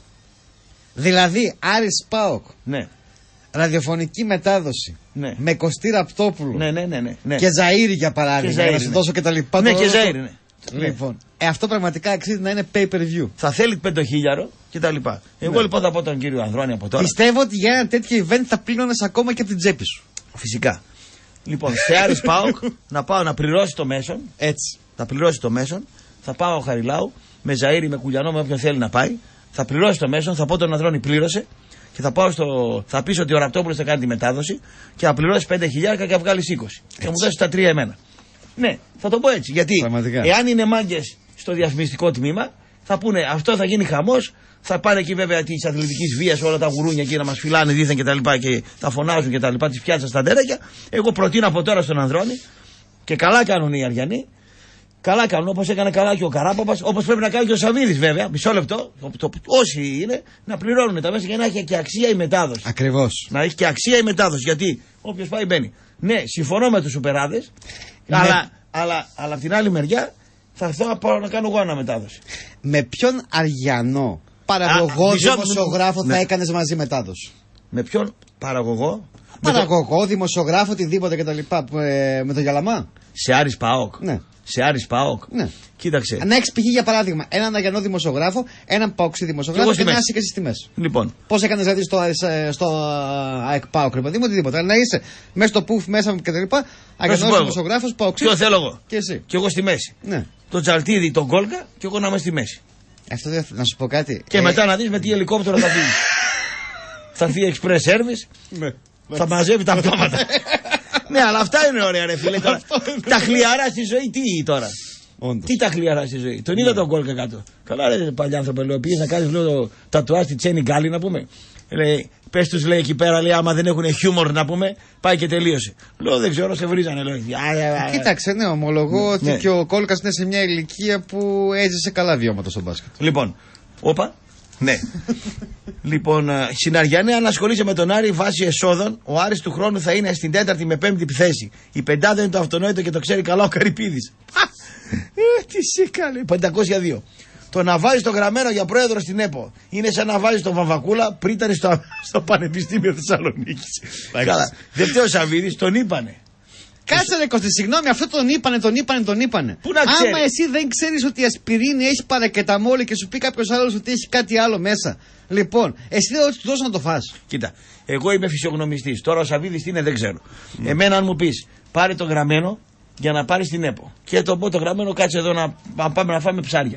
Δηλαδή, Άρης ΠΑΟΚ.
Ναι.
Ραδιοφωνική μετάδοση.
Ναι.
Με Κωστή Ραπτόπουλου.
Ναι.
Και Ζαΐρη για παράδειγμα. Να σου δώσω και τα λοιπά.
Ναι, και Ζαΐρη, ναι.
Λοιπόν, αυτό πραγματικά αξίζει να είναι pay per view.
Θα θέλει 5.000 και τα λοιπά. Εγώ λοιπόν θα πω τον κύριο Ανδρώνη από τώρα.
Πιστεύω ότι για ένα τέτοιο event θα πλήρωνες ακόμα και από την τσέπη σου.
Φυσικά. Λοιπόν, σε Άρης ΠΑΟΚ να πάω να πληρώσει το μέσον.
Έτσι.
Θα πληρώσει το μέσον. Θα πάω Χαριλάου με Ζαΐρη, με Κουλιανό, με όποιον θέλει να πάει. Θα πληρώσει το μέσον. Θα πω τον Ανδρώνη πλήρωσε. Και θα πάω θα πεις ότι ο Ραπτόπουλος θα κάνει τη μετάδοση. Και θα πληρώσει 5.000 και θα βγάλει 20. Έτσι. Και μου δώσει τα 3 εμένα. Ναι, θα το πω έτσι. Γιατί εάν είναι μάγκες στο διαφημιστικό τμήμα, θα πούνε αυτό θα γίνει χαμός. Θα πάνε εκεί βέβαια τη αθλητική βία, όλα τα γουρούνια εκεί να μας φυλάνε δίθεν και τα λοιπά και θα φωνάζουν και τα λοιπά, τις πιάτσα στα ντερέκια. Εγώ προτείνω από τώρα στον Ανδρώνη και καλά κάνουν οι Αριανοί. Καλά κάνουν, όπως έκανε καλά και ο Καράπαπας, όπως πρέπει να κάνει και ο Σαββίδης βέβαια. Μισό λεπτό, όσοι είναι, να πληρώνουν τα μέσα για να έχει και αξία η μετάδοση.
Ακριβώς.
Να έχει και αξία η μετάδοση. Γιατί όποιος πάει μπαίνει. Ναι, συμφωνώ με τους σουπεράδες, αλλά από την άλλη μεριά θα έρθω να πάω να κάνω εγώ αναμετάδοση.
Με ποιον Αριανό παραγωγό δημοσιογράφο θα έκανες μαζί μετάδοση?
Με ποιον παραγωγό?
Παραγωγό, δημοσιογράφο, οτιδήποτε κτλ. Με το Γιαλαμά.
Σε Άρης ΠΑΟΚ.
Ναι.
Σε Άρης ΠΑΟΚ.
Ναι.
Κοίταξε.
Να έχεις π.χ. για παράδειγμα έναν Αριανό δημοσιογράφο, έναν Παοξή δημοσιογράφο και να είσαι και στις τιμές.
Λοιπόν.
Πώς έκανες δηλαδή στο ΑΕΚ ΠΑΟΚ, ρε παιδί μου, οτιδήποτε. Να είσαι μέσα στο πουφ, μέσα κτλ. Αριανός δημοσιογράφος, Παοξή.
Ποιο θέλω εγώ.
Και εσύ.
Και εγώ στη μέση.
Ναι.
Το Τζαλτίδι, τον Γκόλκα και εγώ να είμαι στη μέση.
Αυτό να σου πω κάτι.
Και μετά να δεις με τι ελικόπτερο θα φύγει. Θα έρθει Express Service.
Ναι.
Θα μαζεύει τα πτώματα. Ναι, αλλά αυτά είναι ωραία, ρε φίλε. Τα χλιαρά στη ζωή, τι τώρα?
Όντως.
Τι τα χλιαρά στη ζωή? Τον είδα τον Γκόλκα κάτω. Καλά, ρε παλιά άνθρωπε, λέω, πήγες να κάνεις το τατουάζ στη Τσένι Γκάλι, να πούμε. Λέει, πες τους, λέει, εκεί πέρα, λέει, άμα δεν έχουν χιούμορ, να πούμε, πάει και τελείωσε. Λέω, δεν ξέρω, σε βρίζανε, λέω.
Κοίταξε, ναι, ομολογώ ότι και ο Κόλκας είναι σε μια ηλικία που έζησε καλά βιώματα στο μπάσκετ.
Λοιπόν, όπα. Ναι. Λοιπόν, συναριανέ, αν ασχολείσαι με τον Άρη βάσει εσόδων, ο Άρης του χρόνου θα είναι στην 4η με 5η θέση. Η πεντάδα είναι το αυτονόητο και το ξέρει καλά ο Καρυπίδης. Τι σήκανε. 502. Το να βάζει τον Γραμμένο για πρόεδρο στην ΕΠΟ είναι σαν να βάζει τον Βαμβακούλα πριν ήταν στο Πανεπιστήμιο Θεσσαλονίκης. Καλά. Δεν φταίει ο Σαββίδης, τον είπανε.
Κάτσε ρε Κώστη, συγγνώμη, αυτό τον είπανε.
Πού να ξέρει?
Άμα εσύ δεν ξέρεις ότι η ασπιρίνη έχει παρακεταμόλη και σου πει κάποιος άλλος ότι έχει κάτι άλλο μέσα. Λοιπόν, εσύ δεν του δώσω να το φας.
Κοίτα, εγώ είμαι φυσιογνωμιστής. Τώρα ο Σαββίδης τι είναι δεν ξέρω. Εμένα αν μου πεις πάρε το Γραμμένο για να πάρει την ΕΠΟ και το πω το Γραμμένο κάτσε εδώ να πάμε να φάμε ψάρια.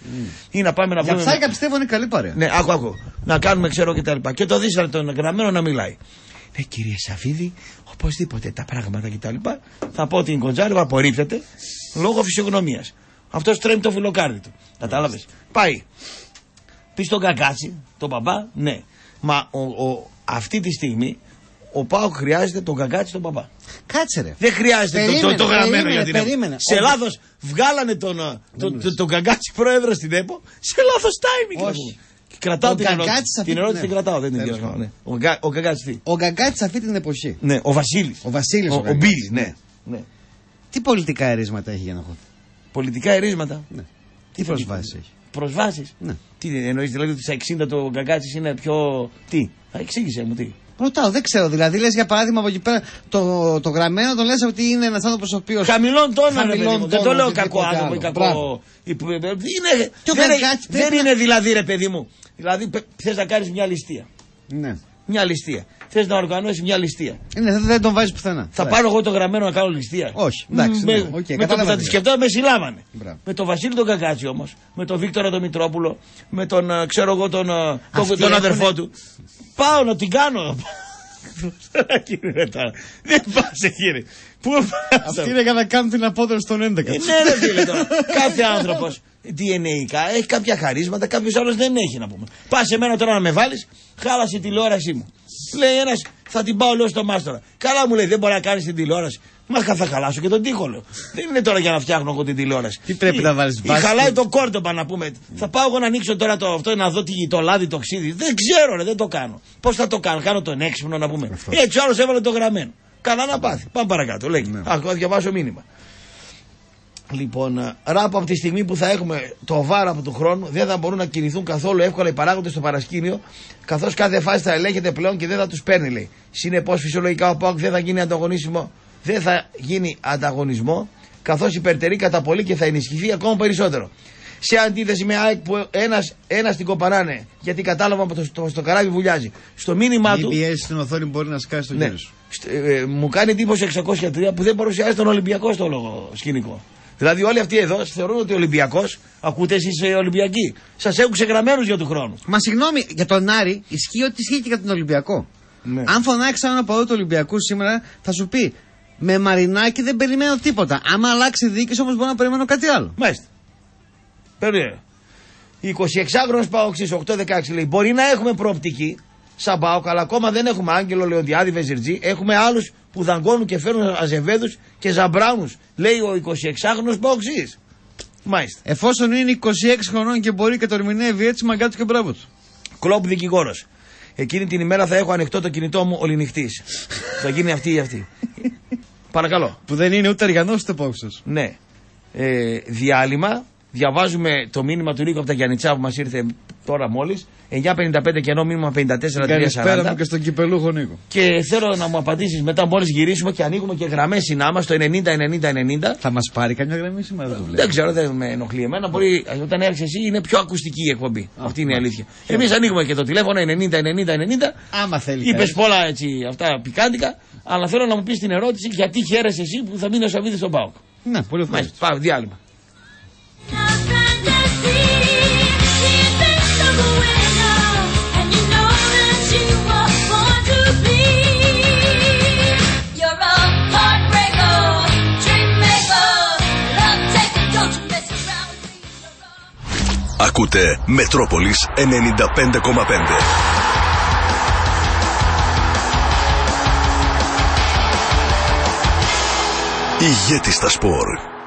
Ή να πάμε να
για ψάρια πιστεύω είναι καλή παρέα.
Ναι, άκου. Να κάνουμε ξέρω και τα λοιπά. Και το δεις τον Γραμμένο να μιλάει. Ναι, κύριε Σαββίδη, οπωσδήποτε τα πράγματα κτλ. Θα πω ότι η Κοντζάρεβα απορρίπτεται λόγω φυσιογνωμίας. Αυτός τρέμει το φιλοκάρδι του. Κατάλαβες. Πάει. Πει στον Κακάτσι, τον μπαμπά, ναι. Μα αυτή τη στιγμή ο ΠΑΟΚ χρειάζεται τον Κακάτσι, τον μπαμπά.
Κάτσε ρε.
Δεν χρειάζεται το Γραμμένο για την ΕΠΟ. Σε λάθος βγάλανε τον Κακάτσι πρόεδρο στην ΕΠΟ. Σε λάθος timing.
Όχι.
Κρατάω την ερώτηση, την κρατάω. Δεν την κρατάω. Ο Γκαγκάτσης τι?
Ο Γκαγκάτσης αυτή την εποχή.
Ναι, ο Βασίλης. Ο Μπίλης, ναι.
Τι πολιτικά ερίσματα έχει για να έχω?
Πολιτικά ερίσματα.
Ναι. Τι προσβάσεις έχει?
Προσβάσεις.
Ναι.
Τι εννοείς, δηλαδή ότι στα 60 το Γκαγκάτσης είναι πιο. Τι? Εξήγησε μου τι.
Ρωτάω, δεν ξέρω. Δηλαδή, λες για παράδειγμα από εκεί πέρα το Γραμμένο το λες ότι είναι ένας άνθρωπος ο οποίος.
Χαμηλών τόνων, δεν το λέω κακό άνθρωπο ή κακό. Δεν είναι δηλαδή ρε παιδί μου. Δηλαδή θες να κάνεις μια ληστεία.
Ναι.
Μια ληστεία. Θες να οργανώσεις μια ληστεία.
Δεν τον βάζεις πουθενά.
Θα πάρω εγώ το γραμμένο να κάνω ληστεία.
Όχι. Εντάξει.
Με το που θα τη σκεφτώ με συλλάβανε. Με τον Βασίλη τον Κακάτσι όμως, με τον Βίκτορα τον Μητρόπουλο, με τον ξέρω εγώ τον αδερφό του. Πάω να την κάνω. Δεν πας κύριε.
Αυτή είναι για να κάνουν την απόδοση των 11.
Ναι ρε φίλε τώρα. Κάθε άνθρωπος DNA έχει κάποια χαρίσματα, κάποιος άλλος δεν έχει να πούμε. Πας σε μένα τώρα να με βάλεις, χάλασε η τηλεόρασή μου. Λέει ένας, θα την πάω λέω στο μάστορα. Καλά μου λέει, δεν μπορεί να κάνεις την τηλεόραση. Μα θα χαλάσω και τον τοίχο λέω. Δεν είναι τώρα για να φτιάχνω εγώ την τηλεόραση.
Τι πρέπει να βάλεις βάση.
Χαλάει το κόρτοπα να πούμε. Θα πάω εγώ να ανοίξω τώρα αυτό να δω το λάδι, το ξύδι. Δεν ξέρω ρε, δεν το κάνω. Πώς θα το κάνω, κάνω τον έξυπνο να πούμε. Έτσι ο άλλος έβαλε το γραμμένο. Καλά να πάθει. Πάμε παρακάτω. Λέει. Θα διαβάσω μήνυμα. Λοιπόν, ράπο από τη στιγμή που θα έχουμε το βάρο από του χρόνου, δεν θα μπορούν να κινηθούν καθόλου εύκολα οι παράγοντες στο παρασκήνιο, καθώς κάθε φάση θα ελέγχεται πλέον και δεν θα τους παίρνει, λέει. Συνεπώς, φυσιολογικά ο ΠΑΟΚ δεν θα γίνει ανταγωνισμό, καθώς υπερτερεί κατά πολύ και θα ενισχυθεί ακόμα περισσότερο. Σε αντίθεση με ΑΕΚ που ένας την κοπανάνε, γιατί κατάλαβα στο καράβι βουλιάζει. Στο μήνυμά του.
Η πιέση στην οθόνη μπορεί να σκάσει το γύρο σου.
Μου κάνει εντύπωση 603 που δεν παρουσιάζει τον Ολυμπιακό στο λόγο σκηνικό. Δηλαδή όλοι αυτοί εδώ θεωρούν ότι ο Ολυμπιακός, ακούτε εσείς Ολυμπιακοί, σας έχουν ξεγραμμένους για του χρόνου.
Μα συγγνώμη, για τον Άρη ισχύει ότι ισχύει και για τον Ολυμπιακό. Ναι. Αν φωνάξει έναν παδό του Ολυμπιακού σήμερα, θα σου πει με Μαρινάκη δεν περιμένω τίποτα. Άμα αλλάξει διοίκηση όμως μπορώ να περιμένω κάτι άλλο.
Μάλιστα. Περίμενε. 26χρονος Παοξής, 8-16 λέει: μπορεί να έχουμε προοπτική σαν ΠΑΟΚ, αλλά ακόμα δεν έχουμε Άγγελο, Λεοντιάδη, Βεζιρτζή. Έχουμε άλλους που δαγκώνουν και φέρνουν Αζεβέδους και Ζαμπράουνους, λέει ο 26χρονος Παοξής. Μάλιστα.
Εφόσον είναι 26 χρονών και μπορεί και το ερμηνεύει έτσι, μαγκά του και μπράβο του.
Κλόπ δικηγόρος. Εκείνη την ημέρα θα έχω ανοιχτό το κινητό μου οληνυχτής. Θα γίνει αυτή ή αυτή. Παρακαλώ.
Που δεν είναι ούτε Αριανός ούτε Παοξής.
Ναι. Διάλειμμα. Διαβάζουμε το μήνυμα του Νίκο από τα Γιαννιτσά που μας ήρθε τώρα μόλις. 9.55 και ενώ μήνυμα 54.340.
Καλησπέρα μου και στον κυπελούχο Νίκο.
Και θέλω να μου απαντήσεις μετά μόλις γυρίσουμε και ανοίγουμε και γραμμές συνάμα στο 90-90-90.
Θα μας πάρει καμιά γραμμή σήμερα, δεν το βλέπω.
Δεν ξέρω, δεν με ενοχλεί εμένα. Μπορεί όταν έρχεσαι εσύ είναι πιο ακουστική η εκπομπή. Αυτή είναι η αλήθεια. Εμείς ανοίγουμε και το τηλέφωνο 90-90-90.
Άμα θέλει.
Είπες πολλά έτσι αυτά πικάντικα, αλλά θέλω να μου πεις την ερώτηση γιατί χαίρεσαι εσύ που θα μείνει ο Σαββίδης στον ΠΑΟΚ.
Ναι, πολύ ευχαριστώ.
Πάμε, διάλειμμα.
Ακούτε Μετρόπολης 95,5. Ηγέτη στα σπορ.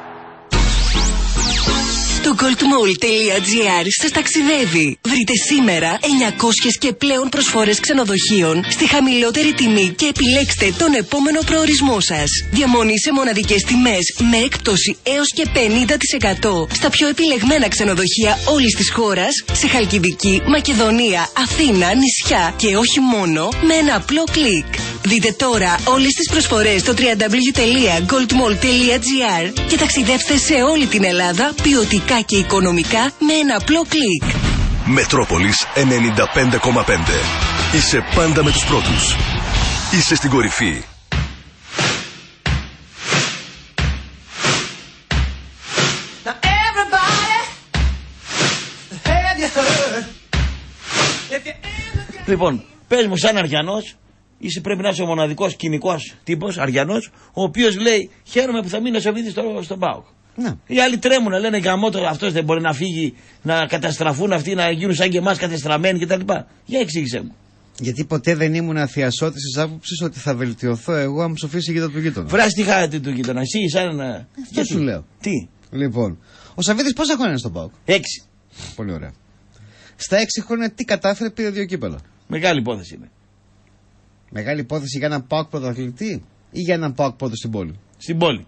Το goldmall.gr σας ταξιδεύει. Βρείτε σήμερα 900 και πλέον προσφορές ξενοδοχείων στη χαμηλότερη τιμή και επιλέξτε τον επόμενο προορισμό σας. Διαμονή σε μοναδικές τιμές με έκπτωση έως και 50% στα πιο επιλεγμένα ξενοδοχεία όλης της χώρας, σε Χαλκιδική, Μακεδονία, Αθήνα, νησιά και όχι μόνο, με ένα απλό κλικ. Δείτε τώρα όλες τις προσφορές στο www.goldmall.gr και ταξιδεύστε σε όλη την Ελλάδα ποιοτικά και οικονομικά με ένα απλό κλικ.
Μετρόπολης 95,5. Είσαι πάντα με τους πρώτους. Είσαι στην κορυφή.
Λοιπόν, πες μου σαν Αριανός, πρέπει να είσαι ο μοναδικός κοινικός τύπος, Αριανός, ο οποίος λέει χαίρομαι που θα μείνει ο Σαββίδης στον ΠΑΟΚ.
Ναι.
Οι άλλοι τρέμουν, λένε γαμώτο, αυτός δεν μπορεί να φύγει, να καταστραφούν αυτοί, να γίνουν σαν και εμάς κατεστραμμένοι κτλ. Για εξήγησέ μου.
Γιατί ποτέ δεν ήμουν θειασότης της άποψης ότι θα βελτιωθώ εγώ αν μου ψοφήσει η γείτονα του γείτονα.
Βράζει τη χάρη του γείτονα, εσύ σαν.
Αυτό σου λέω.
Τι.
Λοιπόν, ο Σαββίδης πόσα χρόνια είναι στον ΠΑΟΚ?
6.
Πολύ ωραία. Στα 6 χρόνια τι κατάφερε, πήρε 2 κύπελα.
Μεγάλη υπόθεση είναι.
Μεγάλη υπόθεση για έναν ΠΑΟΚ πρωταθλητή ή για έναν ΠΑΟΚ πρώτο στην πόλη?
Στην πόλη.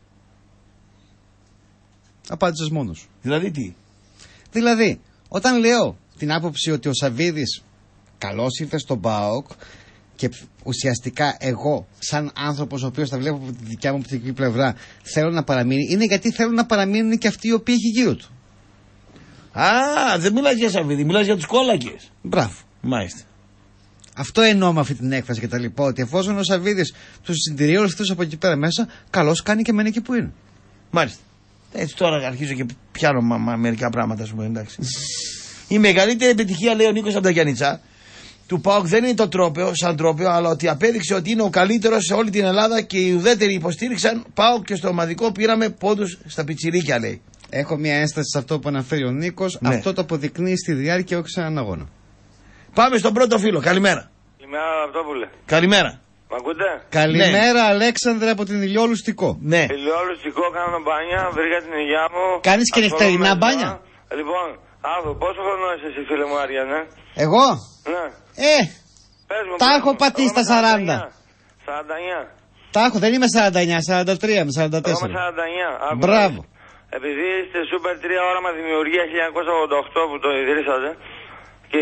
Απάντησες μόνος.
Δηλαδή τι?
Δηλαδή, όταν λέω την άποψη ότι ο Σαββίδης καλώς ήρθε στον ΠΑΟΚ και ουσιαστικά εγώ σαν άνθρωπος ο οποίος τα βλέπω από τη δικιά μου οπτική πλευρά θέλω να παραμείνει, είναι γιατί θέλουν να παραμείνουν και αυτοί οι οποίοι έχει γύρω του.
Α, δεν μιλάς για Σαββίδη, μιλάς για τους κόλακες.
Μπράβο.
Μάλιστα.
Αυτό εννοώ με αυτή την έκφραση και τα λοιπά. Ότι εφόσον ο Σαββίδης τους συντηρεί όλους αυτούς από εκεί πέρα μέσα, καλώς κάνει και μένει εκεί που είναι.
Μάλιστα. Έτσι τώρα αρχίζω και πιάνω μερικά πράγματα, σου πω, εντάξει. Η μεγαλύτερη επιτυχία, λέει ο Νίκος από τα Γιάννητσά, του ΠΑΟΚ δεν είναι το τρόπαιο, σαν τρόπαιο, αλλά ότι απέδειξε ότι είναι ο καλύτερος σε όλη την Ελλάδα και οι ουδέτεροι υποστήριξαν ΠΑΟΚ και στο ομαδικό πήραμε πόντους στα πιτσιρίκια, λέει.
Έχω μια ένσταση σε αυτό που αναφέρει ο Νίκος.
Ναι.
Αυτό το αποδεικνύει στη διάρκεια, όχι σε έναν αγώνα.
Πάμε στον πρώτο φίλο. Καλημέρα.
Καλημέρα, Ραπτόπουλε.
Καλημέρα.
Μ' ακούτε?
Καλημέρα, ναι. Αλέξανδρε από την Ηλιόλουστικό.
Ναι.
Ηλιόλουστικό, κάνω μπάνια, βρήκα την υγειά μου.
Κάνεις και νυχτερινά μπάνια?
Λοιπόν, άκου, πόσο χρόνο είσαι εσύ, φίλε μου, Άριανε?
Εγώ?
Ναι. Πες μου,
τα έχω πατήσει στα 40.
49.
Τα έχω, δεν είμαι 49, 43, είμαι 44.
Είμαι 49.
Μπράβο.
Επειδή είστε Super 3 όραμα δημιουργία 1988 που το ιδρύσατε και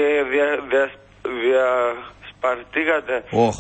διασπαρτήκατε,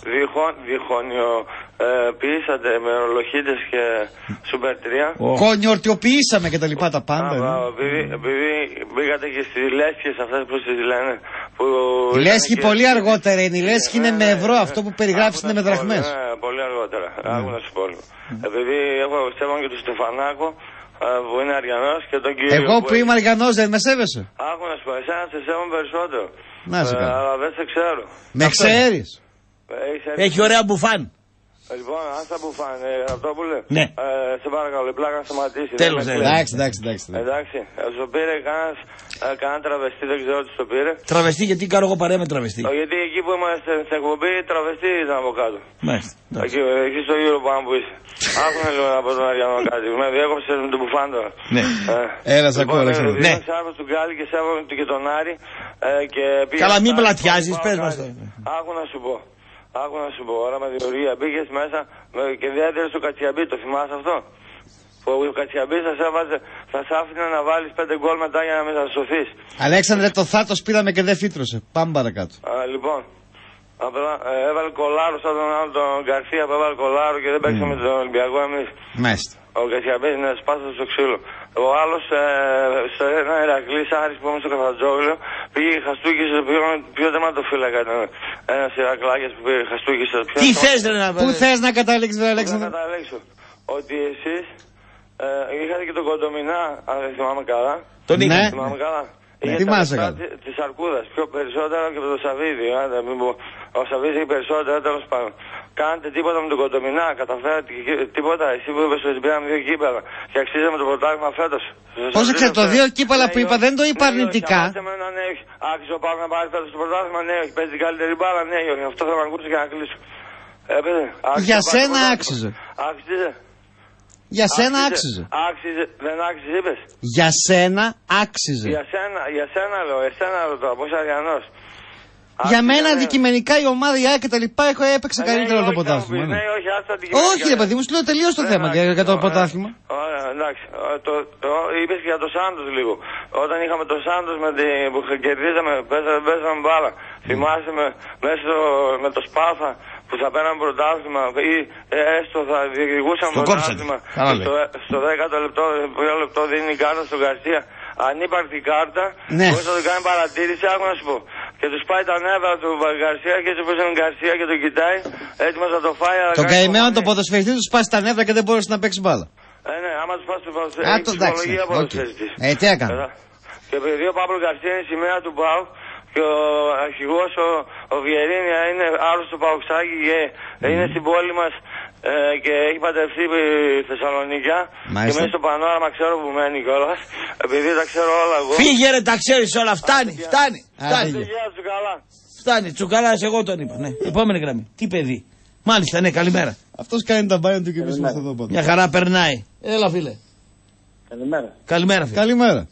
διχονιοποιήσατε με ορολογίτες και Super 3.
Κονιορτιοποιήσαμε και τα λοιπά τα πάντα.
Επειδή μπήκατε και στις λέσχες αυτές που τις λένε.
Η λέσχη πολύ αργότερα είναι. Η λέσχη είναι με ευρώ, αυτό που περιγράφεις είναι με δραχμές.
Πολύ αργότερα. Άκου να σου πω. Επειδή έχω σέβομαι και τον Στεφανάκο που είναι Αριανός και τον κύριο.
Εγώ που είμαι Αριανός δεν με σέβεσαι?
Άκου να σου πω, εσένα σε σέβομαι περισσότερο.
Να σε κάνω.
Αλλά δεν σε ξέρω.
Με ξέρεις?
Έχει ωραία μπουφάν.
Λοιπόν, αν θα μπουφάν, Ραπτόπουλε.
Ναι.
Σε παρακαλώ, η πλάκα να σταματήσει.
Τέλος, εντάξει.
Εντάξει, σου πήρε κανένα τραβεστή, δεν ξέρω τι το πήρε.
Τραβεστή, γιατί κάνω εγώ παρέα με τραβεστή?
Γιατί εκεί που είμαστε στην εκπομπή, τραβεστή ήταν από κάτω.
Μάλιστα.
Εκεί στο γύρο πάνω που είσαι. Άκουνε λίγο από τον Αριανό κάτι. Με διέκοψε με τον μπουφάν τώρα.
Ναι.
Έλα, σ' ακούω, Αλέξανδρε.
Ναι. Είμαι σάρβος του Γκάλι και σέβομαι και τον Άρη.
Καλά, μην πλατιάζεις, πες μας το.
Άκου να σου πω. Άκου να σου πω, ώρα με διορία μπήκες μέσα και ιδιαίτερα στο Κατσιαμπί, το θυμάσαι αυτό? Που ο Κατσιαμπής θα σ' άφηνε να βάλεις 5 γκολ μετά για να μετασωθείς.
Αλέξανδρε, το θάτος πήραμε και δεν φύτρωσε. Πάμε παρακάτω.
Λοιπόν, έβαλε κολάρο σαν τον άλλο τον Γκαρσία που έβαλε κολάρο και δεν παίξαμε τον Ολυμπιακό εμείς.
Μάλιστα.
Ο Κατσιαμπής είναι σπάστος στο ξύλο. Ο άλλος σε ένα Ηρακλής Άρης που ήμουν στο Καφτατζόγλιο πήγε χαστούκισε, ποιο τερματοφύλακα ήταν ένας Ηρακλάκιας που πήγε χαστούκισε.
Τι θες να
Πού θες να καταλήξεις, Αλέξανδρε?
Να καταλήξω ότι εσείς είχατε και τον Κοντομινά, αν δεν θυμάμαι καλά.
Τον είχα.
Θυμάμαι καλά.
Θυμάσαι καλά.
Της Αρκούδας, πιο περισσότερο και από τον Σαββίδη. Ο Σαββίδης έχει περισσότερο, τέλος πάντων. Κάνετε τίποτα με τον Κοντομινά, καταφέρατε τίποτα. Εσύ που είπες ότι πήραμε 2 κύπελα και αξίζαμε το πρωτάθλημα φέτος.
Πώς ξέρετε, το 2 κύπελα που είπα δεν το είπα αρνητικά.
Άξιζε ο Πάοκ να πάρει φέτος το πρωτάθλημα, ναι, όχι. Παίζει την καλύτερη μπάλα, ναι, όχι. Αυτό θα με ακούσει και να κλείσω.
Για σένα άξιζε.
Άξιζε.
Για σένα άξιζε.
Άξιζε, δεν άξιζε, είπες.
Για σένα άξιζε.
Για σένα λέω, εσένα λέω τώρα, πώς Αριανός.
Για μένα αντικειμενικά η ομάδα, η ΑΕΚ και τα λοιπά έπαιξε καλύτερα το πρωτάθλημα.
Ναι, όχι, άστα αντικειμενικά.
Όχι, ρε παιδί μου, σου λέω τελείως το θέμα για το πρωτάθλημα.
Ωραία, εντάξει. Είπες και για το Σάντος λίγο. Όταν είχαμε το Σάντος που κερδίζαμε, παίζαμε μπάλα. Θυμάσαι με το Σπάθα που θα πέραμε πρωτάθλημα ή έστω θα διεκδικούσαμε πρωτάθλημα. Στο 10ο λεπτό δίνει η κάρτα στον Γκαρσία. Ανύπαρκτη κάρτα, μπορείς να το κάνει παρατήρηση, άκου να σου πω. Και του πάει τα νεύρα του Γκαρσία και έτσι όπως είναι Γκαρσία και τον κοιτάει, έτοιμος να το φάει.
Το καημένο το ποδοσφαιριστή του σπάσει τα νεύρα και δεν μπορείς να παίξει μπάλα.
Ναι, άμα του σπάσει το ποδοσφαιριστή, έχει ψυχολογία ποδοσφαιριστής.
Τι έκανε.
Και επειδή ο Παύλο Γκαρσία είναι η σημαία του ΠΑΟΚ και ο αρχηγός ο Βιερίνια είναι άρρωστο Παοξάκι και είναι στην πόλη μας και έχει παντρευτεί Θεσσαλονίκια και μέσα στο πανόραμα ξέρω που μένει κιόλας, επειδή τα ξέρω όλα εγώ.
Φύγε ρε, τα ξέρεις όλα, φτάνει. Φτάνει, Τσουκαλάς, εγώ τον είπα. Ναι. Επόμενη γραμμή. Τι παιδί. Μάλιστα, ναι, καλημέρα.
Αυτός κάνει τα μπάνια του και εμείς είμαστε εδώ πάντα.
Μια χαρά περνάει. Έλα, φίλε.
Καλημέρα.
Καλημέρα, φίλε.
Καλημέρα.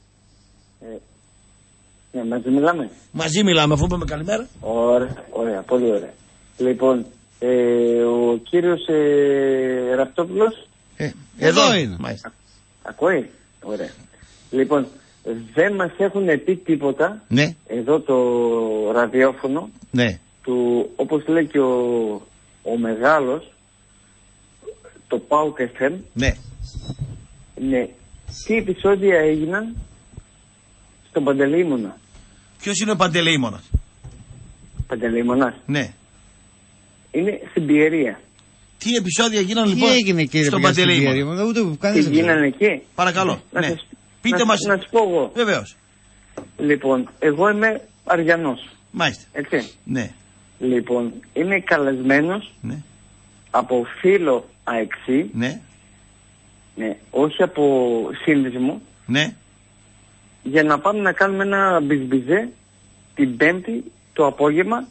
Μαζί μιλάμε.
Μαζί μιλάμε, αφού είπαμε καλημέρα.
Ωραία, πολύ ωραία. Λοιπόν, ο κύριος Ραπτόπουλος.
Εδώ είναι.
Ακούει. Ωραία. Λοιπόν, δεν μας έχουν πει τίποτα.
Ναι.
Εδώ το ραδιόφωνο.
Ναι.
Του, όπως λέει και ο μεγάλος, το ΠΑΟΚ FM.
Ναι.
Ναι. Τι επεισόδια έγιναν στον Παντελεήμονα.
Ποιος είναι ο Παντελεήμονας?
Παντελεήμονας.
Ναι.
Είναι στην Πιερία.
Τι επεισόδια γίνανε λοιπόν στον Παντελεήμονα?
Τι γίνανε εκεί?
Παρακαλώ. Ναι. Πείτε μας.
Να σου πω εγώ.
Βεβαίως.
Λοιπόν, εγώ είμαι Αριανός.
Μάλιστα.
Έτσι.
Ναι.
Λοιπόν, είμαι καλεσμένος από φίλο αεξή.
Ναι.
Ναι. Όχι από σύνδεσμο.
Ναι.
Για να πάμε να κάνουμε ένα μπιζμπιζέ την Πέμπτη το απόγευμα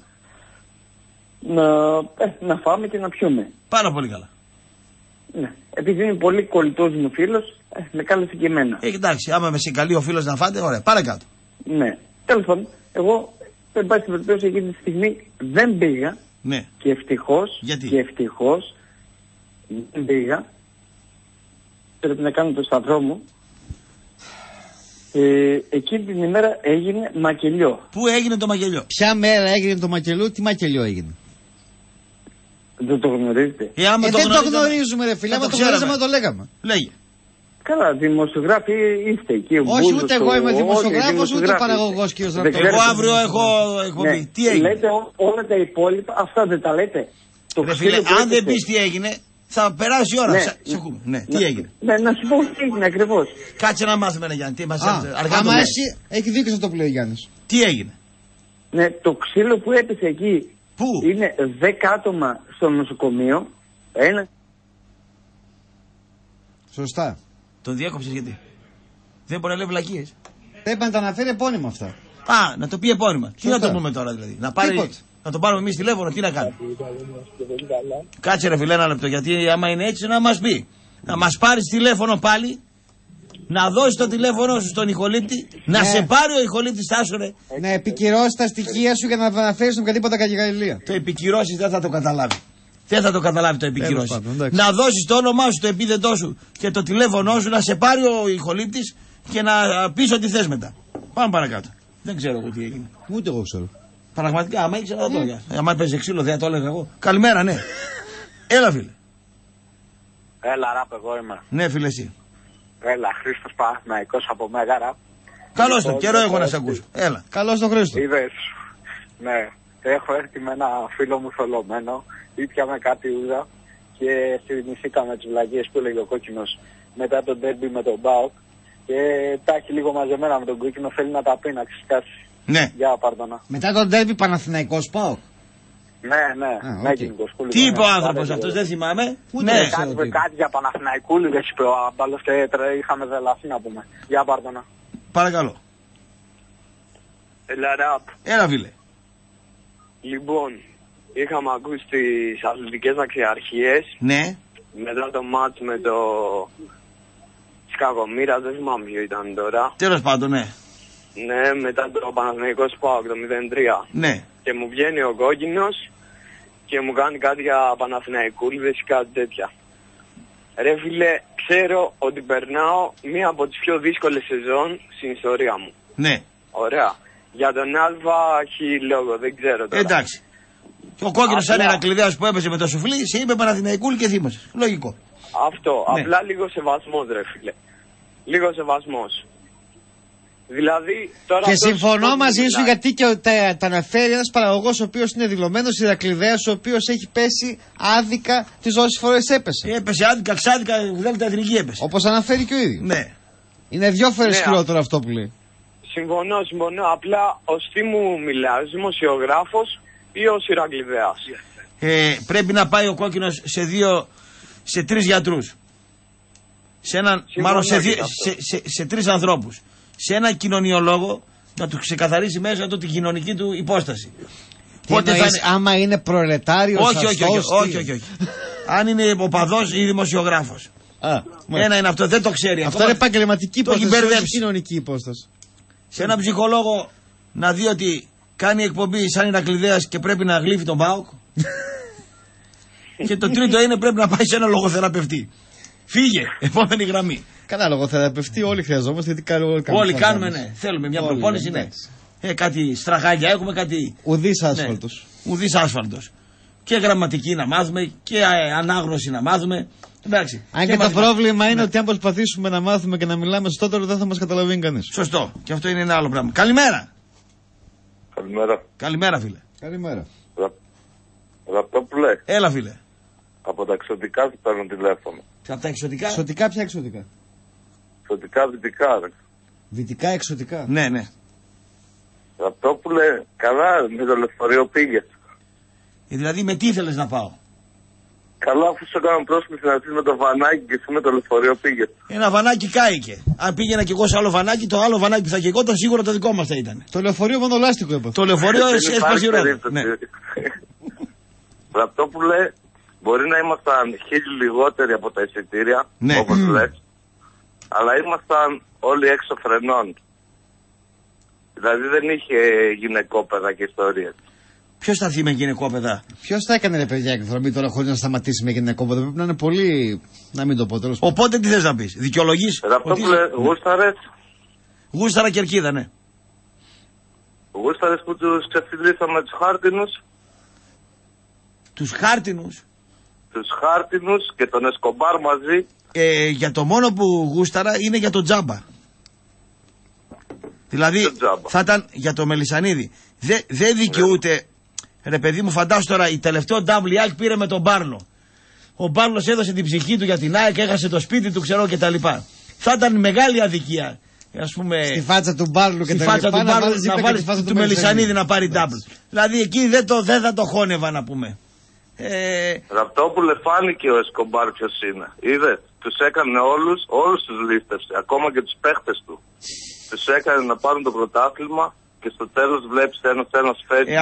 να φάμε και να πιούμε.
Πάρα πολύ καλά.
Ναι. Επειδή είναι πολύ κολλητός μου φίλος, με κάλεσε και εμένα.
Εντάξει, άμα με συγκαλεί ο φίλος να φάτε, ωραία, πάρε κάτω.
Ναι. Τέλος πάντων, εγώ εν πάση περιπτώσει εκείνη τη στιγμή δεν πήγα.
Ναι.
Και ευτυχώς.
Γιατί?
Και ευτυχώς δεν πήγα. Πρέπει να κάνω το σταυρό μου. Εκείνη την ημέρα έγινε μακελιό.
Πού έγινε το μακελιό?
Ποια μέρα έγινε το μακελιό, τι μακελιό έγινε?
Δεν το γνωρίζετε?
Δεν το γνωρίζουμε ρε φίλε, άμα το γνωρίζαμε το λέγαμε.
Λέγε.
Καλά, δημοσιογράφοι είστε εκεί.
Όχι, ούτε εγώ είμαι δημοσιογράφος, ούτε παραγωγός κύριος Ραπτόπουλος.
Εγώ αύριο έχω εκπομπή. Τι έγινε?
Λέτε όλα τα υπόλοιπα, αυτά δεν τα λέτε?
Ρε φίλε, αν δεν πεις τι έγινε, θα περάσει η ώρα. Ναι, τι έγινε?
Ναι, να σου πω τι έγινε ακριβώς.
Κάτσε να μάθουμε, Γιάννη.
Άμα εσύ, έχει δίκιο αυτό που λέει ο Γιάννης.
Τι έγινε?
Ναι, το ξύλο που έπεσε εκεί.
Πού?
Είναι 10 άτομα στο νοσοκομείο.
Σωστά.
Τον διέκοψες γιατί? Δεν μπορεί να λέει βλακίες.
Πρέπει να τα αναφέρει επώνυμα αυτά.
Α, να το πει επώνυμα. Τι να το πούμε τώρα δηλαδή? Να πάρει. Να το πάρουμε εμείς τηλέφωνο, τι να κάνουμε? Κάτσε ρε φίλε ένα λεπτό, γιατί άμα είναι έτσι να μας πει. Να μας πάρεις τηλέφωνο πάλι, να δώσεις το τηλέφωνο σου στον ηχολήπτη, να σε πάρει ο ηχολήπτης, τάσου ρε.
Να επικυρώσεις τα στοιχεία σου για να αναφέρεις τον οποιαδήποτε καγγελία.
Το επικυρώσεις δεν θα το καταλάβει. Δεν θα το καταλάβει το επικυρώσεις. Να δώσεις το όνομά σου, το επίθετό σου και το τηλέφωνό σου, να σε πάρει ο ηχολήπτης και να πεις ό,τι θες μετά. Πάμε παρακάτω. Δεν ξέρω εγώ τι έγινε.
Ούτε εγώ ξέρω.
Πραγματικά, άμα ήξερα θα το έλεγα. Άμα παίζει ξύλο, δεν το έλεγα εγώ. Καλημέρα, ναι. Έλα, φίλε.
Έλα, ραπ, εγώ είμαι.
Ναι, φίλε, εσύ.
Έλα, Χρήστος Παναθηναϊκός από Μέγαρα.
Καλώς το, καιρό έχω να σε ακούσω. Έλα.
Καλώς το Χρήστο.
Είδες, ναι. Έχω έρθει με ένα φίλο μου θολωμένο, ήπιαμε κάτι ούζα και θυμηθήκαμε τις βλαγίες που έλεγε ο Κόκκινος μετά τον ντέρμπι με τον ΠΑΟΚ και τα έχει λίγο μαζεμένα με τον Κόκκινο, θέλει να τα πει, να ξεσκάσει.
Ναι.
Για πάρτονα.
Μετά τον ντέρμπι Παναθηναϊκός ΠΑΟΚ.
Ναι, okay.
Τι είπε ο άνθρωπος αυτός, δεν θυμάμαι.
Ναι, κάτι για Παναθηναϊκούλιδες είπε ο Αμπάλος και είχαμε δελαθεί να πούμε. Για πάρτονα.
Παρακαλώ.
Έλα ραπ.
Έλα φίλε.
Λοιπόν, είχαμε ακούσει τις αθλητικές αξιαρχίες.
Ναι.
Μετά το μάτς με το Σκαγομήρα, δεν θυμάμαι ποιο ήταν τώρα.
Τέλος πάντων, ναι.
Ναι, μετά το Παναθηναϊκό ΣΠΑΟΚ το 0-3.
Ναι.
Και μου βγαίνει ο Κόκκινος και μου κάνει κάτι για Παναθηναϊκούλιδες ή κάτι τέτοια. Ρε φίλε, ξέρω ότι περνάω μία από τις πιο δύσκολες σεζόν στην ιστορία μου.
Ναι.
Ωραία. Για τον Άλβα έχει λόγο, δεν ξέρω τώρα.
Εντάξει. Και ο Κόκκινος σαν ένα κλειδέας που έπαιζε με το σουφλί, σε είπε Παναθηναϊκούλη και θύμωσες. Λογικό.
Αυτό.
Ναι.
Απλά λίγο σεβασμός ρε φίλε. Λίγο σεβασμός. Δηλαδή, τώρα
και συμφωνώ μαζί σου γιατί και τα αναφέρει ένας παραγωγός ο οποίος είναι δηλωμένος Ηρακλειδέας, ο οποίος έχει πέσει άδικα τις όσες φορές έπεσε.
Έπεσε άδικα, ξάδικα, δέλτα εθνική έπεσε.
Όπως αναφέρει και ο ίδιος.
Ναι.
Είναι 2 φορές χειρότερο αυτό που λέει.
Συμφωνώ. Απλά ως τι μου μιλάς, δημοσιογράφος ή ως Ηρακλειδέας?
Πρέπει να πάει ο Κόκκινος σε 3 γιατρούς. Σε έναν, μάλλον σε 3 ανθρώπους. Σε έναν κοινωνιολόγο να του ξεκαθαρίσει μέσα του την κοινωνική του υπόσταση.
Πότε θα είναι... Άμα είναι προλετάριος,
όχι. Αν είναι οπαδός ή δημοσιογράφος. Ένα είναι αυτό, δεν το ξέρει.
Αυτό είναι επαγγελματική υπόσταση, όχι κοινωνική υπόσταση.
Σε έναν ψυχολόγο να δει ότι κάνει εκπομπή σαν Ηρακλειδέας και πρέπει να γλύφει τον ΠΑΟΚ. Και το τρίτο είναι πρέπει να πάει σε έναν λογοθεραπευτή. Φύγε, επόμενη γραμμή.
Καλά, λογοθεραπευτή όλοι χρειαζόμαστε, γιατί
όλοι κάνουμε, ναι. Θέλουμε μια προπόνηση, ναι. Κάτι στραγάλια έχουμε, κάτι.
Ουδής άσφαλτος.
Ναι. Ουδής άσφαλτος. Και γραμματική να μάθουμε και ανάγνωση να μάθουμε. Εντάξει.
Αν και το πρόβλημα είναι ότι αν προσπαθήσουμε να μάθουμε και να μιλάμε στο τώρα δεν θα μας καταλαβαίνει κανείς.
Σωστό. Και αυτό είναι ένα άλλο πράγμα. Καλημέρα.
Καλημέρα.
Καλημέρα, φίλε.
Καλημέρα.
Ραπτόπουλε.
Έλα, φίλε.
Από τα εξωτικά σου παίρνω τηλέφωνο.
Από τα εξωτικά.
Εξωτικά, ποια εξωτικά?
Εξωτικά δυτικά, ρε.
Δυτικά εξωτικά.
Ναι, ναι.
Ραπτόπουλε, καλά, με το λεωφορείο πήγες.
Δηλαδή με τι ήθελες να πάω?
Καλά, αφού σου έκανα πρόσκληση να έρθεις με το βανάκι και εσύ με το λεωφορείο πήγες.
Ένα βανάκι κάηκε. Αν πήγαινα κι εγώ σε άλλο βανάκι, το άλλο βανάκι που θα καίγονταν σίγουρα το δικό μας θα ήταν.
Το λεωφορείο μονολάστικο έπαθε.
Το λεωφορείο έσπασε η ρόδα. Ναι.
Ραπτόπουλε, μπορεί να ήμασταν 1000 λιγότεροι από τα εισιτήρια,
ναι,
όπως λες, αλλά ήμασταν όλοι έξω φρενών. Δηλαδή δεν είχε γυναικόπαιδα και ιστορίες.
Ποιος θα έρθει με γυναικόπαιδα?
Ποιος θα έκανε, ρε παιδιά, εκδρομή τώρα χωρίς να σταματήσει με γυναικόπαιδα? Πρέπει να είναι πολύ. Να μην το πω τέλος.
Οπότε τι θες να πεις? Δικαιολογείς?
Ραπτόπουλε, γούσταρες?
Γούσταρα Κερκίδα, ναι.
Γούσταρες που τους ξεφυλίσαμε τους χάρτινους?
Τους χάρτινους?
Τους χάρτινους και τον Εσκομπάρ μαζί.
Για το μόνο που γούσταρα είναι για τον Τζάμπα. Δηλαδή θα ήταν για το Μελισσανίδη. Δεν δικαιούται. Ρε παιδί μου, φαντάσου τώρα, η τελευταίο double η ΑΕΚ πήρε με τον Μπάρλο. Ο Μπάρλος έδωσε την ψυχή του για την ΑΕΚ, έχασε το σπίτι του, ξέρω κτλ. Θα ήταν μεγάλη αδικία. Ας πούμε,
στη φάτσα του Μπάρλου και τα λοιπά,
να βάλεις του Μελισσανίδη να πάρει double. Δηλαδή εκεί δεν θα το χώνευα, να πούμε.
Ραπτόπουλε, φάνηκε ο Εσκομπάρ ποιος είναι. Είδε, τους έκανε όλους τους λίστευσε, ακόμα και τους παίχτες του. Τους έκανε να πάρουν το πρωτάθλημα και στο τέλος βλέπεις ένας φέτος.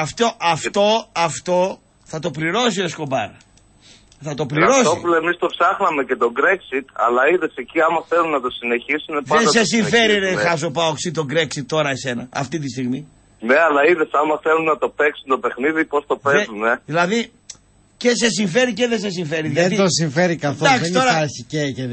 Αυτό θα το πληρώσει ο Εσκομπάρ. Θα το πληρώσει.
Ραπτόπουλε, εμείς το ψάχναμε και τον Brexit, αλλά είδες εκεί άμα θέλουν να το συνεχίσουν.
Δεν σε συμφέρει, ρε χάζο Παοξή, το Brexit τώρα εσένα, αυτή τη στιγμή.
Ναι, αλλά είδες άμα θέλουν να το παίξουν το παιχνίδι, πώς το παίζουν,
Δηλαδή, και σε συμφέρει και δεν σε συμφέρει.
Δεν το συμφέρει καθόλου.
Εντάξει,
δεν
τώρα...
υπάρχει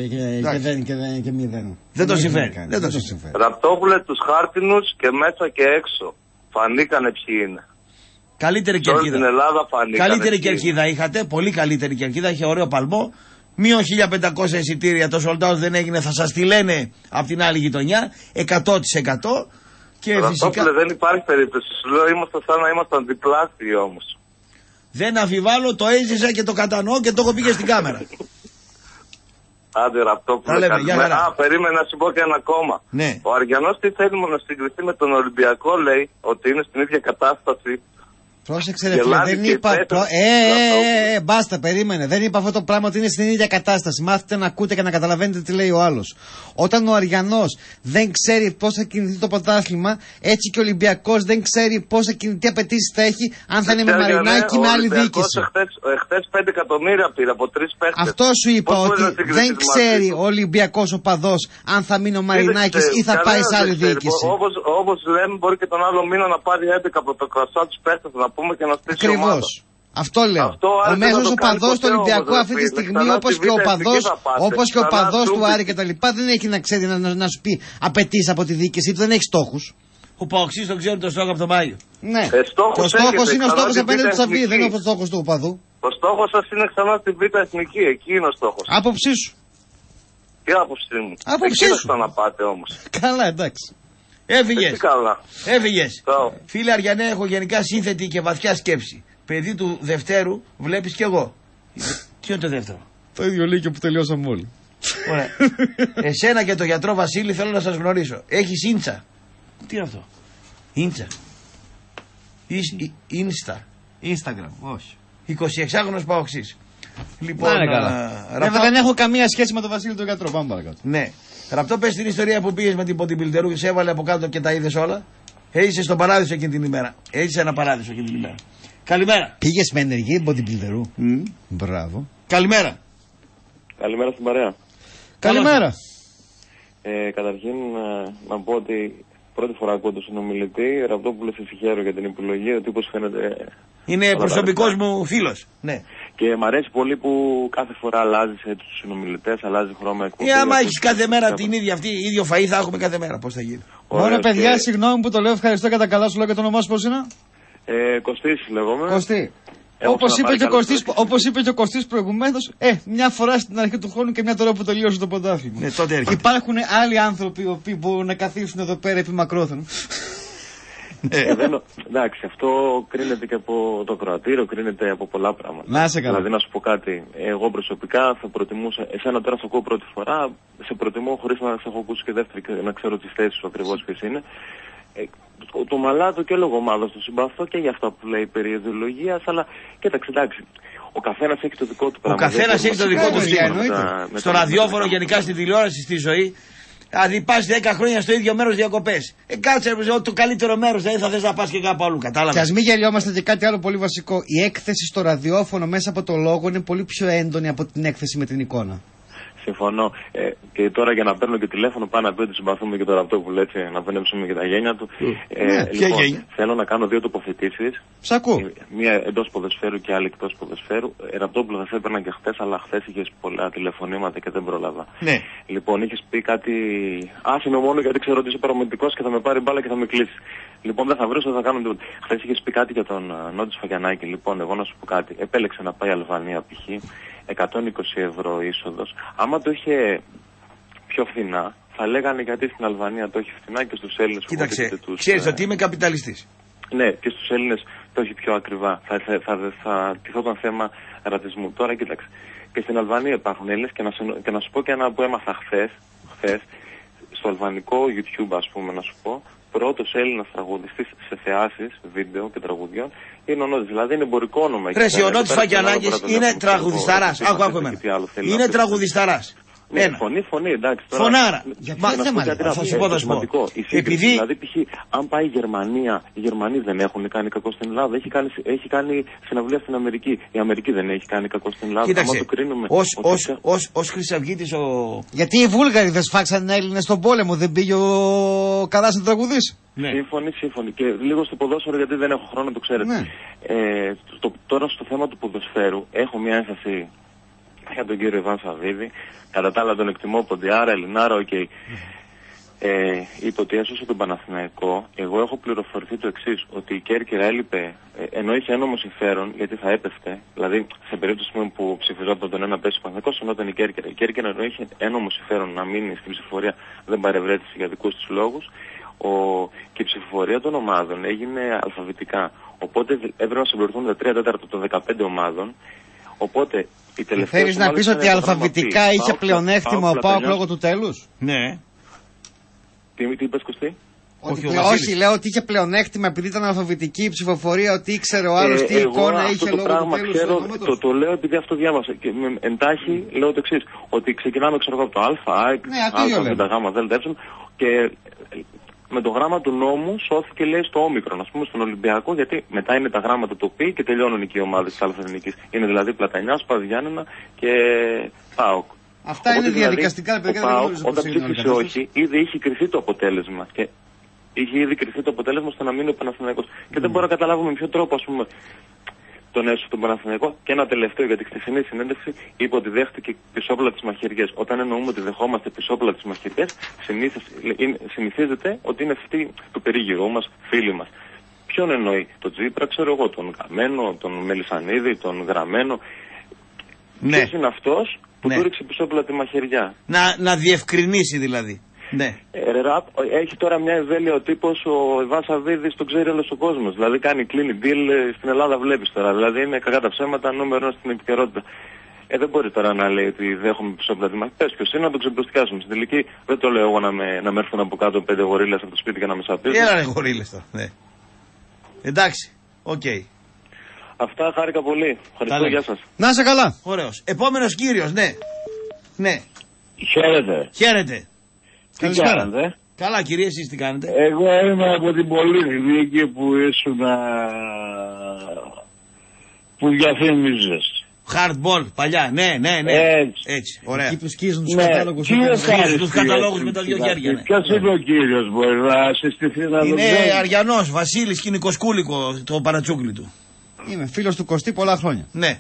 και μηδέν.
Δεν το συμφέρει.
Ραπτόπουλε, τους χάρτινους και μέσα και έξω. Φανήκανε ποιοι είναι.
Καλύτερη κερκίδα.
Στην Ελλάδα φανήκανε.
Καλύτερη κερκίδα είχατε. Πολύ καλύτερη κερκίδα. Είχε ωραίο παλμό. Μείον 1500 εισιτήρια. Το sold out δεν έγινε. Θα σας τη λένε από την άλλη γειτονιά. 100%. Και
φυσικά... δεν υπάρχει περίπτωση. Σου λέω ήμασταν σαν να ήμασταν διπλάσιοι όμως.
Δεν αμφιβάλλω, το έζησα και το κατανοώ και το έχω πει και στην κάμερα.
Άντε Ραπτόπουλε, περίμενα να σου πω και ένα ακόμα.
Ναι.
Ο Αριανός τι θέλει να συγκριθεί με τον Ολυμπιακό, λέει ότι είναι στην ίδια κατάσταση.
Πρόσεξε ρε φίλε, δεν είπα. Μπάστα, περίμενε. Δεν είπα αυτό το πράγμα ότι είναι στην ίδια κατάσταση. Μάθετε να ακούτε και να καταλαβαίνετε τι λέει ο άλλος. Όταν ο Αριανός δεν ξέρει πώς θα κινηθεί το πρωτάθλημα, έτσι και ο Ολυμπιακός δεν ξέρει πώς θα κινηθεί, τι απαιτήσεις θα έχει, αν θα είναι με Μαρινάκη ή με άλλη διοίκηση.
Εχθές 5 εκατομμύρια πήρε από 3 παίχτες.
Αυτό σου είπα, ότι δεν ξέρει ο Ολυμπιακός οπαδός αν θα μείνει ο Μαρινάκης ή θα πάει σε άλλη διοίκηση.
Όπως λέμε, μπορεί και τον άλλο μήνα να πάρει 11 από το κρασά του παίχτες να πούμε και να στήσει ομάδα.
Ακριβώς. Αυτό λέω. Ο μέσος οπαδός του Ολυμπιακού αυτή τη στιγμή, όπως και ο οπαδός του Άρη κτλ., δεν έχει να ξέρει να σου πει απαιτήσει από τη διοίκησή του, δεν έχει στόχους.
Ο Παοξής τον ξέρει το στόχο από τον Μάιο.
Ναι. Και ο στόχος είναι ο στόχος απέναντι του Σαββίδη, δεν είναι ο στόχος του οπαδού.
Ο στόχος σας είναι ξανά στην Β' Εθνική, εκεί είναι ο στόχος.
Άποψή σου.
Τι άποψή μου.
Άποψή σου.
να πάτε όμως.
Καλά, εντάξει.
Έφυγες. Φίλε Αριανέ, έχω γενικά σύνθετη και βαθιά σκέψη. Παιδί του Δευτέρου βλέπεις κι εγώ. Τι είναι το δεύτερο?
Το ίδιο λύκειο που τελειώσαμε όλοι.
Ωραία. Εσένα και το γιατρό Βασίλη θέλω να σας γνωρίσω. Έχεις ίντσα. Τι είναι αυτό? Ίντσα.
Instagram, όχι.
26χρονος Παοξής. Λοιπόν,
δεν έχω καμία σχέση με τον Βασίλη τον γιατρό. Πάμε παρακάτω.
Ναι. Ραπτό, πες την ιστορία που πήγες με την bodybuilder και σε έβαλε από κάτω και τα είδες όλα. Έζησες στον παράδεισο εκείνη την ημέρα. Έζησε ένα παράδεισο εκείνη την ημέρα. Καλημέρα.
Πήγες με ενεργή bodybuilder. Μπράβο.
Καλημέρα.
Καλημέρα στην παρέα.
Καλημέρα.
Καταρχήν να πω ότι πρώτη φορά ακούω τον συνομιλητή. Ραπτόπουλε, σε συγχαίρω για την επιλογή. Ο τύπος φαίνεται.
Είναι προσωπικός μου φίλος. Ναι.
Και μ' αρέσει πολύ που κάθε φορά αλλάζει τους συνομιλητές, αλλάζει χρώμα εκπομπή.
Άμα έχεις κάθε μέρα την ίδια αυτή, ίδιο φαΐ θα έχουμε κάθε μέρα. Πώς θα γίνει?
Ωραία, παιδιά, συγγνώμη που το λέω. Ευχαριστώ για τα καλά σου λόγια. Και το όνομά σου πώς είναι?
Κωστής λέγομαι.
Κωστή. Όπως είπε και ο Κωστής προηγουμένως, μια φορά στην αρχή του χρόνου και μια τώρα που τελείωσε το πρωτάθλημα.
Ναι, τότε έρχεται.
Υπάρχουν άλλοι άνθρωποι οι οποίοι μπορούν να καθίσουν εδώ πέρα επί μακρόθεν.
Εντάξει, αυτό κρίνεται και από το ακροατήριο, κρίνεται από πολλά πράγματα.
Να σε καλά.
Δηλαδή, να σου πω κάτι. Εγώ προσωπικά θα προτιμούσα. Εσένα τώρα σε ακούω πρώτη φορά, σε προτιμώ χωρίς να σε έχω ακούσει και δεύτερη και να ξέρω τις θέσεις σου ακριβώς ποιες είναι. Το μαλάτο και λόγω ομάδας του συμπαθώ και για αυτά που λέει περί ιδεολογίας, αλλά κοίταξε, εντάξει. Ο καθένας έχει το δικό του πράγμα.
Ο καθένας έχει το δικό του στίγμα. Στο ραδιόφωνο, γενικά στην τηλεόραση, στη ζωή. Δηλαδή πας 10 χρόνια στο ίδιο μέρος διακοπές. Κάτσε το καλύτερο μέρος, δεν θα θες να πας και κάπου αλλού. Κατάλαβες.
Και ας μην γελιόμαστε και κάτι άλλο πολύ βασικό. Η έκθεση στο ραδιόφωνο μέσα από το λόγο είναι πολύ πιο έντονη από την έκθεση με την εικόνα.
Συμφωνώ. Και τώρα για να παίρνω και τηλέφωνο πάνω να πει ότι συμπαθούμε και το Ραπτόπουλο, έτσι, να πενέψουμε και τα γένια του. Λοιπόν, θέλω να κάνω 2 τοποθετήσεις.
Σ' ακούω.
Μία εντός ποδοσφαίρου και άλλη εκτός ποδοσφαίρου. Ραπτόπουλο θα σε έπαιρνα και χθες, αλλά χθες είχες πολλά τηλεφωνήματα και δεν πρόλαβα.
Ναι.
Λοιπόν, είχες πει κάτι. Άσε με μόνο γιατί ξέρω ότι είσαι παραμετρικός και θα με πάρει μπάλα και θα με κλείσει. Λοιπόν, δεν θα βρω, δεν θα κάνω τίποτα. Χθες είχες πει κάτι για τον Νότι Σφαγιανάκη. Λοιπόν, εγώ να σου πω κάτι. Επέλεξε να πάει Αλβανία π.χ. 120 ευρώ είσοδος. Άμα το είχε πιο φθηνά, θα λέγανε γιατί στην Αλβανία το έχει φθηνά και στους Έλληνες.
Κοίταξε, ξέρεις ότι είμαι καπιταλιστής.
Ναι, και στους Έλληνες το έχει πιο ακριβά. Θα τυχόταν θέμα ρατσισμού. Τώρα κοίταξε. Και στην Αλβανία υπάρχουν Έλληνες και να σου πω και ένα που έμαθα χθες στο αλβανικό YouTube, ας πούμε, να σου πω. Πρώτος Έλληνας τραγουδιστής σε θεάσεις, βίντεο και τραγουδιών είναι ο Νότης. Δηλαδή είναι εμπορικό όνομα.
Ρε, ο Νότης Φακιανάκης είναι τραγουδισταράς. Άκου εμένα. Είναι τραγουδισταράς.
Ναι, φωνή, εντάξει. Τώρα,
φωνάρα. Για ποιο θέμα
θα σου πω, θα σου πω. Επειδή... Δηλαδή, π.χ. αν πάει η Γερμανία, οι Γερμανοί δεν έχουν κάνει κακό στην Ελλάδα. Έχει κάνει συναυλία στην Αμερική. Η Αμερική δεν έχει κάνει κακό στην Ελλάδα.
Κοίταξε,
το κρίνουμε.
ως Χρυσαυγίτης ο...
Γιατί οι Βούλγαροι δεν σφάξαν Έλληνες στον πόλεμο, δεν πήγε ο Καράς να τραγουδήσει.
Ναι. Σύμφωνοι. Και λίγο στο ποδόσφαιρο, γιατί δεν έχω χρόνο, το ξέρετε. Ναι. Τώρα στο θέμα του ποδοσφαίρου έχω μια έμφαση για τον κύριο Ιβάν Σαββίδη. Κατά τα άλλα τον εκτιμώ ποντιάρα, Ελληνάρα, οκ. Είπε ότι έσωσε τον Παναθηναϊκό. Εγώ έχω πληροφορηθεί το εξής, ότι η Κέρκυρα έλειπε, ενώ είχε ένομο συμφέρον, γιατί θα έπεφτε. Δηλαδή, σε περίπτωση που ψηφιζόταν τον ένα πέσει ο Παναθηναϊκός, ενώταν η Κέρκυρα. Η Κέρκυρα, ενώ είχε ένομο συμφέρον να μείνει στην ψηφοφορία, δεν παρευρέτησε για δικούς της λόγους. Και η ψηφοφορία των ομάδων έγινε αλφαβητικά. Οπότε έπρεπε να συμπληρωθούν τα 3/4 των 15 ομάδων. Οπότε η τελευταία.
Θέλεις να πεις ότι αλφαβητικά είχε πλεονέκτημα ο ΠΑΟΚ λόγω του τέλους?
Ναι.
Τι είπες, Κωστή?
Όχι, λέω ότι είχε πλεονέκτημα επειδή ήταν αλφαβητική η ψηφοφορία, ότι ήξερε ο άλλος τι εικόνα είχε λόγω του τέλους.
Ξέρω, το λέω επειδή αυτό διάβασα. Και εντάχει λέω το εξής, ότι ξεκινάμε από το Α, και με το γράμμα του νόμου σώθηκε, λέει, στο όμικρον, ας πούμε, στον Ολυμπιακό, γιατί μετά είναι τα γράμματα του ΠΗ και τελειώνουν εκεί οι ομάδες της Αλφα-Εθνικής. Είναι δηλαδή Πλατανιάς, Πας-Γιάννενα και ΠΑΟΚ.
Αυτά είναι διαδικαστικά,
παιδιά. Ο ΠΑΟΚ, όταν ψήφισε όχι, ήδη είχε κρυθεί το αποτέλεσμα. Και είχε ήδη κρυθεί το αποτέλεσμα ώστε να μείνει ο Παναθηναϊκός. Και δεν μπορώ να καταλάβω με ποιο τρόπο, ας πούμε, τον έσωσε τον Παναθηναϊκό. Και ένα τελευταίο, για τη χθεσινή συνέντευξη, είπε ότι δέχτηκε πισόπλα τις μαχαιριές. Όταν εννοούμε ότι δεχόμαστε πισόπλα τις μαχαιριές, συνηθίζεται ότι είναι αυτοί του περίγυρου μας, φίλοι μας. Ποιον εννοεί? Τον Τζίπρα, ξέρω εγώ, τον Καμένο, τον Μελισσανίδη, τον Γραμμένο. Ναι. Ποιος είναι αυτός που του ρίξει πισόπλα τη μαχαιριά?
Να διευκρινίσει δηλαδή. Ναι.
Έχει τώρα μια ευέλεια ο τύπος, ο Ιβάν Σαββίδης, τον ξέρει όλος ο κόσμος. Δηλαδή κλείνει deal στην Ελλάδα, βλέπεις τώρα. Δηλαδή είναι κακά τα ψέματα, νούμερο 1 στην επικαιρότητα. Δεν μπορεί τώρα να λέει ότι δέχομαι πισόπλα τη μαχαιριά. Πες ποιος είναι, να τον ξεμπροστιάσουμε. Στην τελική δεν το λέω εγώ να με έρθουν από κάτω 5 γορίλες από το σπίτι και να με σαπίζουν.
Έλα ρε γορίλες τώρα. Ναι. Εντάξει. Οκ.
Αυτά, χάρηκα πολύ. Ευχαριστώ, γεια σας.
Να είσαι καλά.
Ωραίος. Επόμενος κύριος, ναι. Ναι.
Χαίρετε. Τι κάνετε?
Καλά, κύριε, εσείς τι κάνετε?
Εγώ είμαι από την Πολύδικη που ήσουν, που διαφήμιζες.
Hardball, παλιά, ναι. Έτσι, ωραία.
Εκεί τους σκίζουν τους κατάλογους.
Τους καταλόγους με τα δυο χέρια, ναι.
Ποιος είναι ο κύριος, μπορεί να συστηθεί να
είναι Αριανός, Βασίλης Κινικοσκούλικο, το παρατσούκλι του.
Είμαι φίλος του Κωστή πολλά χρόνια.
Ναι.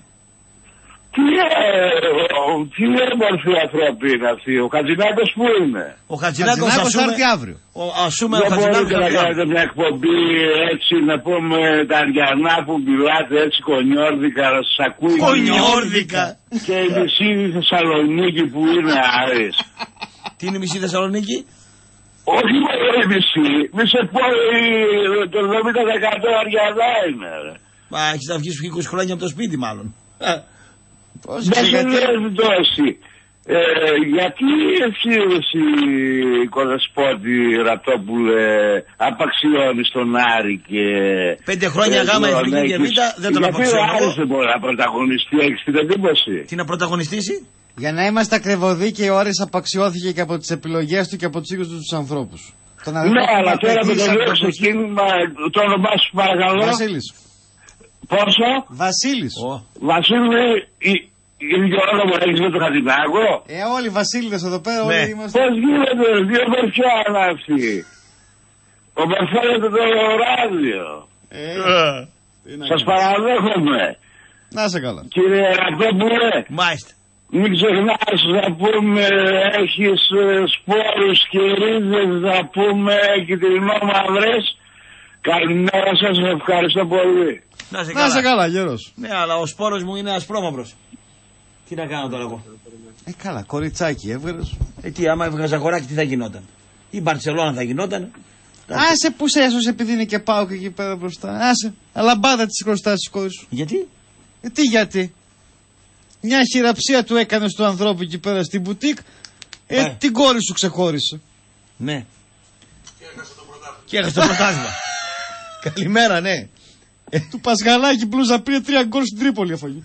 Τι όμορφη ανθρώπη είναι αυτή. Ο Χατζηνάκος που είναι?
Ο Χατζηνάκος
θα έρθει αύριο.
Δεν μπορείτε να κάνετε μια εκπομπή έτσι, να πούμε τα Αριανά που μιλάτε έτσι κονιόρδικα, να σας ακούει?
Κονιόρδικα.
Και η μισή Θεσσαλονίκη που είναι Άρης.
Τι είναι η μισή Θεσσαλονίκη?
Όχι μόνο η μισή, μη σε πω το 70% αριανά είναι.
Μα έχεις να βγεις 20 χρόνια από το σπίτι μάλλον.
Δεν σου λέει τόση. Γιατί εσύ Κοδεσπότη Ραπτόπουλε απαξιώνεις τον Άρη και...
5 χρόνια γάμα εθνική και β' δεν τον απαξιώνω.
Γιατί ο Άρης δεν μπορεί να πρωταγωνιστεί, έχεις την εντύπωση.
Τι να πρωταγωνιστήσει?
Για να είμαστε ακριβωδίκαιοι, ο Άρης απαξιώθηκε και από τις επιλογές του και από τους ίδιους τους ανθρώπους.
Ναι, αλλά τώρα με το λέω στο κίνημα, το όνομά σου παρακαλώ.
Βασίλης.
Πόσο?
Βασίλης.
Βασίλη, ίδιο όνομα έχεις με τον Χατζηδάκο.
Όλοι οι Βασίλειδες εδώ πέρα, όλοι είμαστε.
Πώς γίνεται, δύο παιδιά είναι αυτοί. Ο Μερφέλεται το ράδιο. Σας παραδέχομαι.
Να σε καλά.
Κύριε Ραπτόπουλε.
Μάλιστα.
Μην ξεχνάς να πούμε, έχεις σπόρους και ρίζες, να πούμε κυτρινόμαυρες. Καλημέρα σας, ευχαριστώ πολύ.
Να σε καλά, γέρος.
Ναι, αλλά ο σπόρος μου είναι ασπρόμαυρος. Τι να κάνω τώρα εγώ?
Καλά, κοριτσάκι έβγαλες.
Τι, άμα έβγαζα αγοράκι, τι θα γινόταν? Η Μπαρτσελώνα θα γινόταν.
Άσε που σε έσωσε επειδή είναι και πάω και εκεί πέρα μπροστά. Άσε. Αλλά μπάδα τις χρωστάς της κόρης σου.
Γιατί?
Γιατί? Μια χειραψία του έκανες του ανθρώπου εκεί πέρα στην μπουτίκ. Την κόρη σου ξεχώρισε.
Ναι. Και έχασε το πρωτάθλημα. Καλημέρα, ναι.
Του Πασγαλάκη μπλούζα πήρε 3 γκολ στην Τρίπολη έφαγε.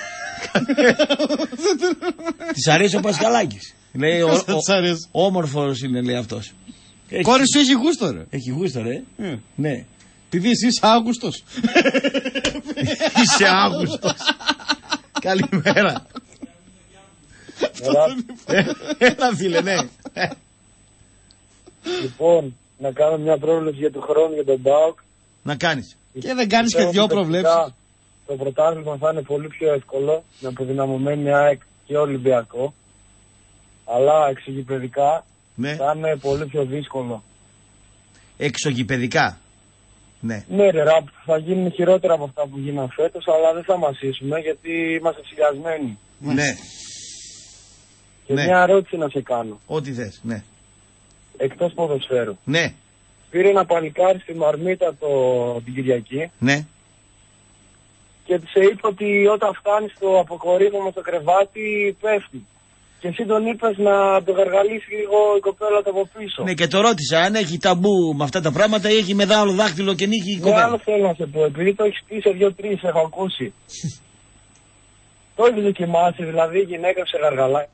Της αρέσει ο Πασγαλάκης. Λέει όμορφος είναι, λέει αυτός.
Κόρη σου έχει γούστο, ρε.
Έχει γούστο, ρε. Ναι.
Επειδή εσύ είσαι Αύγουστος.
Είσαι Αύγουστος. Καλημέρα. Έλα φίλε, ναι.
Λοιπόν, να κάνω μια πρόβλεψη για τον χρόνο για τον ΠΑΟΚ.
Να κάνεις.
Και δεν κάνεις και 2 προβλέψεις.
Το πρωτάθλημα θα είναι πολύ πιο εύκολο με αποδυναμωμένη ΑΕΚ και Ολυμπιακό. Αλλά εξωγηπαιδικά θα είναι πολύ πιο δύσκολο.
Εξωγηπαιδικά. Ναι.
Ναι, ρε, θα γίνουν χειρότερα από αυτά που γίναν φέτος, αλλά δεν θα μασίσουμε γιατί είμαστε ψηλιασμένοι.
Ναι.
Και μια ερώτηση να σε κάνω.
Ό,τι θες, ναι.
Εκτός ποδοσφαίρου.
Ναι.
Πήρε ένα παλικάρι στη Μαρμίτα την Κυριακή.
Ναι.
Και σε είπε ότι όταν φτάνει στο αποκορύφωμα στο κρεβάτι πέφτει. Και εσύ τον είπες να το γαργαλίσει λίγο η κοπέλα από πίσω.
Ναι, και το ρώτησα αν έχει ταμπού με αυτά τα πράγματα ή έχει μεγάλο δάχτυλο και νύχει η κοπέλα.
Ναι, άλλο θέλω να σε πω, επειδή το έχεις πει σε 2-3, έχω ακούσει. Το έχεις δοκιμάσει, δηλαδή η γυναίκα σε γαργαλάει.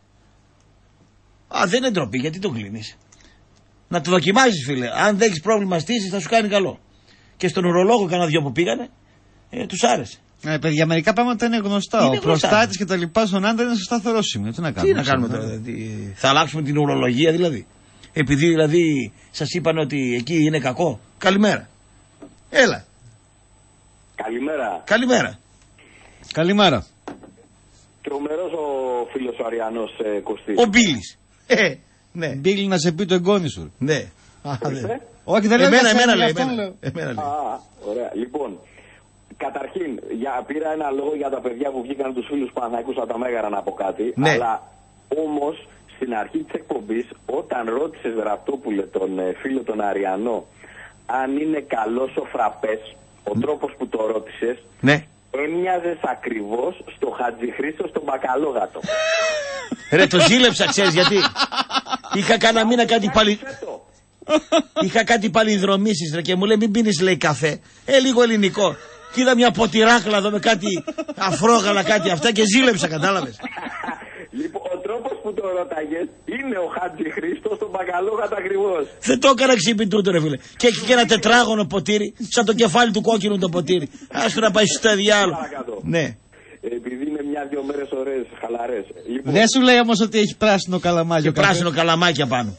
Δεν είναι ντροπή, γιατί το κλείνεις? Να το δοκιμάζεις, φίλε. Αν δεν έχεις πρόβλημα στήσεις, θα σου κάνει καλό. Και στον ουρολόγο κάνα 2 που πήγανε, τους άρεσε.
Παιδιά, μερικά πράγματα είναι γνωστά. Ο προστάτης και τα λοιπά στον άντρα είναι σε σταθερό σημείο. Τι να κάνουμε?
Τι να κάνουμε τώρα, θα αλλάξουμε την ουρολογία δηλαδή? Επειδή δηλαδή σας είπαν ότι εκεί είναι κακό. Καλημέρα. Έλα.
Καλημέρα.
Καλημέρα.
Καλημέρα.
Τρομερός ο φίλος ο Αριανός Κωστής.
Ο Μπίλης. Ναι.
Μπίλη να σε πει το εγγόνι σου.
Ναι.
Όχι, δεν λέω
εμένα λέει.
Ωραία. Λοιπόν, καταρχήν, πήρα ένα λόγο για τα παιδιά που βγήκαν τους φίλους Παναθηναϊκούς από τα Μέγαρα να πω κάτι.
Ναι.
Αλλά όμως στην αρχή της εκπομπής, όταν ρώτησες Ραπτόπουλε τον φίλο τον Αριανό αν είναι καλός ο φραπές, ο τρόπος που το ρώτησες,
ναι,
έμοιαζες ακριβώς στο Χατζηχρήστο στον Μπακαλόγατο.
Ρε, το ζήλεψα, ξέρεις γιατί? Είχα κάνα μήνα κάτι πάλι... Είχα κάτι παλινδρομήσεις, ρε, και μου λέει μην πίνεις, λέει, καφέ. Λίγο ελληνικό. Και είδα μια ποτηράχλα εδώ με κάτι αφρόγαλα, κάτι αυτά και ζήλεψα, κατάλαβες?
Λοιπόν, ο τρόπος που το ρώταγες είναι ο Χατζηχρήστος στον Μπακαλόγατο ακριβώς.
Δεν το έκανα ξυπητούτο, ρε φίλε. Και έχει και ένα τετράγωνο ποτήρι, σαν το κεφάλι του κόκκινου το ποτήρι. Άσου να πάει στο διάλογο. Ναι.
Επειδή είναι 1-2 μέρες ωραίες, χαλαρές. Λοιπόν...
Δεν σου λέει όμως ότι έχει πράσινο καλαμάκι.
Και πράσινο καλαμάκι απάνω.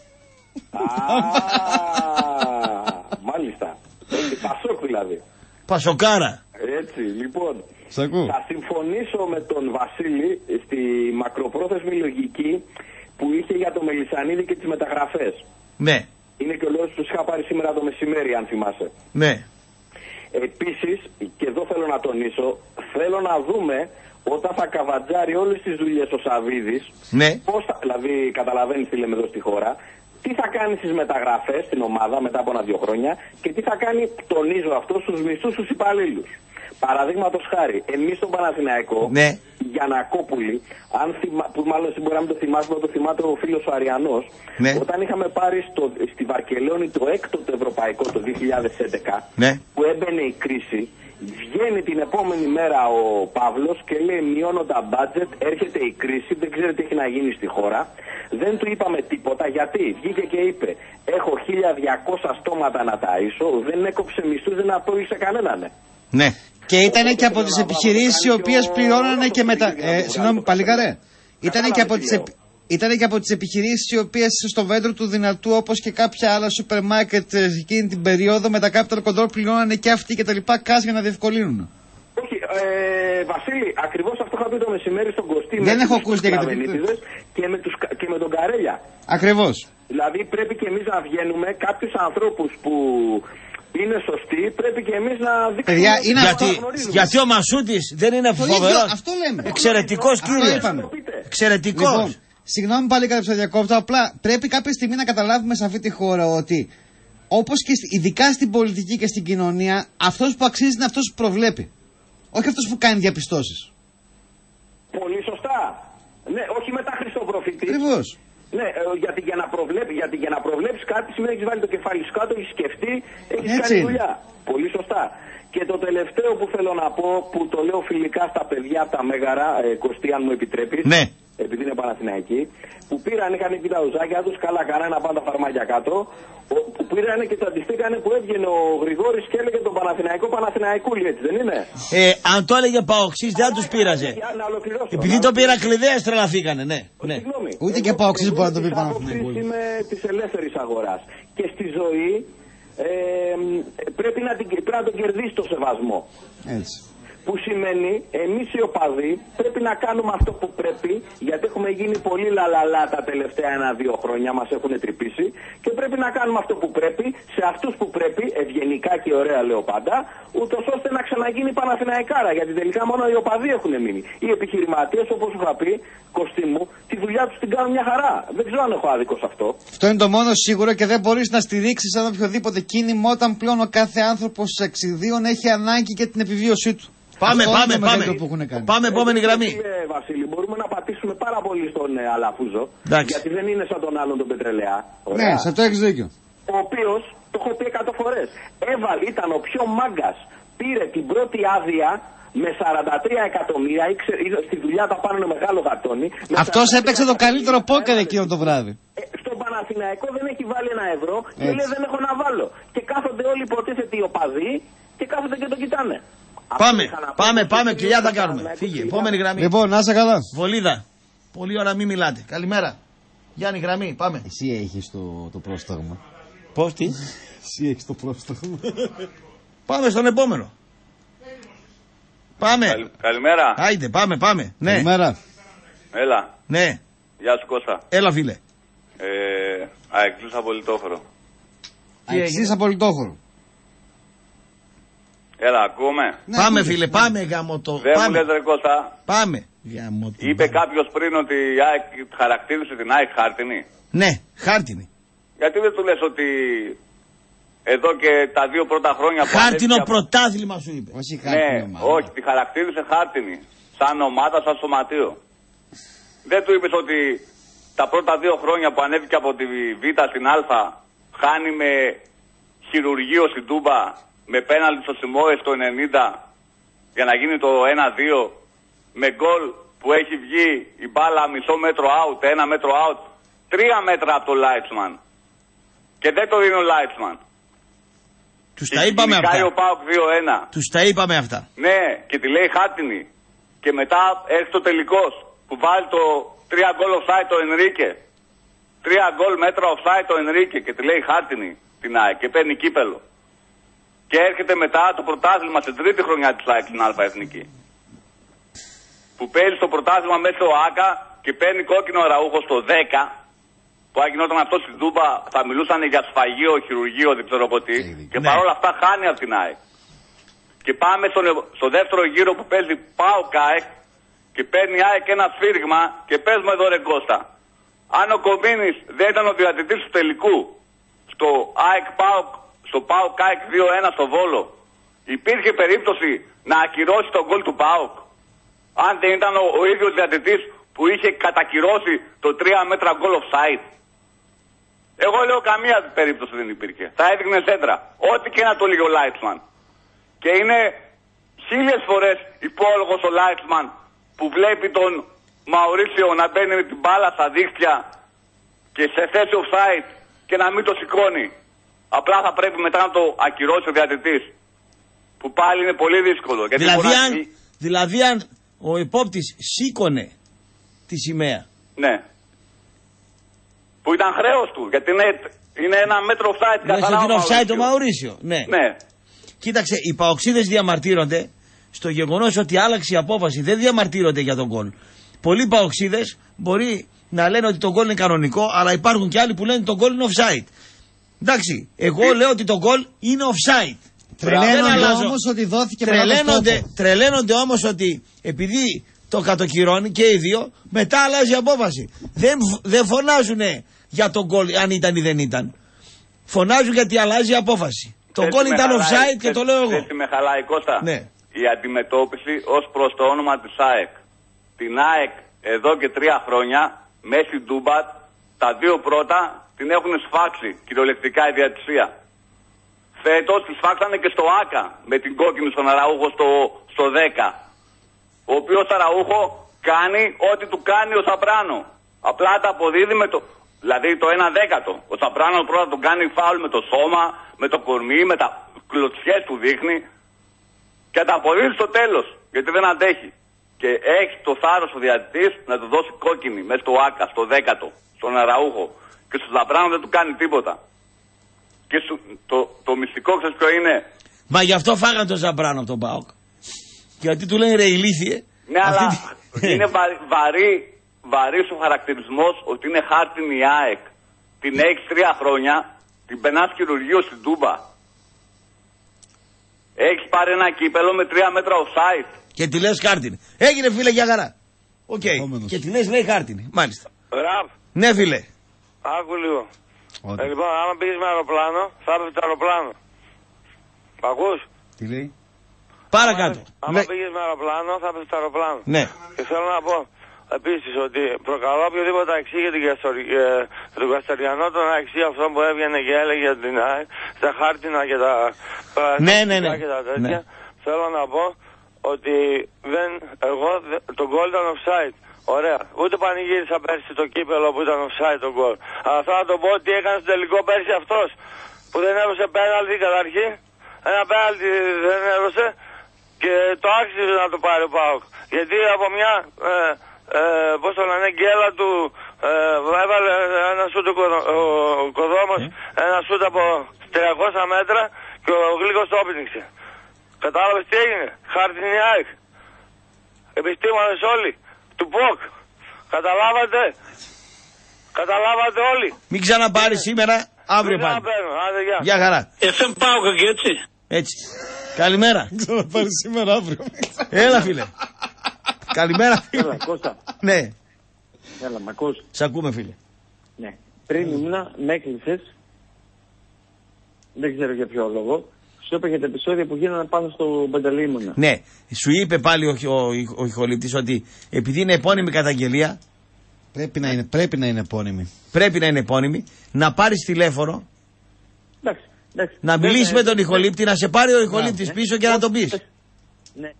Μάλιστα. Πασόκ δηλαδή.
Πασοκάρα.
Έτσι, λοιπόν.
Θα
συμφωνήσω με τον Βασίλη στη μακροπρόθεσμη λογική που είχε για το Μελισσανίδη και τις μεταγραφές.
Ναι.
Είναι και ο λόγος που τους είχα πάρει σήμερα το μεσημέρι, αν θυμάσαι.
Ναι.
Επίσης, και εδώ θέλω να τονίσω, θέλω να δούμε όταν θα καβατζάρει όλες τις δουλειές ο Σαββίδης,
ναι,
πώς θα, δηλαδή καταλαβαίνεις τι λέμε εδώ στη χώρα, τι θα κάνει στις μεταγραφές στην ομάδα μετά από 1-2 χρόνια και τι θα κάνει, τονίζω αυτό, στους μισθούς στους υπαλλήλους. Παραδείγματος χάρη, εμείς στον Παναθηναϊκό,
ναι.
Γιαννακόπουλοι, που μάλλον εσύ μπορεί να μην το θυμάσαι, το θυμάται ο φίλος ο Αριανός,
ναι.
Όταν είχαμε πάρει στη Βαρκελόνη το έκτοτο ευρωπαϊκό το 2011,
ναι.
Που έμπαινε η κρίση, βγαίνει την επόμενη μέρα ο Παύλος και λέει μειώνω τα μπάτζετ, έρχεται η κρίση, δεν ξέρετε τι έχει να γίνει στη χώρα. Δεν του είπαμε τίποτα γιατί βγήκε και είπε έχω 1.200 στόματα να ταΐσω, δεν έκοψε μισθούς, δεν απόλυσε κανέναν.
Ναι.
Και ήταν και από τις επιχειρήσεις οι οποίες πληρώνανε και μετά. Συγγνώμη, Παλικαρέ. Ήταν και από τις επιχειρήσεις οι οποίες στο βέντρο του δυνατού, όπως και κάποια άλλα σούπερ μάρκετ εκείνη την περίοδο, με τα capital control πληρώνανε και αυτοί και τα λοιπά κάς για να διευκολύνουν.
Όχι, Βασίλη, ακριβώς αυτό είχα πει το μεσημέρι στον Κωστή.
Δεν έχω ακούσει
και με τον Καρέλια.
Ακριβώς.
Δηλαδή πρέπει και εμείς να βγαίνουμε κάποιους ανθρώπους που είναι σωστοί, πρέπει και εμείς να δείξουμε.
Παιδιά, είναι
γιατί ο Μασούτης δεν είναι φοβερός.
Αυτό λέμε.
Εξαιρετικός κύριος. Εξαιρετικός.
Λοιπόν, συγγνώμη πάλι κατά το διακόπτω, απλά πρέπει κάποια στιγμή να καταλάβουμε σε αυτή τη χώρα ότι όπως και ειδικά στην πολιτική και στην κοινωνία, αυτός που αξίζει είναι αυτός που προβλέπει. Όχι αυτός που κάνει διαπιστώσεις.
Πολύ σωστά. Ναι, όχι μετά Χριστοπροφητή.
Ακριβώς.
Ναι, γιατί για να προβλέψεις κάτι σημαίνει έχεις βάλει το κεφάλι σου κάτω, έχεις σκεφτεί, έχεις κάνει δουλειά. Πολύ σωστά. Και το τελευταίο που θέλω να πω, που το λέω φιλικά στα παιδιά από τα Μέγαρα, Κωστή, αν μου επιτρέπεις,
ναι.
Επειδή είναι Παναθηναϊκοί, που πήραν, είχαν εκεί τα ουζάκια τους, καλά να πάνε τα φαρμάκια κάτω, που πήραν και τσαντιστήκανε που έβγαινε ο Γρηγόρης και έλεγε τον Παναθηναϊκό Παναθηναϊκούλη, έτσι δεν είναι?
Αν το έλεγε Παοξής δεν τους πείραζε. Επειδή το πήρα κλειδέας τρελαθήκανε, ναι.
Ούτε και Παοξής μπορεί να το πει
Παναθηναϊκούλη. Είμαι της ελεύθερης αγοράς. Και στη ζωή πρέπει να τον κερδίσει το σεβασμό.
Έτσι.
Που σημαίνει εμείς οι οπαδοί πρέπει να κάνουμε αυτό που πρέπει, γιατί έχουμε γίνει πολύ λαλαλά τα τελευταία 1-2 χρόνια, μας έχουν τρυπήσει, και πρέπει να κάνουμε αυτό που πρέπει σε αυτούς που πρέπει, ευγενικά και ωραία λέω πάντα, ούτως ώστε να ξαναγίνει Παναθηναϊκάρα, γιατί τελικά μόνο οι οπαδοί έχουν μείνει. Οι επιχειρηματίες, όπως σου είχα πει, Κωστή μου, τη δουλειά τους την κάνουν μια χαρά. Δεν ξέρω αν έχω άδικο σε αυτό.
Αυτό είναι το μόνο σίγουρο, και δεν μπορείς να στηρίξεις ένα οποιοδήποτε κίνημα όταν πλέον ο κάθε άνθρωπος εξιδίων έχει ανάγκη και την επιβίωσή του.
Πάμε επόμενη γραμμή.
Βασίλη, μπορούμε να πατήσουμε πάρα πολύ στον Αλαφούζο.
Εντάξει.
Γιατί δεν είναι σαν τον άλλον τον Πετρελαιά.
Ναι, σε αυτό έχεις δίκιο.
Ο οποίος, το έχω πει 100 φορές, ήταν ο πιο μάγκας. Πήρε την πρώτη άδεια με 43 εκατομμύρια. Στη δουλειά τα πάνε μεγάλο γατόνι.
Αυτός έπαιξε το καλύτερο πόκερ εκείνο το βράδυ.
Στον Παναθηναϊκό δεν έχει βάλει €1 και λέει δεν έχω να βάλω. Και κάθονται όλοι υποτίθεται οι οπαδοί και κάθονται και το κοιτάνε.
Πάμε, κοιλιά θα κάνουμε. Φύγε, επόμενη γραμμή.
Λοιπόν, να είσαι καλά.
Βολίδα. Πολύ ώρα μην μιλάτε. Καλημέρα. Γιάννη, γραμμή, πάμε.
Εσύ έχεις το πρόσταγμα.
Πώς, τι?
Εσύ έχεις το πρόσταγμα.
Πάμε στον επόμενο. Πάμε.
Καλημέρα.
Άιντε, πάμε. Ναι.
Καλημέρα.
Έλα.
Ναι.
Γεια σου Κώστα.
Έλα φίλε.
Αεκτής από Λιτόχωρο.
Αεκτής από Λιτόχωρο.
Έλα, ακούμε.
Ναι, πάμε φίλε, πάμε γαμωτό.
Δεν μου λες ρε Κώστα.
Πάμε.
Είπε κάποιος πριν ότι η ΑΕΚ χαρακτήρισε την ΑΕΚ χάρτινη.
Ναι, χάρτινη.
Γιατί δεν του λες ότι εδώ και τα 2 πρώτα χρόνια που
χάρτινο πρωτάθλημα σου είπε.
Όχι χάρτινο.
Ναι, όχι, τη χαρακτήρισε χάρτινη. Σαν ομάδα, σαν σωματείο. Δεν του είπες ότι τα πρώτα 2 χρόνια που ανέβηκε από τη Β στην Α χάνει με χειρουργείο στην Τούμπα, με πέναλτι στο Σιμόε στο 90 για να γίνει το 1-2, με γκολ που έχει βγει η μπάλα μισό μέτρο out, 1 μέτρο out, 3 μέτρα από το Λάιτσμαν και δεν το δίνει ο Λάιτσμαν.
Τους τα είπαμε αυτά.
Ο ΠΑΟΚ 2-1.
Τους τα είπαμε αυτά.
Ναι, και τη λέει χάρτινη. Και μετά έρχεται το τελικός που βάλει το 3 γκολ offside το Ενρίκε. 3 γκολ μέτρα offside το Ενρίκε και τη λέει χάρτινη την ΑΕΚ και παίρνει κύπελο. Και έρχεται μετά το πρωτάθλημα στην 3η χρονιά της ΑΕΚ στην Αλφα Εθνική. Που παίζει στο πρωτάθλημα μέσα στο ΆΚΑ και παίρνει κόκκινο Ραούχο στο 10. Που αν γινόταν αυτό στην Τούμπα θα μιλούσαν για σφαγείο, χειρουργείο, δεν ξέρω εγώ τι. Και παρόλα αυτά χάνει από την ΑΕΚ. Και πάμε στο δεύτερο γύρο που παίζει ΠΑΟΚ ΑΕΚ και παίρνει ΑΕΚ ένα σφύριγμα και πες μου εδώ ρε Κώστα. αν ο Κομίνης δεν ήταν ο διατητής του τελικού στο ΠΑΟΚ ΑΕΚ 2-1 στο Βόλο, υπήρχε περίπτωση να ακυρώσει τον γκολ του ΠΑΟΚ? Αν δεν ήταν ο ίδιος διατητής που είχε κατακυρώσει το 3 μέτρα γκολ offside. Εγώ λέω καμία περίπτωση δεν υπήρχε. Θα έδειχνε σέντρα. Ό,τι και να το λέει ο Λάιτσμαν. Και είναι 1000 φορές υπόλογος ο Λάιτσμαν που βλέπει τον Μαουρίσιο να μπαίνει με την μπάλα στα δίχτυα και σε θέση offside και να μην το σηκώνει. Απλά θα πρέπει μετά να το ακυρώσει ο διατητής. Που πάλι είναι πολύ δύσκολο.
Δηλαδή αν ο υπόπτης σήκωνε τη σημαία.
Ναι. Που ήταν χρέος του, γιατί είναι 1 μέτρο offside καθαρά.
Μέσα την offside το Μαουρίσιο. Ναι. Κοίταξε, οι παοξίδες διαμαρτύρονται στο γεγονός ότι άλλαξε η απόφαση. Δεν διαμαρτύρονται για τον γκολ. Πολλοί παοξίδες μπορεί να λένε ότι το γκολ είναι κανονικό, αλλά υπάρχουν και άλλοι που λένε ότι το γκολ είναι offside. Εντάξει, εγώ λέω ότι το γκολ είναι offside.
Τρελαίνονται όμως ότι δόθηκε
Τρελαίνονται όμως ότι επειδή το κατοκυρώνει και οι δύο, μετά αλλάζει η απόφαση. Δεν φωνάζουν για τον γκολ αν ήταν ή δεν ήταν. Φωνάζουν γιατί αλλάζει η απόφαση. Το γκολ ήταν offside και το λέω εγώ.
Έτσι με χαλάει, Κώστα.
Ναι.
Η αντιμετώπιση ως προς το όνομα της ΑΕΚ. Την ΑΕΚ εδώ και 3 χρόνια, Μέση Ντούμπατ, τα 2 πρώτα την έχουν σφάξει κυριολεκτικά η διατησία. Φέτος τη σφάξανε και στο ΆΚΑ με την κόκκινη στον Αραούχο στο 10. Ο οποίος Αραούχο κάνει ό,τι του κάνει ο Σαπράνο. Απλά τα αποδίδει με το... Δηλαδή το 1/10. Ο Σαπράνο πρώτα τον κάνει φάουλ με το σώμα, με το κορμί, με τα κλωτσιές του δείχνει και τα αποδίδει στο τέλος. Γιατί δεν αντέχει. Και έχει το θάρρος ο διαιτητής να του δώσει κόκκινη μέσα στο ΆΚΑ, στο 10ο, στον Αραούχο. Και στο Σαπράνο δεν του κάνει τίποτα. Και το μυστικό ξέρεις ποιο είναι?
Μα γι' αυτό φάγανε τον Σαπράνο από τον ΠΑΟΚ. Γιατί του λένε ρε ηλίθιε.
Ναι, αλλά είναι βαρύς ο χαρακτηρισμός ότι είναι χάρτινη η ΑΕΚ. Την έχεις 3 χρόνια, την περνάς χειρουργείο στην Τούμπα. Έχεις πάρει ένα κύπελο με 3 μέτρα offside.
Και τη λες χάρτινη. Έγινε φίλε για χαρά. Οκ. Και τη λες λέει χάρτινη. Μάλιστα.
Ραπ.
Ναι φίλε.
Άκου λίγο. Λοιπόν, άμα πήγες με αεροπλάνο, θα έπρεπε το αεροπλάνο. Μ' ακούς?
Τι λέει?
Παρακάτω.
Άμα πήγες με αεροπλάνο, θα έπρεπε το αεροπλάνο.
Ναι.
Και θέλω να πω επίσης ότι προκαλώ οποιοδήποτε αξί για τον Καστοριανό, τον αξί αυτό που έβγαινε και έλεγε για την ΑΕΚ, τα χάρτινα και τα
ναι.
και τα τέτοια. Ναι. Θέλω να πω ότι το γκολ ήταν offside. Ωραία. Ούτε πανηγύρισα πέρσι το κύπελο που ήταν offside το γκολ. Αλλά θέλω να το πω τι έκανε στο τελικό πέρσι αυτός που δεν έδωσε πέναλτι καταρχήν. Ένα πέναλτι δεν έδωσε και το άξιζε να το πάρει ο ΠΑΟΚ. Γιατί από μια πώς το λένε, γκέλα του έβαλε ένα σούτ ο Κοδόμος, ένα σούτ από 300 μέτρα και ο Γλύκος το όπινιξε. Κατάλαβες τι έγινε? Χάρτινη ΑΕΚ. Επιστήμονες όλοι. Του ΠΟΚ. Καταλάβατε? Καταλάβατε όλοι?
Μην ξαναπάρει σήμερα, αύριο πάλι. Γεια χαρά.
FM πάω και έτσι.
Έτσι. Καλημέρα.
Μην ξαναπάρει σήμερα, αύριο.
Έλα φίλε. Καλημέρα φίλε.
Έλα Κώστα.
Ναι.
Έλα, μ' ακούς?
Σ' ακούμε φίλε.
Ναι. Πριν ήμουνα, με έκλεισες. Δεν ξέρω για ποιο λόγο. Σου είπα για τα επεισόδια που γίνανε πάνω στο Παντελεήμονα.
Ναι, σου είπε πάλι ο ηχολήπτης ότι επειδή είναι επώνυμη καταγγελία.
Πρέπει να είναι επώνυμη.
Πρέπει να είναι επώνυμη. Να πάρεις τηλέφωνο.
Εντάξει.
Να μιλήσεις με τον ηχολήπτη, να σε πάρει ο ηχολήπτης πίσω και να τον πεις.
Ναι.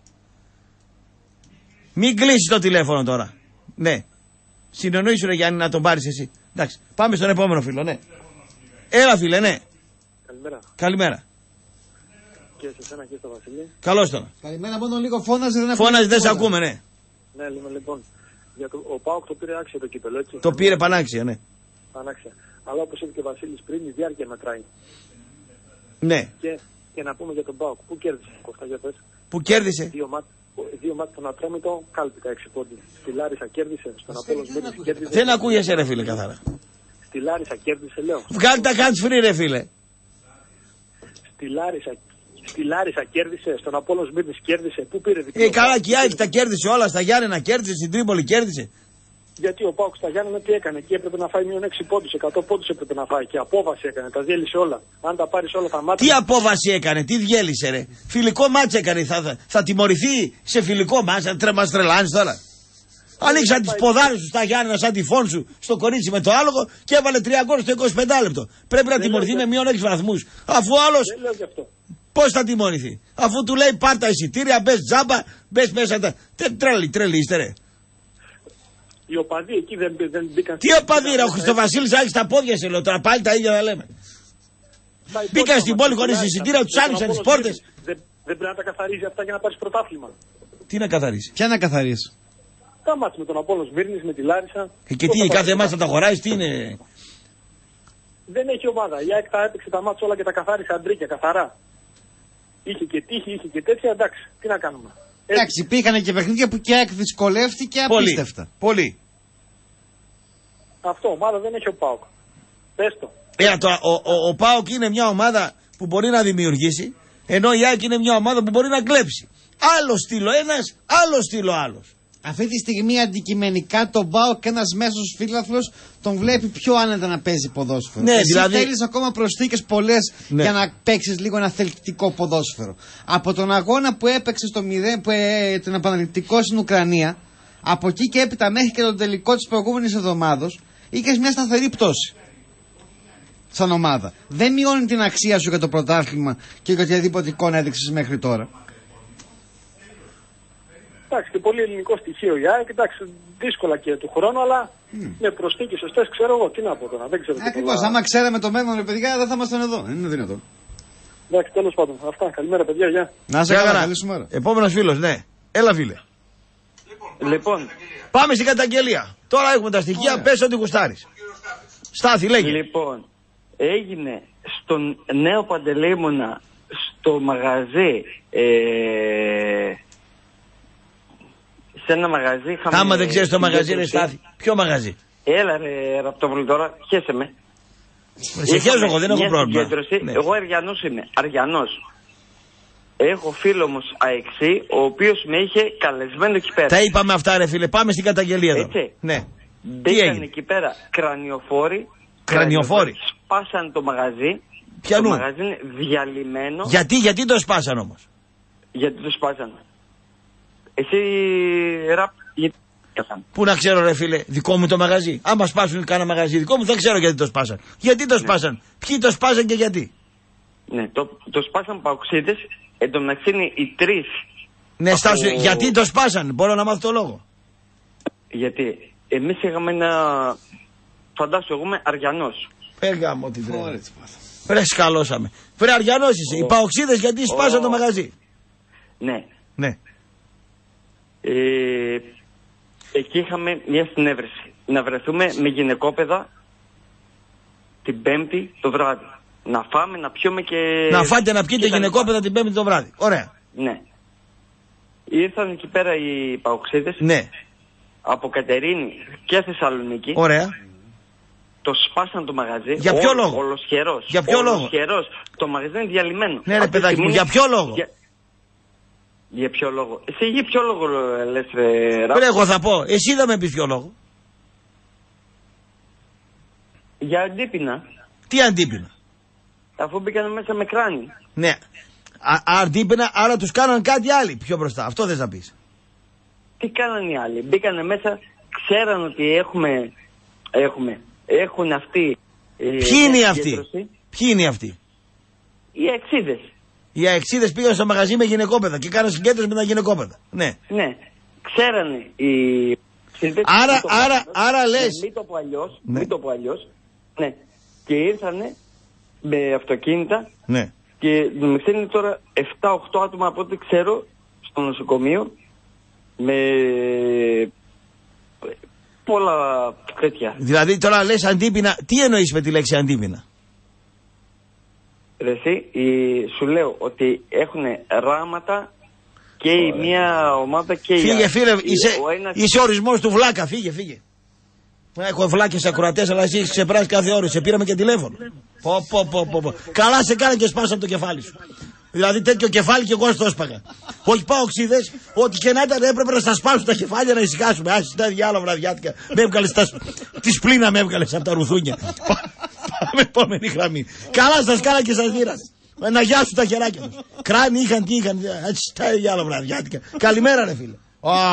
Μην κλείσεις το τηλέφωνο τώρα. Ναι. Συνεννοήσου ρε Γιάννη να τον πάρεις εσύ. Εντάξει. Πάμε στον επόμενο φίλο, ναι. Έλα φίλε, ναι. Καλημέρα.
Και σε εσένα και στο Βασίλη.
Καλώς τώρα.
Καλημέρα, μόνο λίγο φώναζε.
Φώναζε, δεν σε ακούμε, ναι.
Ναι, λοιπόν. Ο ΠΑΟΚ το πήρε άξιο το κύπελο, έτσι.
Το πήρε πανάξια, ναι.
Πανάξια. Αλλά όπως είπε και ο Βασίλης πριν, η διάρκεια μετράει.
Ναι.
Και να πούμε για τον ΠΑΟΚ. Πού κέρδισε, Κώστα, για πες?
Πού κέρδισε?
2 μάτς στον Ατρόμητο, κάλπιτα 6 πόντι. Στη Λάρισα κέρδισε, στον Απόλλων Μήνες κέρδισε.
Δεν ακούγεσαι ρε φίλε καθαρά.
Στη Λάρισα κέρδισε, λέω.
Βγάλει τα hands free ρε φίλε.
Στη Λάρισα κέρδισε, στον Απόλλων Μήνες κέρδισε. Πού πήρε διπλό?
Καλά και η ΑΕΚ τα κέρδισε όλα, στα Γιάννενα κέρδισε, στην Τρίπολη κέρδισε.
Γιατί ο ΠΑΟΚ στα Γιάννενα τι έκανε? Εκεί έπρεπε να φάει μείον 6 πόντους, 100 πόντους έπρεπε να φάει. Και απόβαση έκανε, τα διέλυσε όλα. Αν τα πάρεις όλα τα μάτια.
Τι απόβαση έκανε, τι διέλυσε, ρε? Φιλικό μάτς έκανε. Θα τιμωρηθεί σε φιλικό μάτς, μας τρελάνεις τώρα. Ανοίξαν τις ποδάρες του στα Γιάννενα σαν τυφών σου στο κορίτσι με το άλογο και έβαλε 3 γκολ στο 25 λεπτό. Πρέπει να τιμωρηθεί με μείον 6 βαθμούς. Αφού άλλος. Πώς θα τιμωρηθεί? Αφού του λέει πάρ' τα εισιτήρια, μπες τζάμπα, μπες μέσα. Τρελή είστε, ρε.
Οι οπαδοί εκεί δεν μπήκαν.
Τι οπαδοί, ρε? Ο Χριστοβασίλης άρχισε τα πόδια σε λέω. Τώρα πάλι τα ίδια θα λέμε. Μπήκαν στην πόλη χωρίς εισιτήρια, τους άνοιξαν τις πόρτες.
Δεν πρέπει να τα καθαρίζει αυτά για να πάρεις πρωτάθλημα.
Τι να καθαρίσει?
Ποια να καθαρίσει?
Τα μάτς με τον Απόλλων Σμύρνης, με τη Λάρισα.
Και τι, κάθε μάτς θα τα χωράει, τι είναι?
Δεν έχει ομάδα. Η ΑΕΚ τα έπαιξε τα μάτς όλα και τα καθάρισε αντρίκια, καθαρά. Είχε και τύχη, είχε και τέτοια, εντάξει, τι να κάνουμε.
Εντάξει, υπήρχαν και παιχνίδια που και η ΑΕΚ δυσκολεύτηκε απίστευτα.
Πολύ.
Αυτό, ομάδα δεν έχει ο ΠΑΟΚ. Πες το.
Ο ΠΑΟΚ είναι μια ομάδα που μπορεί να δημιουργήσει, ενώ η ΑΕΚ είναι μια ομάδα που μπορεί να κλέψει. Άλλο στείλω ένας, άλλο στείλω άλλος.
Αυτή τη στιγμή αντικειμενικά τον ΠΑΟΚ και ένας μέσος φίλαθλος τον βλέπει πιο άνετα να παίζει ποδόσφαιρο.
Ναι,
εσύ
δηλαδή
θέλεις ακόμα προσθήκες πολλές για να παίξεις λίγο ένα θελκτικό ποδόσφαιρο. Από τον αγώνα που έπαιξε στο 0, τον επαναληπτικό στην Ουκρανία, από εκεί και έπειτα μέχρι και τον τελικό της προηγούμενης εβδομάδος, είχες μια σταθερή πτώση. Σαν ομάδα. Δεν μειώνει την αξία σου για το πρωτάθλημα και για οποιαδήποτε εικόνα έδειξες μέχρι τώρα.
Εντάξει, και πολύ ελληνικό στοιχείο η ΑΕΚ. Εντάξει, δύσκολα και του χρόνου, αλλά με προσθήκες σωστές, ξέρω εγώ τι να πω τώρα. Δεν ξέρω.
Ακριβώς, άμα ξέραμε το μέλλον, ρε παιδιά, δεν θα ήμασταν εδώ. Δεν είναι δυνατόν.
Εντάξει, τέλος πάντων. Αυτά. Καλημέρα, παιδιά. Γεια.
Να σε καλά, καλή σου μέρα.
Επόμενος φίλος, ναι. Έλα, φίλε.
Λοιπόν.
Πάμε στην καταγγελία. Τώρα έχουμε τα στοιχεία, πες ό,τι γουστάρεις. Στάθη, λέγε.
Λοιπόν, έγινε στον Νέο Παντελεήμονα, στο μαγαζί, σε ένα μαγαζί.
Άμα δεν ξέρεις το μαγαζί, ρε Στάθη. Ποιο μαγαζί?
Έλα ρε Ραπτόπουλο τώρα, χέσε με.
Σε χέζω εγώ, δεν έχω πρόβλημα.
Ναι. Εγώ Αριανός είμαι, Αριανός. Έχω φίλο μου αεξή, ο οποίος με είχε καλεσμένο εκεί πέρα.
Τα είπαμε αυτά ρε φίλε, πάμε στην καταγγελία εδώ.
Έτσι.
Ναι.
Μπήκαν εκεί πέρα κρανιοφόροι.
Κρανιοφόροι.
Σπάσαν το μαγαζί.
Ποιανού?
Το μαγαζί είναι διαλυμένο.
Γιατί το σπάσαν όμως?
Γιατί το σπάσαν? Εσύ ραπ, γιατί το σπάσαν?
Πού να ξέρω ρε φίλε, δικό μου το μαγαζί. Άμα σπάσουν κάνα μαγαζί δικό μου δεν ξέρω γιατί το σπάσαν. Γιατί το σπάσαν, ποιοι το σπάσαν και γιατί?
Ναι, το σπάσαν παοξίδες, εν τω μεταξύ είναι οι τρεις.
Ναι, Στάσου, γιατί το σπάσαν, μπορώ να μάθω το λόγο?
Γιατί εμείς είχαμε ένα, φαντάσου εγώ είμαι Αριανός.
Πέργα μου την τρέλα. Βρε σκαλώσαμε. Βρε Αριανός είσαι, οι παοξίδες γιατί σπάσαν το μαγαζί?
Ναι.
Ναι.
Εκεί είχαμε μια συνέβρεση. Να βρεθούμε με γυναικόπαιδα την Πέμπτη το βράδυ. Να φάμε, να πιούμε και...
Να φάτε να πιείτε γυναικόπαιδα την Πέμπτη το βράδυ. Ωραία.
Ναι. Ήρθαν εκεί πέρα οι παοξίδες.
Ναι.
Από Κατερίνη και Θεσσαλονίκη.
Ωραία.
Το σπάσαν το μαγαζί.
Για ποιο λόγο?
Ολοσχερός.
Για ποιο λόγο?
Το μαγαζί είναι διαλυμένο.
Ναι ρε παιδάκι μου, για ποιο λόγο?
Για ποιο λόγο? Εσύ για ποιο λόγο λες ρε?
Ρε εγώ θα πω, εσύ δεν με πεις ποιο λόγο.
Για αντίπεινα.
Τι αντίπεινα?
Αφού μπήκανε μέσα με κράνη.
Ναι. Αντίπεινα, άρα τους κάναν κάτι άλλοι πιο μπροστά. Αυτό θες να πεις?
Τι κάναν οι άλλοι? Μπήκανε μέσα, ξέραν ότι έχουν αυτοί.
Ποιοι είναι αυτοί? Ποιοι είναι αυτοί?
Οι αεξίδες.
Οι αεξίδες πήγαν στο μαγαζί με γυναικόπαιδα και κάναν συγκέντρωση με τα γυναικόπαιδα. Ναι.
Ναι. Ξέρανε οι...
Άρα λες.
Μην το πω αλλιώς. Ναι. Και ήρθανε με αυτοκίνητα.
Ναι.
Και με είναι τώρα 7-8 άτομα από ό,τι ξέρω στο νοσοκομείο. Με πολλά τέτοια.
Δηλαδή τώρα λες αντίπεινα. Τι εννοείς με τη λέξη αντίπεινα?
Ρε εσύ, σου λέω ότι έχουν ράματα και η μία ομάδα και η άλλη.
Φύγε φίλε, είσαι ορισμός του βλάκα, φύγε. Έχω βλάκες ακροατές, αλλά εσύ έχεις ξεπεράσει κάθε ώρα, σε πήραμε και τηλέφωνο. Πω. Καλά σε κάνα και σπάσαν το κεφάλι σου. Δηλαδή τέτοιο κεφάλι και εγώ στο έσπαγα. Όχι παοξίδες, ό,τι και να ήταν έπρεπε να στα σπάσουν τα κεφάλια να ησυχάσουμε. Άσυ τα διάλογα βραδιάτικα. Με έβγαλες τη σπλήνα με έβγαλες από τα ρουθούνια. Πάμε επόμενη γραμμή. Καλά σας κάνα και σας δίρανε. Να γιάσουν τα χεράκια τους. Κράνη είχαν, τι είχαν. Άσυ τα διάλογα βραδιάτικα. Καλημέρα ρε φίλε.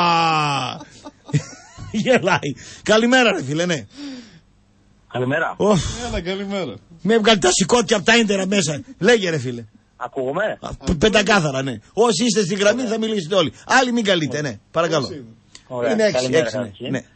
Γελάει. Καλημέρα ρε φίλε, ναι.
Καλημέρα.
Έλα, καλημέρα. Με έβγαλε τα σηκώτια από τα ίντερα μέσα. Λέγε ρε φίλε.
Ακούγομαι.
Πεντακάθαρα, ναι. Όσοι είστε στην γραμμή θα μιλήσετε όλοι. Άλλοι μην καλείτε, ναι. Παρακαλώ.
Ωραία.
Είναι 6,
ναι.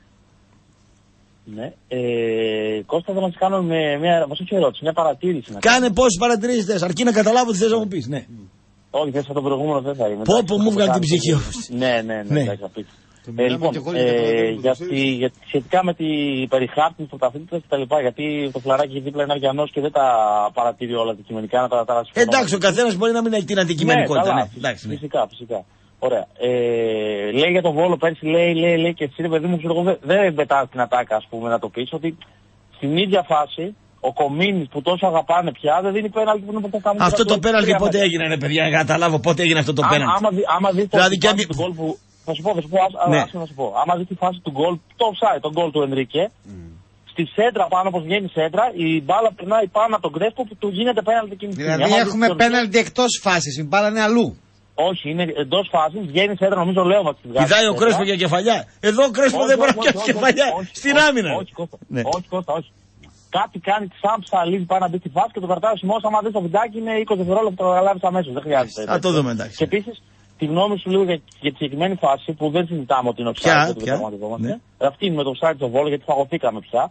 Ναι. Κώστα, θέλω να σας κάνω μια βασική ερώτηση, μια παρατήρηση.
Κάνε πόσες παρατηρήσεις θες, αρκεί να καταλάβω τι θες να μου πεις, ναι.
Όχι, θες από το προηγούμενο δεν θα είμαι.
Πω μου βγάλει την ψυχή όμως.
Ναι, εντάξει, θα πεις. Λοιπόν, σχετικά με την περιχάρτηση του πρωταθλήτρια και τα λοιπά, γιατί το φλαράκι δίπλα είναι αριανός και δεν τα παρατηρεί όλα αντικειμενικά, να τα παρασύγει.
Εντάξει, ο καθένας μπορεί να μην έχει την αντικειμενικότητα.
Ναι, εντάξει, φυσικά. Ωραία. Λέει για τον Βόλο πέρσι, λέει και εσύ, ρε παιδί μου, δεν πετάς την ατάκα, ας πούμε, να το πεις, ότι στην ίδια φάση ο Κομίνης που τόσο αγαπάνε πια δεν δίνει πέναλτι που είναι ποτέ καμία.
Αυτό το πέναλτι πότε έγινε, ρε παιδιά, να καταλάβω πότε έγινε αυτό το πέναλτι.
Άμα δεις το γκολ που. Θα σου πω, άμα δεις τη φάση του γκολ, το offside, τον γκολ του Ενρίκε, στη σέντρα πάνω, όπως βγαίνει σέντρα, η μπάλα περνάει πάνω από τον Κρέσπο που του γίνεται πέναλτι εκείνη τη στιγμή.
Δηλαδή έχουμε πέναλτι εκτός φάσης, η μπάλα είναι αλλού.
Όχι, είναι εντός φάσης, βγαίνει σέντρα, νομίζω λέω μα τη βγάζει.
Κοιτάει ο Κρέσπο για κεφαλιά. Εδώ ο Κρέσπο δεν μπορεί να πιάσει κεφαλιά στην άμυνα.
Όχι, Κώστα, όχι. Κάτι κάνει τη Σάμψα, λύζει πάνω να μπει στη φάση και το κρατάει ο Σιμός. Άμα δεις το βιντεάκι είναι 20 δευτερόλεπτα, το καταλάβεις αμέσως. Δεν χρειάζεται.
Θα το δούμε, εντάξει.
Και επίσης, τη γνώμη σου λίγο για τη συγκεκριμένη φάση που δεν συζητάμε ότι είναι ο offside και το πραγματευόμαστε. Αυτή είναι με το offside στο Βόλο γιατί φαγωθήκαμε πια.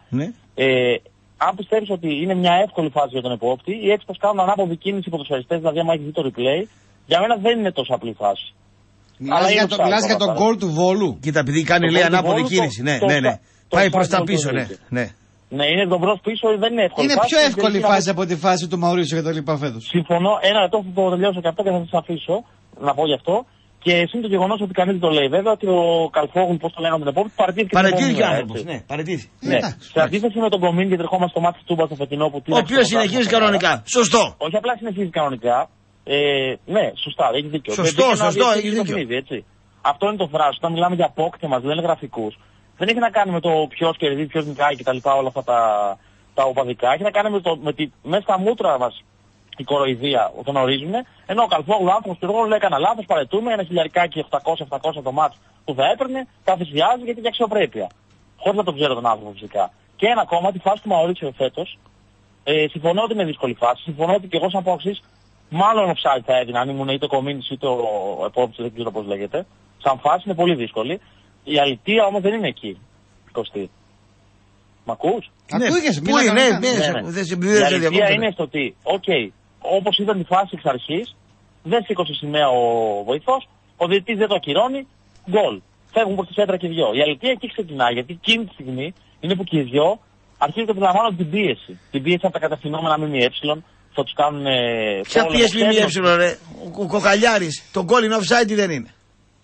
Αν πιστεύεις ότι είναι μια εύκολη φάση για τον επόπτη ή έτσι πως κάνουν ανάποδη κίνηση οι ποδοσφαιριστές, δηλαδή άμα έχει δει το replay, για μένα δεν είναι τόσο απλή φάση.
Μιλάς για τον γκολ του Βόλου.
Κοίτα, επειδή κάνει λέει ανάποδη κίνηση. Ναι. Πάει προς τα πίσω, ναι.
Ναι, είναι τον μπρος πίσω, δεν είναι εύκολη.
Είναι πιο εύκολη φάση από τη φάση του Μαουρίσιο και τα λοιπά φέτος.
Συμφωνώ, ένα λεπτό που το τελειώσω και αυτό και θα σας αφήσω να πω γι' αυτό. Και είναι το γεγονός ότι κανείς δεν το λέει. Βέβαια ότι ο Καλφόγλου, πώς το λένε τον επόμενο,
παρατήρηκε ο άνθρωπος. Ναι, παρατήρησε.
Ναι. Σε αντίθεση με τον Κομίν και τριχόμαστε στο μάτι του Τούμπα στο φετινό που.
Ο οποίος συνεχίζει κανονικά. Σωστό.
Όχι απλά συνεχίζει κανονικά. Ναι, σωστά, έχει δίκιο.
Σωστό, έχει δίκιο.
Έτσι. Αυτό είναι το φράσο. Όταν μιλάμε για απόκτημα, μας λένε γραφικούς. Δεν έχει να κάνει με το ποιος κερδίζει, ποιος νικάει κτλ. Όλα αυτά τα οπαδικά. Έχει να κάνει με τη μέσα στα μούτρα μας η κοροϊδία τον ορίζουμε. Ενώ ο Καλφόγλου άνθρωπος του έργου λέει έκανα λάθος, παρετούμε ένα χιλιαρικάκι 700 το μάτς που θα έπαιρνε, τα θυσιάζει γιατί για αξιοπρέπεια. Χωρίς να τον ξέρω τον άνθρωπο φυσικά. Και ένα ακόμα, τη φάση του Μαουρίτσιο φέτος. Συμφωνώ ότι είναι δύσκολη φάση. Συμφωνώ ότι και εγώ σαν πόξης μάλλον offside θα έδινα, αν ήμουν είτε ο Κομίνης είτε ο επόπτης, δεν ξέρω πώς λέγεται. Σαν φάση είναι πολύ δύσκολη. Η αλήθεια όμως δεν είναι εκεί. Κωστή. Μ' ακούς?
Ακούγεσαι,
Η αλήθεια είναι στο ότι, όπως ήταν η φάση εξ αρχής, δεν σήκωσε σημαία ο βοηθός, ο διαιτητής δεν το ακυρώνει, γκολ. Φεύγουν προς τη σέντρα και δυο. Η αλήθεια εκεί ξεκινάει, γιατί εκείνη τη στιγμή είναι που και οι δυο αρχίζουν και αντιλαμβάνονται την πίεση. Την πίεση από τα κατευθυνόμενα ΜΜΕ, θα τους κάνουν.
Ποια πίεση ΜΜΕ, ρε? Ο Κοκαλιάρης, το γκολ είναι offside ή δεν είναι?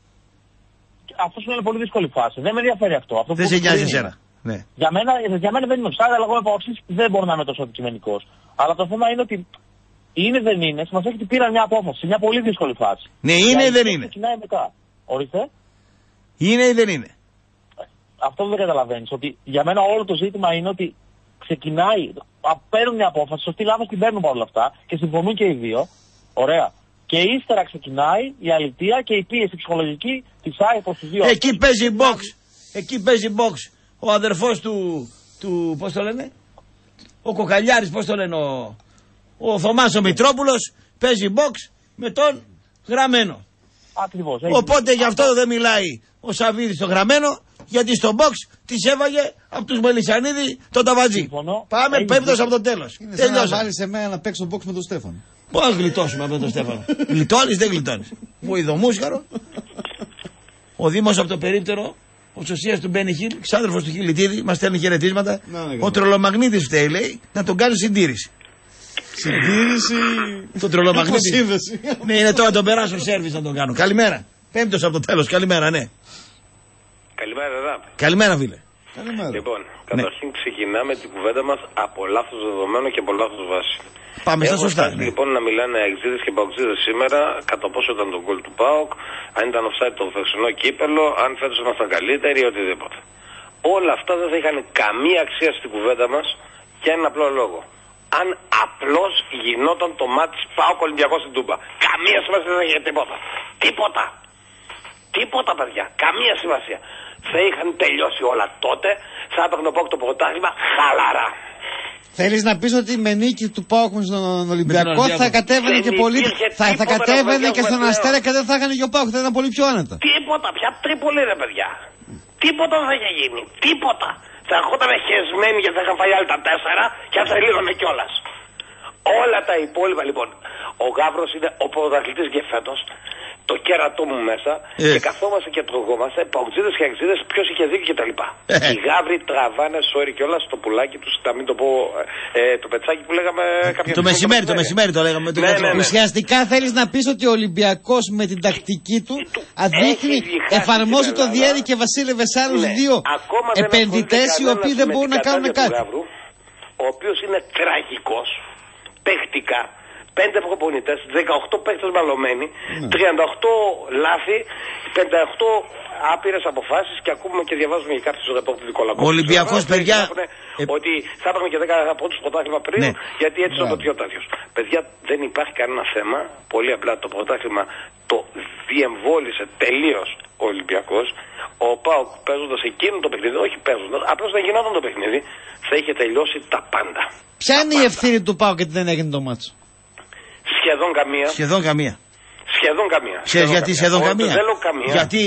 Αυτό είναι πολύ δύσκολη φάση. Δεν με ενδιαφέρει αυτό.
Δεν σε νοιάζει εσένα. Ναι.
Για μένα δεν είναι offside, αλλά εγώ από οξύς δεν μπορώ να είμαι τόσο αντικειμενικός. Αλλά το θέμα είναι ότι είναι δεν είναι, σημασία έχει ότι πήραν μια απόφαση σε μια πολύ δύσκολη φάση.
Ναι, είναι ή δεν είναι?
Ξεκινάει μετά. Ορίστε.
Είναι ή δεν είναι?
Αυτό δεν καταλαβαίνεις. Ότι για μένα όλο το ζήτημα είναι ότι ξεκινάει, παίρνουν μια απόφαση, σωστή λάθος την παίρνουν παρόλα αυτά και συμφωνούν και οι δύο. Ωραία. Και ύστερα ξεκινάει η αλήθεια και η πίεση ψυχολογική της ΆΕ προς τους δύο.
Εκεί παίζει box. Εκεί παίζει box. Ο αδερφός του πώς το λένε? Ο Κοκαλιάρης, πώς το λένε? Ο Θωμάς ο Μητρόπουλος παίζει box με τον Γραμμένο.
Ακριβώς.
Οπότε γι' αυτό δεν μιλάει ο Σαββίδης στο Γραμμένο, γιατί στο box της έβαγε από τους Μελισσανίδη τον Ταβατζή. Πάμε πέμπτος από το τέλος.
Είναι σαν να βάλεις εμένα να παίξω box με τον Στέφανο.
Πώς γλιτώσουμε με τον Στέφανο? Γλιτώνεις, δεν γλιτώνεις? Βοηδομούσκαρο. Ο Δήμος από το περίπτερο, ο Σωσίας του Μπένι Χιλ, ξάδερφος του Χιλιτίδη, μας στέλνει χαιρετίσματα. Ο Τρολομαγνήτης φταίει, λέει, να τον κάνει συντήρηση.
Συντήρηση.
Το Τρολομαγνήτη. Ναι, είναι τώρα τον περάσω σέρβις να τον κάνω. Καλημέρα. Πέμπτος από το τέλος. Καλημέρα, ναι.
Καλημέρα, Ραπ.
Καλημέρα, φίλε.
Λοιπόν, καταρχήν ξεκινάμε την κουβέντα μας από λάθος δεδομένο και από λάθος βάση.
Πάμε στα σωστά.
Λοιπόν, να μιλάνε αεξίδες και παοξίδες σήμερα κατά πόσο ήταν το γκολ του ΠΑΟΚ, αν ήταν offside το χθεσινό κύπελο, αν φέτος ήμασταν καλύτεροι ή οτιδήποτε. Όλα αυτά δεν θα είχαν καμία αξία στην κουβέντα μας για έναν απλό λόγο. Αν απλώς γινόταν το μάτς ΠΑΟΚ Ολυμπιακός στην Τούμπα. Καμία σημασία δεν είχε τίποτα. Τίποτα. Τίποτα, παιδιά. Καμία σημασία. Θα είχαν τελειώσει όλα τότε, θα έπαιρνε ο ΠΑΟΚ το πρωτάθλημα χαλαρά.
Θέλεις να πεις ότι με νίκη του ΠΑΟΚ στον Ολυμπιακό θα κατέβαινε και πολύ. Θα κατέβαινε και στον Αστέρα και δεν θα έκανε και ο ΠΑΟΚ, θα ήταν πολύ πιο άνετα.
Τίποτα, πια Τρίπολη ρε παιδιά. Τίποτα δεν θα είχε γίνει. Τίποτα. Θα ερχόταν χεσμένοι γιατί θα είχαν φάει άλλοι τα 4 και θα τελείωνε κιόλας. Όλα τα υπόλοιπα λοιπόν. Ο Γαύρος είναι ο πρωταθλητής και φέτος. Το κέρατό μου μέσα και καθόμαστε και τρογόμαστε. Παουτζίδες και αξίδες, ποιος είχε δίκιο κτλ. Οι Γαύροι τραβάνε sorry κιόλας το πουλάκι τους, να μην το πω το πετσάκι που λέγαμε κάποια
στιγμή. Το μεσημέρι το λέγαμε.
Ουσιαστικά θέλεις να πεις ότι ο Ολυμπιακός με την τακτική του αδείχνει, εφαρμόζει το Διέρη και Βασίλευε σε άλλους δύο επενδυτές οι οποίοι δεν μπορούν να κάνουν κάτι.
Ο οποίος είναι τραγικός, παιχτικά. 5 προπονητές, 18 παίκτες μαλωμένοι, 38 λάθη, 58 άπειρες αποφάσεις και ακούμε και διαβάζουμε και κάποιους ρεπόρτες του Νικολακόπουλου.
Ο Ολυμπιακός, παιδιά.
Ότι θα έπαιρνε και 10 πρώτους πρωτάθλημα πριν, γιατί έτσι ήταν το πιο τέτοιος. Παιδιά, δεν υπάρχει κανένα θέμα. Πολύ απλά το πρωτάθλημα το διεμβόλησε τελείως ο Ολυμπιακός. Ο ΠΑΟΚ παίζοντας εκείνο το παιχνίδι, όχι παίζοντας, απλώς να γινόταν το παιχνίδι, θα είχε τελειώσει τα πάντα.
Ποια είναι η ευθύνη του ΠΑΟΚ γιατί δεν έγινε το μάτσο?
Σχεδόν καμία.
Σχεδόν καμία.
Σχεδόν καμία.
Ξέρεις γιατί σχεδόν καμία?
Δεν λέω καμία.
Γιατί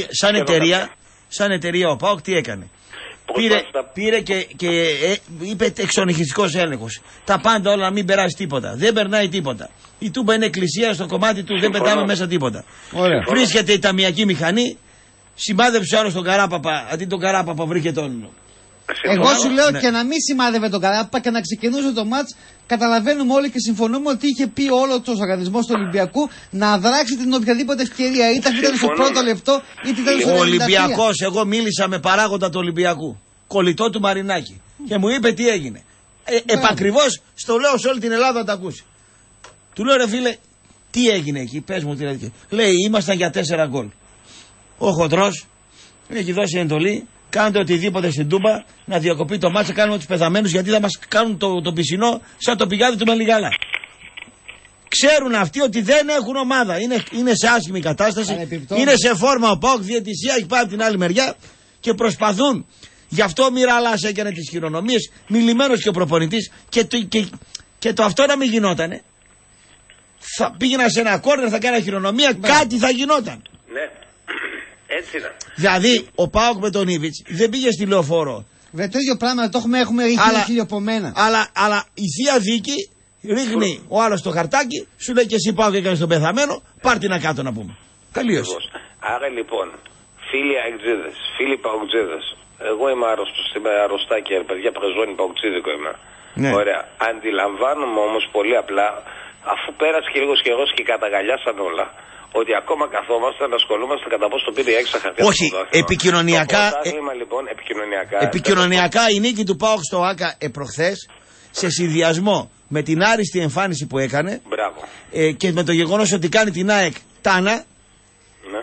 σαν εταιρεία ο ΠΑΟΚ τι έκανε? Πήρε και είπε εξονυχιστικός έλεγχος. Τα πάντα όλα να μην περάσει τίποτα. Δεν περνάει τίποτα. Η Τούμπα είναι εκκλησία, στο κομμάτι του δεν πετάμε μέσα τίποτα. Βρίσκεται η ταμιακή μηχανή, σημάδεψε άλλο τον Καράπαπα, αντί τον Καράπαπα βρήκε τον.
Εγώ σου λέω και να μην σημάδευε τον Καράπαπα και να ξεκινούσε το μάτς. Καταλαβαίνουμε όλοι και συμφωνούμε ότι είχε πει όλο ο οργανισμός του Ολυμπιακού να δράξει την οποιαδήποτε ευκαιρία. Είτε ήταν στο πρώτο λεπτό, είτε ήταν στο 93.
Ο Ολυμπιακός, εγώ μίλησα με παράγοντα του Ολυμπιακού, κολλητό του Μαρινάκη, και μου είπε τι έγινε. Επακριβώς στο λέω σε όλη την Ελλάδα να τα ακούσει. Του λέω ρε φίλε, τι έγινε εκεί, πες μου τι έγινε. Λέει, ήμασταν για 4 γκολ. Ο Χοντρός έχει δώσει εντολή. Κάντε οτιδήποτε στην Τούμπα να διακοπεί το μάτσα, κάνουμε τους πεθαμένους γιατί θα μας κάνουν το πισινό σαν το πηγάδι του Μελιγάλα. Ξέρουν αυτοί ότι δεν έχουν ομάδα, είναι σε άσχημη κατάσταση, είναι σε φόρμα ο ΠΑΟΚ, διαιτησία έχει πάει από την άλλη μεριά και προσπαθούν. Γι' αυτό ο Μιραλάς έκανε τις χειρονομίες, μιλημένος και ο προπονητής και το αυτό να μην γινότανε. Θα πήγαινα σε ένα κόρνερ, θα κάνα χειρονομία, κάτι θα γινόταν.
Ναι. Έτσι είναι.
Δηλαδή, ο ΠΑΟΚ με τον Ήβιτς δεν πήγε στη Λεωφόρο.
Το ίδιο πράγμα το έχουμε χιλιοπομένα.
Αλλά η θεία δίκη ρίχνει ο άλλος το χαρτάκι, σου λέει και εσύ ΠΑΟΚ έκανε στον πεθαμένο, πάρ' την κάτω να πούμε. Τελείωσε.
Άρα λοιπόν, φίλοι αεξίδες, φίλοι παουτζίδες, εγώ είμαι άρρωστος, είμαι αρρωστάκι, παιδιά, πρεζόνι παουτσίδικο είμαι. Ναι. Ωραία. Αντιλαμβάνομαι όμως πολύ απλά, αφού πέρασε και λίγος καιρός και καταγαλιάσαν όλα, ότι ακόμα καθόμαστε να ασχολούμαστε κατά πόσο το πήρε έξα χαρτιά.
Όχι, επικοινωνιακά.
Λοιπόν,
επικοινωνιακά η νίκη του ΠΑΟΚ στο ΆΚΑ προχθές, σε συνδυασμό με την άριστη εμφάνιση που έκανε και με το γεγονός ότι κάνει την ΑΕΚ τάνα, ναι,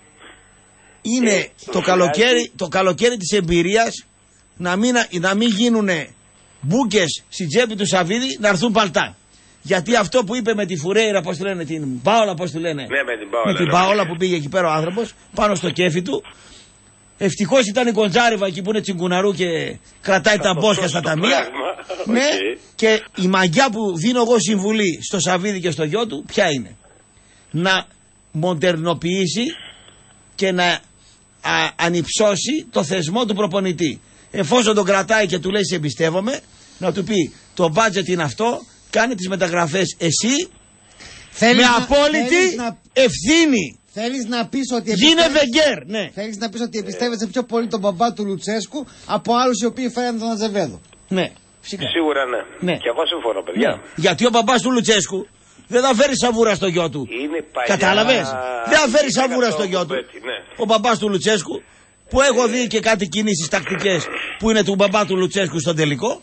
είναι το καλοκαίρι της εμπειρίας να μην γίνουν μπούκες στην τσέπη του Σαββίδη, να έρθουν παλτά. Γιατί αυτό που είπε με τη Φουρέιρα, πώς τη λένε, την Πάολα, πώς τη λένε.
Ναι,
με την Πάολα που πήγε εκεί πέρα ο άνθρωπος, πάνω στο κέφι του. Ευτυχώς ήταν η Κοντζάρεβα εκεί που είναι τσιγκουναρού και κρατάει τα μπόσια στα ταμεία. Ναι, και η μαγιά που δίνω εγώ συμβουλή στο Σαββίδη και στο γιο του, ποια είναι? Να μοντερνοποιήσει και να ανυψώσει το θεσμό του προπονητή. Εφόσον τον κρατάει και του λέει σε εμπιστεύομαι, να του πει το μπάτζετ είναι αυτό. Κάνε τις μεταγραφές εσύ με απόλυτη ευθύνη.
Θέλεις να πεις ότι
γίνε Βεγγέρ, ναι.
Θέλεις να πεις ότι εμπιστεύεσαι πιο πολύ τον μπαμπά του Λουτσέσκου από άλλους οι οποίοι φέραν τον Αζεβέδο.
Ναι, φυσικά.
Σίγουρα ναι. Και εγώ συμφωνώ, παιδιά.
Ναι. Γιατί ο μπαμπάς του Λουτσέσκου δεν θα φέρει σαβούρα στο γιο του. Κατάλαβες? Δεν θα φέρει σαβούρα στο γιο του. Ναι. Ο μπαμπάς του Λουτσέσκου που έχω δει και κάτι κινήσεις τακτικές
που είναι του μπαμπά του Λουτσέσκου στον τελικό.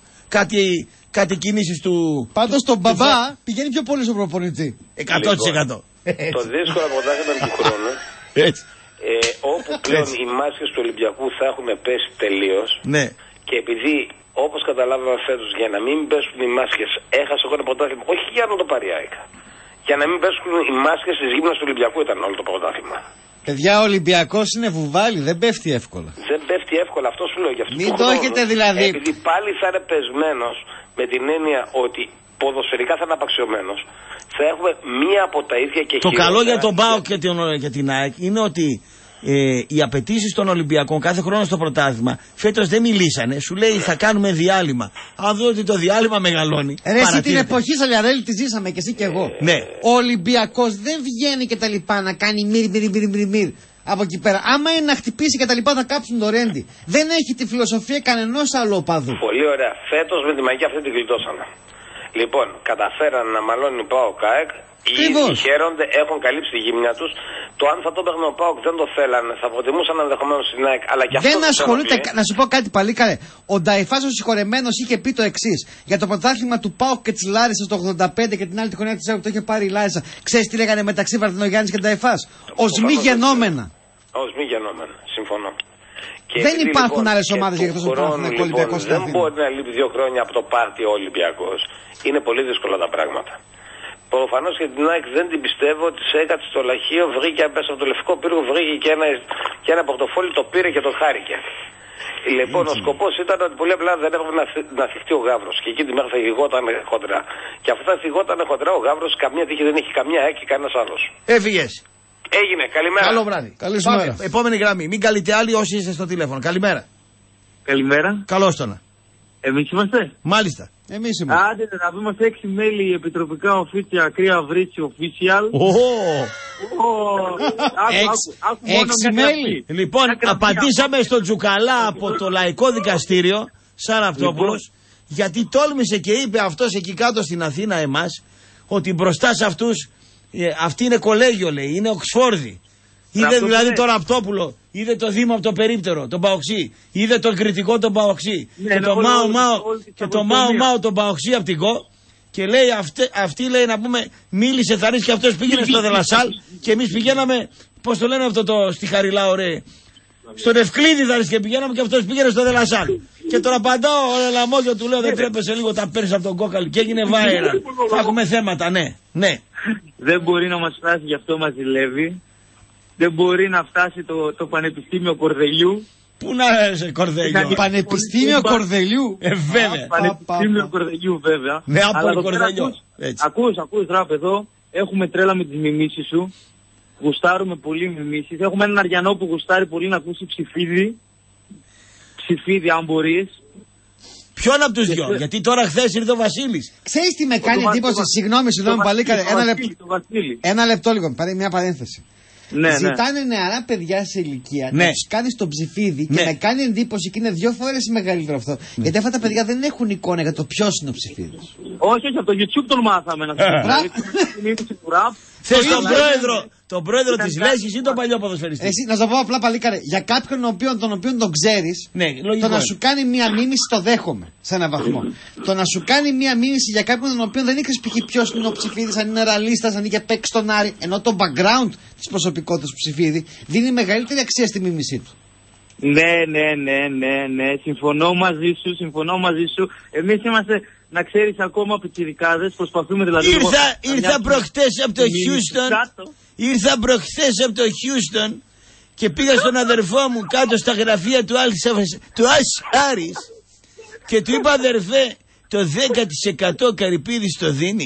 Κάτι κινήσεις του.
Πάντως τον μπαμπά πηγαίνει πιο πολύ στον προπονητή.
100%.
Το δύσκολο πρωτάθλημα του χρόνου.
Έτσι.
Όπου πλέον οι μάσκες του Ολυμπιακού θα έχουν πέσει τελείως.
Ναι.
Και επειδή, όπως καταλάβαμε φέτος, για να μην πέσουν οι μάσκες, έχασε εγώ το πρωτάθλημα. Όχι για να το πάρει η ΑΕΚ. Για να μην πέσουν οι μάσκες της γύμνας του Ολυμπιακού ήταν όλο το πρωτάθλημα.
Παιδιά, ο Ολυμπιακός είναι βουβάλι, δεν πέφτει εύκολα.
Δεν πέφτει εύκολα, αυτό σου λέω. Γι' αυτό
μην το έχετε δηλαδή.
Επειδή πάλι θα είναι πεσμένος με την έννοια ότι ποδοσφαιρικά θα είναι απαξιωμένος, θα έχουμε μία από τα ίδια και
χειρότερα. Το καλό για τον ΠΑΟΚ και την ΑΕΚ είναι ότι οι απαιτήσεις των Ολυμπιακών κάθε χρόνο στο πρωτάθλημα φέτος δεν μιλήσανε. Σου λέει θα κάνουμε διάλειμμα. Αν δω ότι το διάλειμμα μεγαλώνει.
Ρε, εσύ την εποχή Σαλιαρέλη τη ζήσαμε και εσύ και εγώ.
Ναι.
Ο Ολυμπιακός δεν βγαίνει και τα λοιπά να κάνει μυρ από εκεί πέρα. Άμα είναι να χτυπήσει και τα λοιπά θα κάψουν το ρέντι. Δεν έχει τη φιλοσοφία κανενός άλλου οπαδού.
Πολύ ωραία. Φέτος με τη μαγεία αυτή την γλιτώσανε. Λοιπόν, καταφέραν να μαλώνει ΠΑΟΚ ΑΕΚ. Οι χαίρονται, έχουν καλύψει τη γύμνια τους. Το αν θα το έπαιρνε ο ΠΑΟΚ δεν το θέλανε. Θα προτιμούσαν ενδεχομένως στην ΑΕΚ. Αλλά και αυτό
δεν ασχολούνται. Να σου πω κάτι παλί καλέ. Ο Νταϊφάς ο συγχωρεμένος είχε πει το εξής. Για το πρωτάθλημα του ΠΑΟΚ και της Λάρισσας το 85 και την άλλη τη χρονιά της ΑΕΚ που το είχε πάρει η Λάρισσα. Ξέρεις τι λέγανε μεταξύ Βαρδινογιάννης και Νταϊφάς? Ως μη γενόμενα.
Ως μη γενόμενα. Συμφωνώ. Και
δεν υπάρχουν άλλες ομάδες για αυτό το Παναθηναϊκό Ολυμπιακό.
Δεν μπορεί να λείπει 2 χρόνια από το πάρτι ο Ολυμπιακός. Είναι πολύ δύσκολα τα πράγματα. Προφανώς και την ΑΕΚ δεν την πιστεύω ότι σε έκατσε στο λαχείο, βρήκε μέσα από το λευκό πύργο, βρήκε και ένα πορτοφόλι, το πήρε και το χάρηκε. Λοιπόν, ο σκοπός ήταν ότι πολύ απλά δεν έπρεπε να θυχτεί ο Γαύρος. Και εκεί τη μέρα θα θυγόταν χοντρά. Και αφού θα θυγόταν χοντρά ο Γαύρος, καμία τύχη δεν έχει καμία ΑΕΚ και κανένας άλλος.
Έφυγες.
Έγινε, καλημέρα.
Καλό βράδυ.
Καλημέρα.
Επόμενη γραμμή. Μην καλείτε άλλοι όσοι είστε στο τηλέφωνο. Καλημέρα.
Καλημέρα.
Καλώς τον.
Εμείς είμαστε.
Μάλιστα.
Εμείς είμαστε.
Άντε να πούμε 6 μέλη επιτροπικά official, κρύα βρύτσι official.
6 μέλη.
Λοιπόν, απαντήσαμε στον Τζουκαλά από το Λαϊκό Δικαστήριο, σαν Αυτόπουλος, γιατί τόλμησε και είπε αυτός εκεί κάτω στην Αθήνα εμάς, ότι μπροστά σε αυτούς, αυτή είναι κολέγιο λέει, είναι Οξφόρδη. Είδε δηλαδή τον Ραπτόπουλο, είδε το Δήμο από το περίπτερο, τον Παοξή, είδε τον κριτικό τον Παοξή και το Μάο τον Παοξή από την ΚΟ και λέει αυτή λέει να πούμε μίλησε θα ρίξει και αυτός πήγαινε στο Δελασάλ και εμείς πηγαίναμε, πώς το λένε αυτό το στη Χαριλά ωραία, στον Ευκλήδη θα ρίξει και πηγαίναμε και αυτός πήγαινε στο Δελασάλ και τώρα απαντάω ο Λαμόγιο του λέω δεν τρέπεσαι λίγο τα παίρνεις από τον κόκαλη και έγινε βάιρα, θα έχουμε θέματα ναι.
Δεν μπορεί να μας φτάσει, γι' αυτό μας ζηλεύει. Δεν μπορεί να φτάσει το Πανεπιστήμιο Κορδελιού.
Πού να είσαι Κορδελιού?
Πανεπιστήμιο Κορδελιού.
Βέβαια.
Πανεπιστήμιο Κορδελιού βέβαια.
Ναι, από Κορδελιού.
Ακούς ραπ εδώ. Έχουμε τρέλα με τις μιμήσεις σου. Γουστάρουμε πολύ μιμήσεις. Έχουμε έναν Αριανό που γουστάρει πολύ να ακούσει Ψηφίδη. Ψηφίδη αν μπορείς.
Ποιον από τους δυο? Γιατί τώρα χθες ήρθε ο Βασίλης.
Ξέρεις τι με κάνει εντύπωση? Συγγνώμη παλίκαρε. Ένα λεπτό λίγο. Μια παρένθεση. Ζητάνε νεαρά παιδιά σε ηλικία να τους κάνεις το Ψηφίδι και να κάνει εντύπωση και είναι 2 φορές μεγαλύτερο αυτό. Γιατί αυτά τα παιδιά δεν έχουν εικόνα για το ποιος είναι ο Ψηφίδης.
Όχι, από το YouTube τον μάθαμε να
θες τον πρόεδρο της Λέσχης ή τον παλιό ποδοσφαιριστή?
Εσύ να σου πω απλά παλίκαρε, για κάποιον τον οποίο τον ξέρεις, το να σου κάνει μία μίμηση το δέχομαι σε έναν βαθμό. Το να σου κάνει μία μίμηση για κάποιον τον οποίο δεν ήξερες π.χ. ποιος είναι ο Ψηφίδης, αν είναι ραλίστας, αν είχε παίξει τον Άρη, ενώ το background της προσωπικότητας του Ψηφίδη δίνει μεγαλύτερη αξία στη μίμησή του.
Ναι, συμφωνώ μαζί σου. Εμείς είμαστε, να ξέρεις, ακόμα πιτσιρικάδες, προσπαθούμε δηλαδή...
Ήρθα προχθές από το Χιούστον και πήγα στον αδερφό μου κάτω στα γραφεία του Άρης και του είπα αδερφέ, το 10% Καρυπίδης το δίνει.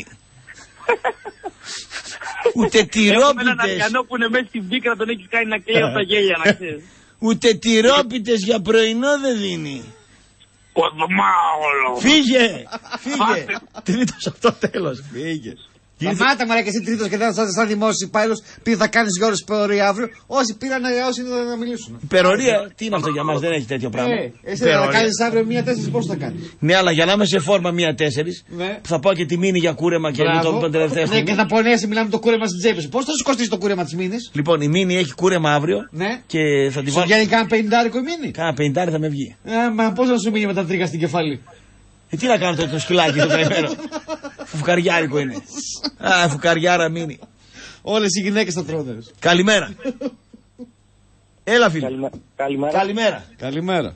Ούτε τυρόπιτες.
Έχουμε έναν Αριανό που είναι μέσα στην πίκρα, τον έχει κάνει να κλαίει από τα γέλια, να ξέρεις.
Ούτε τυρόπιτες για πρωινό δεν δίνει. Φύγε. Τρίτος από το τέλος. Φύγε.
Σταμάτα μωρέ και εσύ τρίτος και δεν θα σαν δημόσιος υπάλληλος πει θα κάνεις για όλους υπερορία αύριο. Όσοι πήραν όσοι είναι να μιλήσουν.
Υπερορία, τι είναι αυτό για μας, δεν έχει τέτοιο πράγμα.
Εσύ θα κάνεις αύριο 1-4 πώς θα κάνεις.
Ναι, αλλά για να είμαι σε φόρμα 1-4
ναι.
θα πάω και τη μήνυ για κούρεμα και τον τελευταίο.
Ναι, και θα πονέσει, μιλάμε το κούρεμα στην τσέπη σου. Πώς θα σου κοστίσει το κούρεμα της μήνης.
Λοιπόν, η μήνυ έχει κούρεμα αύριο
ναι.
και θα τη
βάλω. Σου βγαίνει κάνα 50 η μήνη.
Κάνα 50 θα με βγει.
Μα πώς θα σου μείνει με τα τρίκα στην κεφάλι.
Τι να κάνω το σκυλάκι το καημένο. Φουκαριάρικο είναι. Φουκαριάρα μείνει.
Όλες οι γυναίκες θα τρώνε.
Καλημέρα. Έλα φίλε.
Καλημέρα.
Καλημέρα.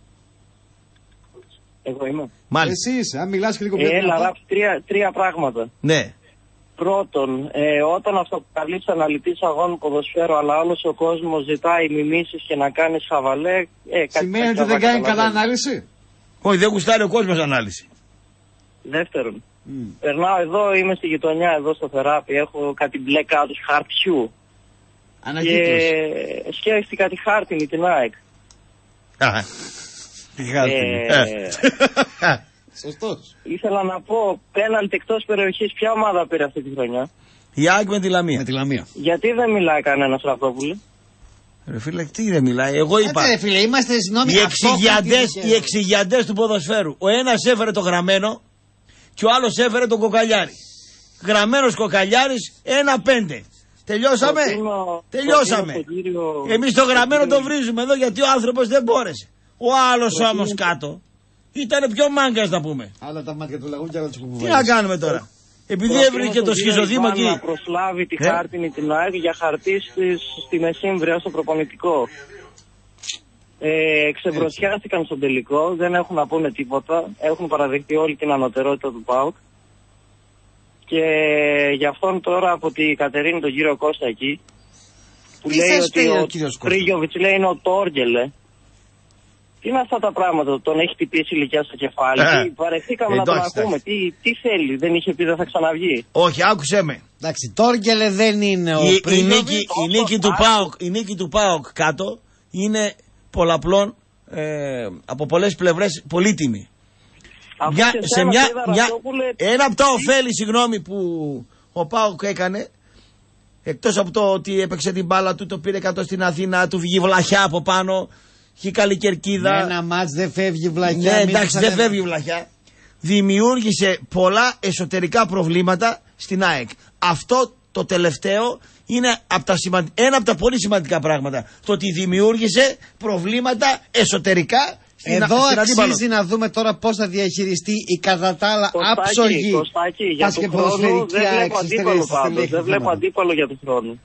Εγώ είμαι.
Μάλιστα.
Εσύ είσαι, αν μιλάς και λίγο πιο
Έλα, ράψει τρία πράγματα.
Ναι.
Πρώτον, όταν αυτοκαλείς αναλυτής αγώνων ποδοσφαίρου, αλλά όλος ο κόσμος ζητάει μιμήσεις και να κάνεις χαβαλέ.
Σημαίνει ότι δεν κάνει καλά ανάλυση.
Όχι, δεν γουστάρει ο κόσμος ανάλυση.
Δεύτερον, περνάω εδώ, είμαι στη γειτονιά εδώ στο Θεράπη, έχω κάτι μπλε κάτω χαρτιού.
Ανακύκλωση.
Και σκέφτηκα τη χάρτινη, την ΑΕΚ.
Τη χάρτινη.
Σωστός.
Ήθελα να πω, πέναλτι εκτός περιοχής, ποια ομάδα πήρε αυτή τη χρονιά.
Η ΑΕΚ με τη Λαμία.
Με τη Λαμία.
Γιατί δεν μιλάει κανένας Ραπτόπουλε.
Ρε φίλε, τι δεν μιλάει, εγώ είπα.
Ρε φίλε, είμαστε συγγνώμη.
Οι εξηγιαντές του ποδοσφαίρου. Ο ένας έφερε το γραμμένο και ο άλλος έφερε το κοκαλιάρι. Γραμμένος κοκαλιάρης 1-5. Τελειώσαμε. Τελειώσαμε. Εμείς το γραμμένο το βρίζουμε εδώ γιατί ο άνθρωπος δεν μπόρεσε. Ο άλλος όμως κάτω ήταν πιο μάγκας να πούμε.
Άλλα τα μάτια του λαγού και άλλα τους κουβουβέλες.
Τι να κάνουμε τώρα. Επειδή έβρικε το σχιζοδήμα εκεί.
Να προσλάβει τη χάρτινη την ΑΕΚ για χαρτί στη Μεσύμβρια στο προπονητικό. Ξεμπροσιάστηκαν στον τελικό, δεν έχουν να πούνε τίποτα. Έχουν παραδεχτεί όλη την ανωτερότητα του ΠΑΟΚ. Και γι' αυτόν τώρα από τη Κατερίνη τον κύριο Κώστα εκεί, που λέει ότι ο Πρίγιοβιτς λέει είναι ο Τόργελε. Τι είναι αυτά τα πράγματα, τον έχει τυπήσει ηλικιά στο κεφάλι. Παρεχθήκαμε να τον ακούμε. Τι θέλει, δεν είχε πει δεν θα ξαναβγεί.
Όχι, άκουσέ με.
Εντάξει, Τόργελε δεν είναι ο Πρίγιοβιτς.
Η νίκη του ΠΑΟΚ κάτω είναι πολλαπλών από πολλές πλευρές πολύτιμη. Ένα από τα ωφέλη, συγγνώμη, που ο ΠΑΟΚ έκανε, εκτός από το ότι έπαιξε την μπάλα του, το πήρε 100 στην Αθήνα, του βγει βλαχιά από πάνω, έχει καλή κερκίδα.
Ένα μάτς δεν φεύγει βλαχιά.
Ναι, εντάξει, δεν φεύγει βλαχιά. Δημιούργησε πολλά εσωτερικά προβλήματα στην ΑΕΚ. Αυτό το τελευταίο είναι ένα από τα πολύ σημαντικά πράγματα. Το ότι δημιούργησε προβλήματα εσωτερικά.
Εδώ αξίζει να δούμε τώρα πώς θα διαχειριστεί η κατά τα άλλα άψογη.
Κωστάκη, για τον χρόνο δεν βλέπω αντίπαλο για τον χρόνο.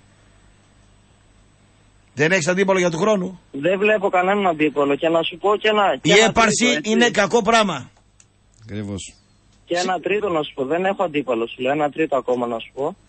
Δεν έχεις αντίπαλο για τον χρόνο.
Δεν βλέπω κανέναν αντίπαλο και να σου πω και ένα.
Η έπαρση είναι κακό πράγμα.
Ακριβώς.
Και ένα τρίτο να σου πω, δεν έχω αντίπαλο σου λέω, ένα τρίτο ακόμα να σου πω.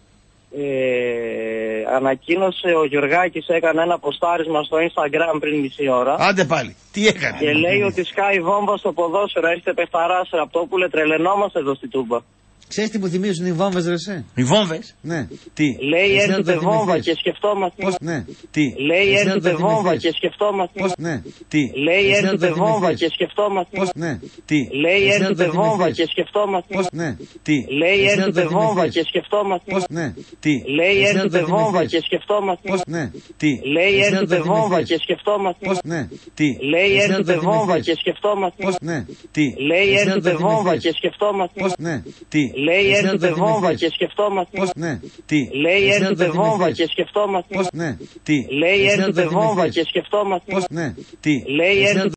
Ανακοίνωσε ο Γιωργάκης, έκανε ένα ποστάρισμα στο Instagram πριν μισή ώρα.
Άντε πάλι, τι έκανε.
Και λέει ότι σκάει βόμβα στο ποδόσφαιρο, έρχεται παιχταράς Ραπτόπουλε, τρελαινόμαστε εδώ στη Τούμπα.
Ξέρεις τι μου θυμίζουν οι βόμβες ρε εσύ.
Οι βόμβες?
Ναι.
Τι.
Λέει έρχεται βόμβα και σκεφτόμαστε.
Πώς, ναι.
Τι.
Λέει έρχεται βόμβα και σκεφτόμαστε.
Πώς, ναι.
Τι.
Λέει έρχεται βόμβα και σκεφτόμαστε.
Πώς, ναι.
Τι.
Λέει έρχεται βόμβα και σκεφτόμαστε.
Πώς, ναι.
Τι.
Λέει έρχεται βόμβα και σκεφτόμαστε.
Πώς, ναι.
Τι.
Λέει έρχεται βόμβα και σκεφτόμαστε.
Πώς, ναι.
Τι.
Λέει έρχεται βόμβα και σκεφτόμαστε.
Πώς, ναι.
Τι.
Λέει έρχεται βόμβα και σκεφτόμαστε.
Πώς, ναι.
Τι.
Λέει έρχεται βόμβα και σκεφτόμαστε.
Πώς, ναι.
Τι.
Λέει έρχεται βόμβα και σκεφτόμαστε.
Πώς, ναι.
Τι.
Λέει έρχεται βόμβα και σκεφτόμαστε.
Πώς, ναι.
Τι.
Λέει έρχεται βόμβα και σκεφτόμαστε.
Πώς, ναι.
Τι.
Λέει έρχεται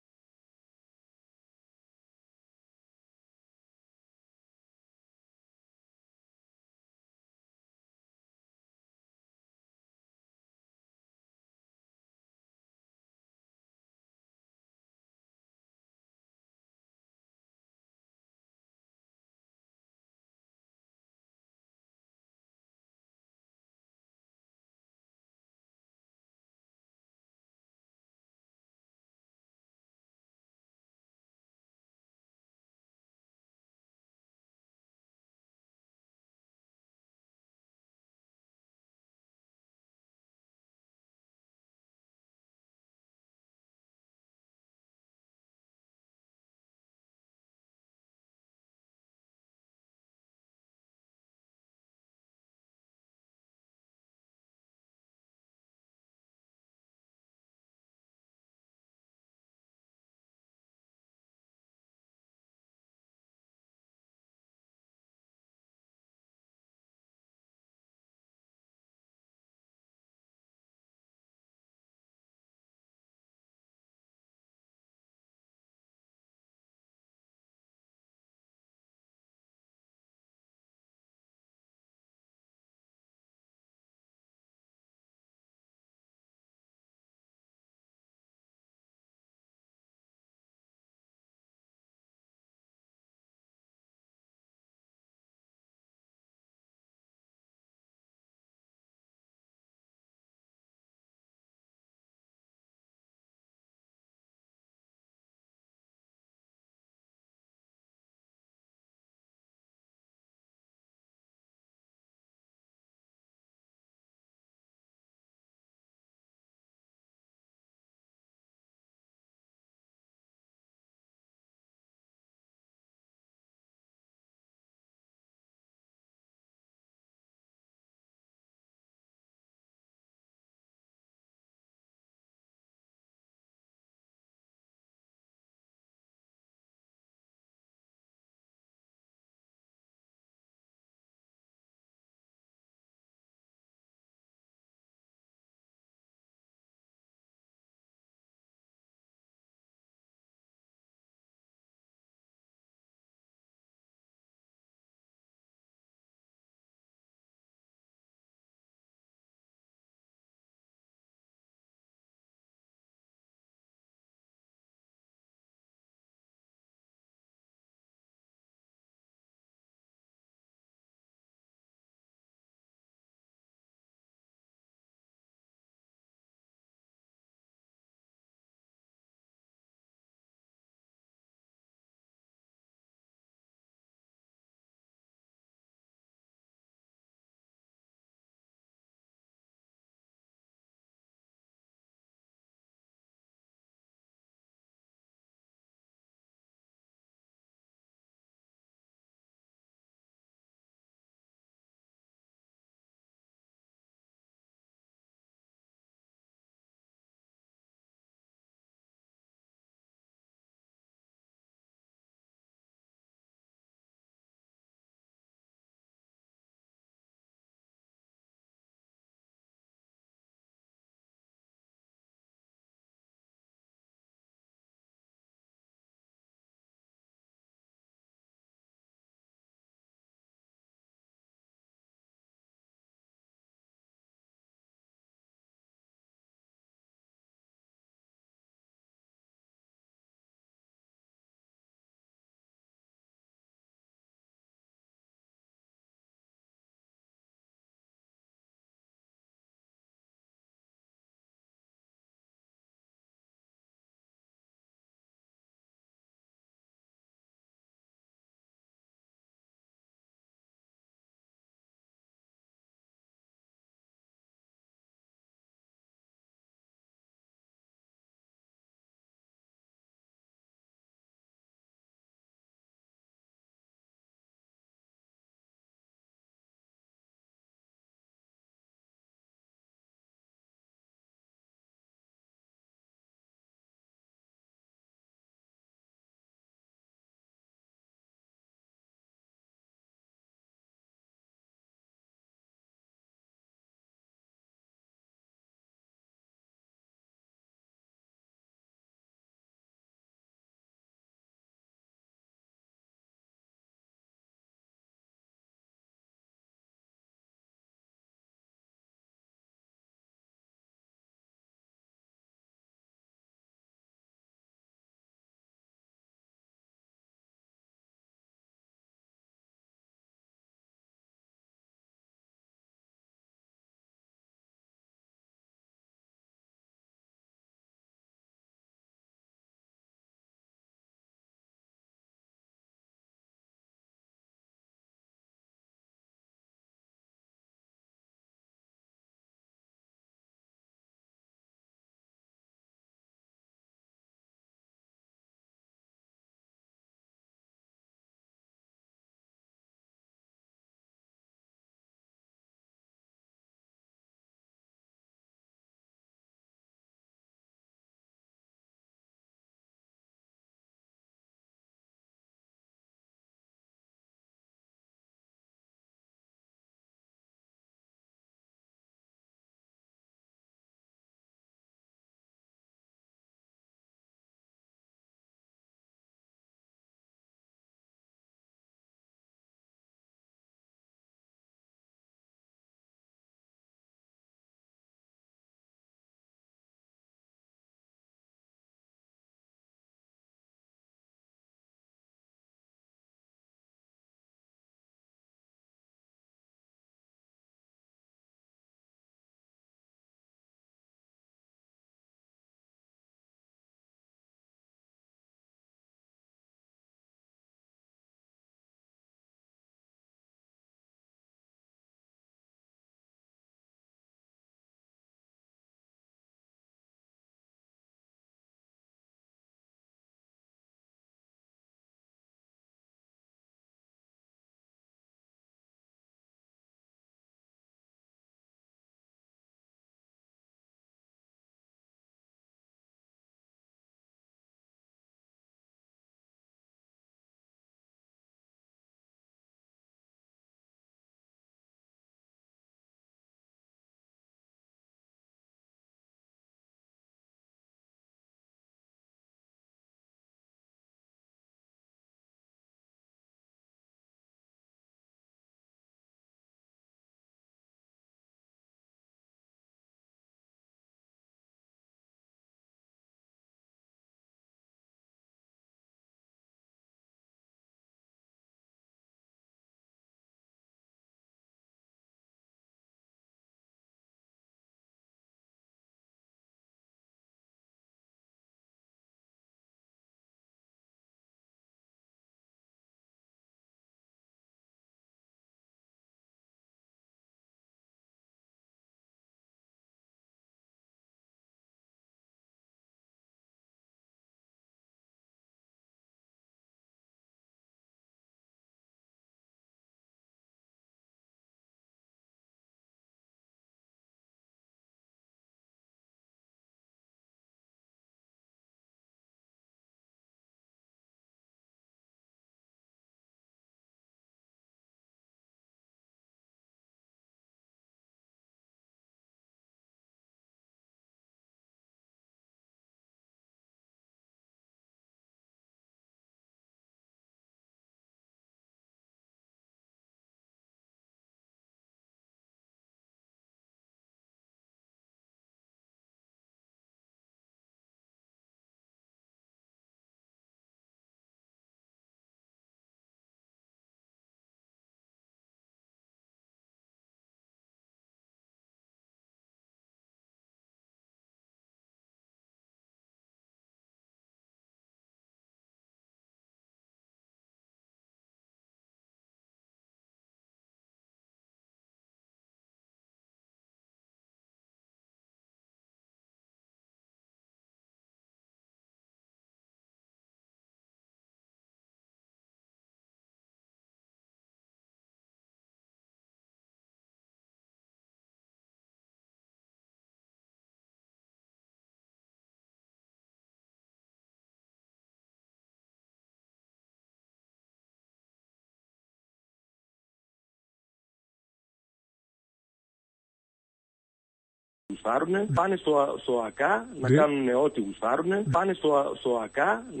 γουστάρουν, πάνε στο ΑΚΑ να κάνουν ό,τι γουστάρουν, πάνε στο ΑΚΑ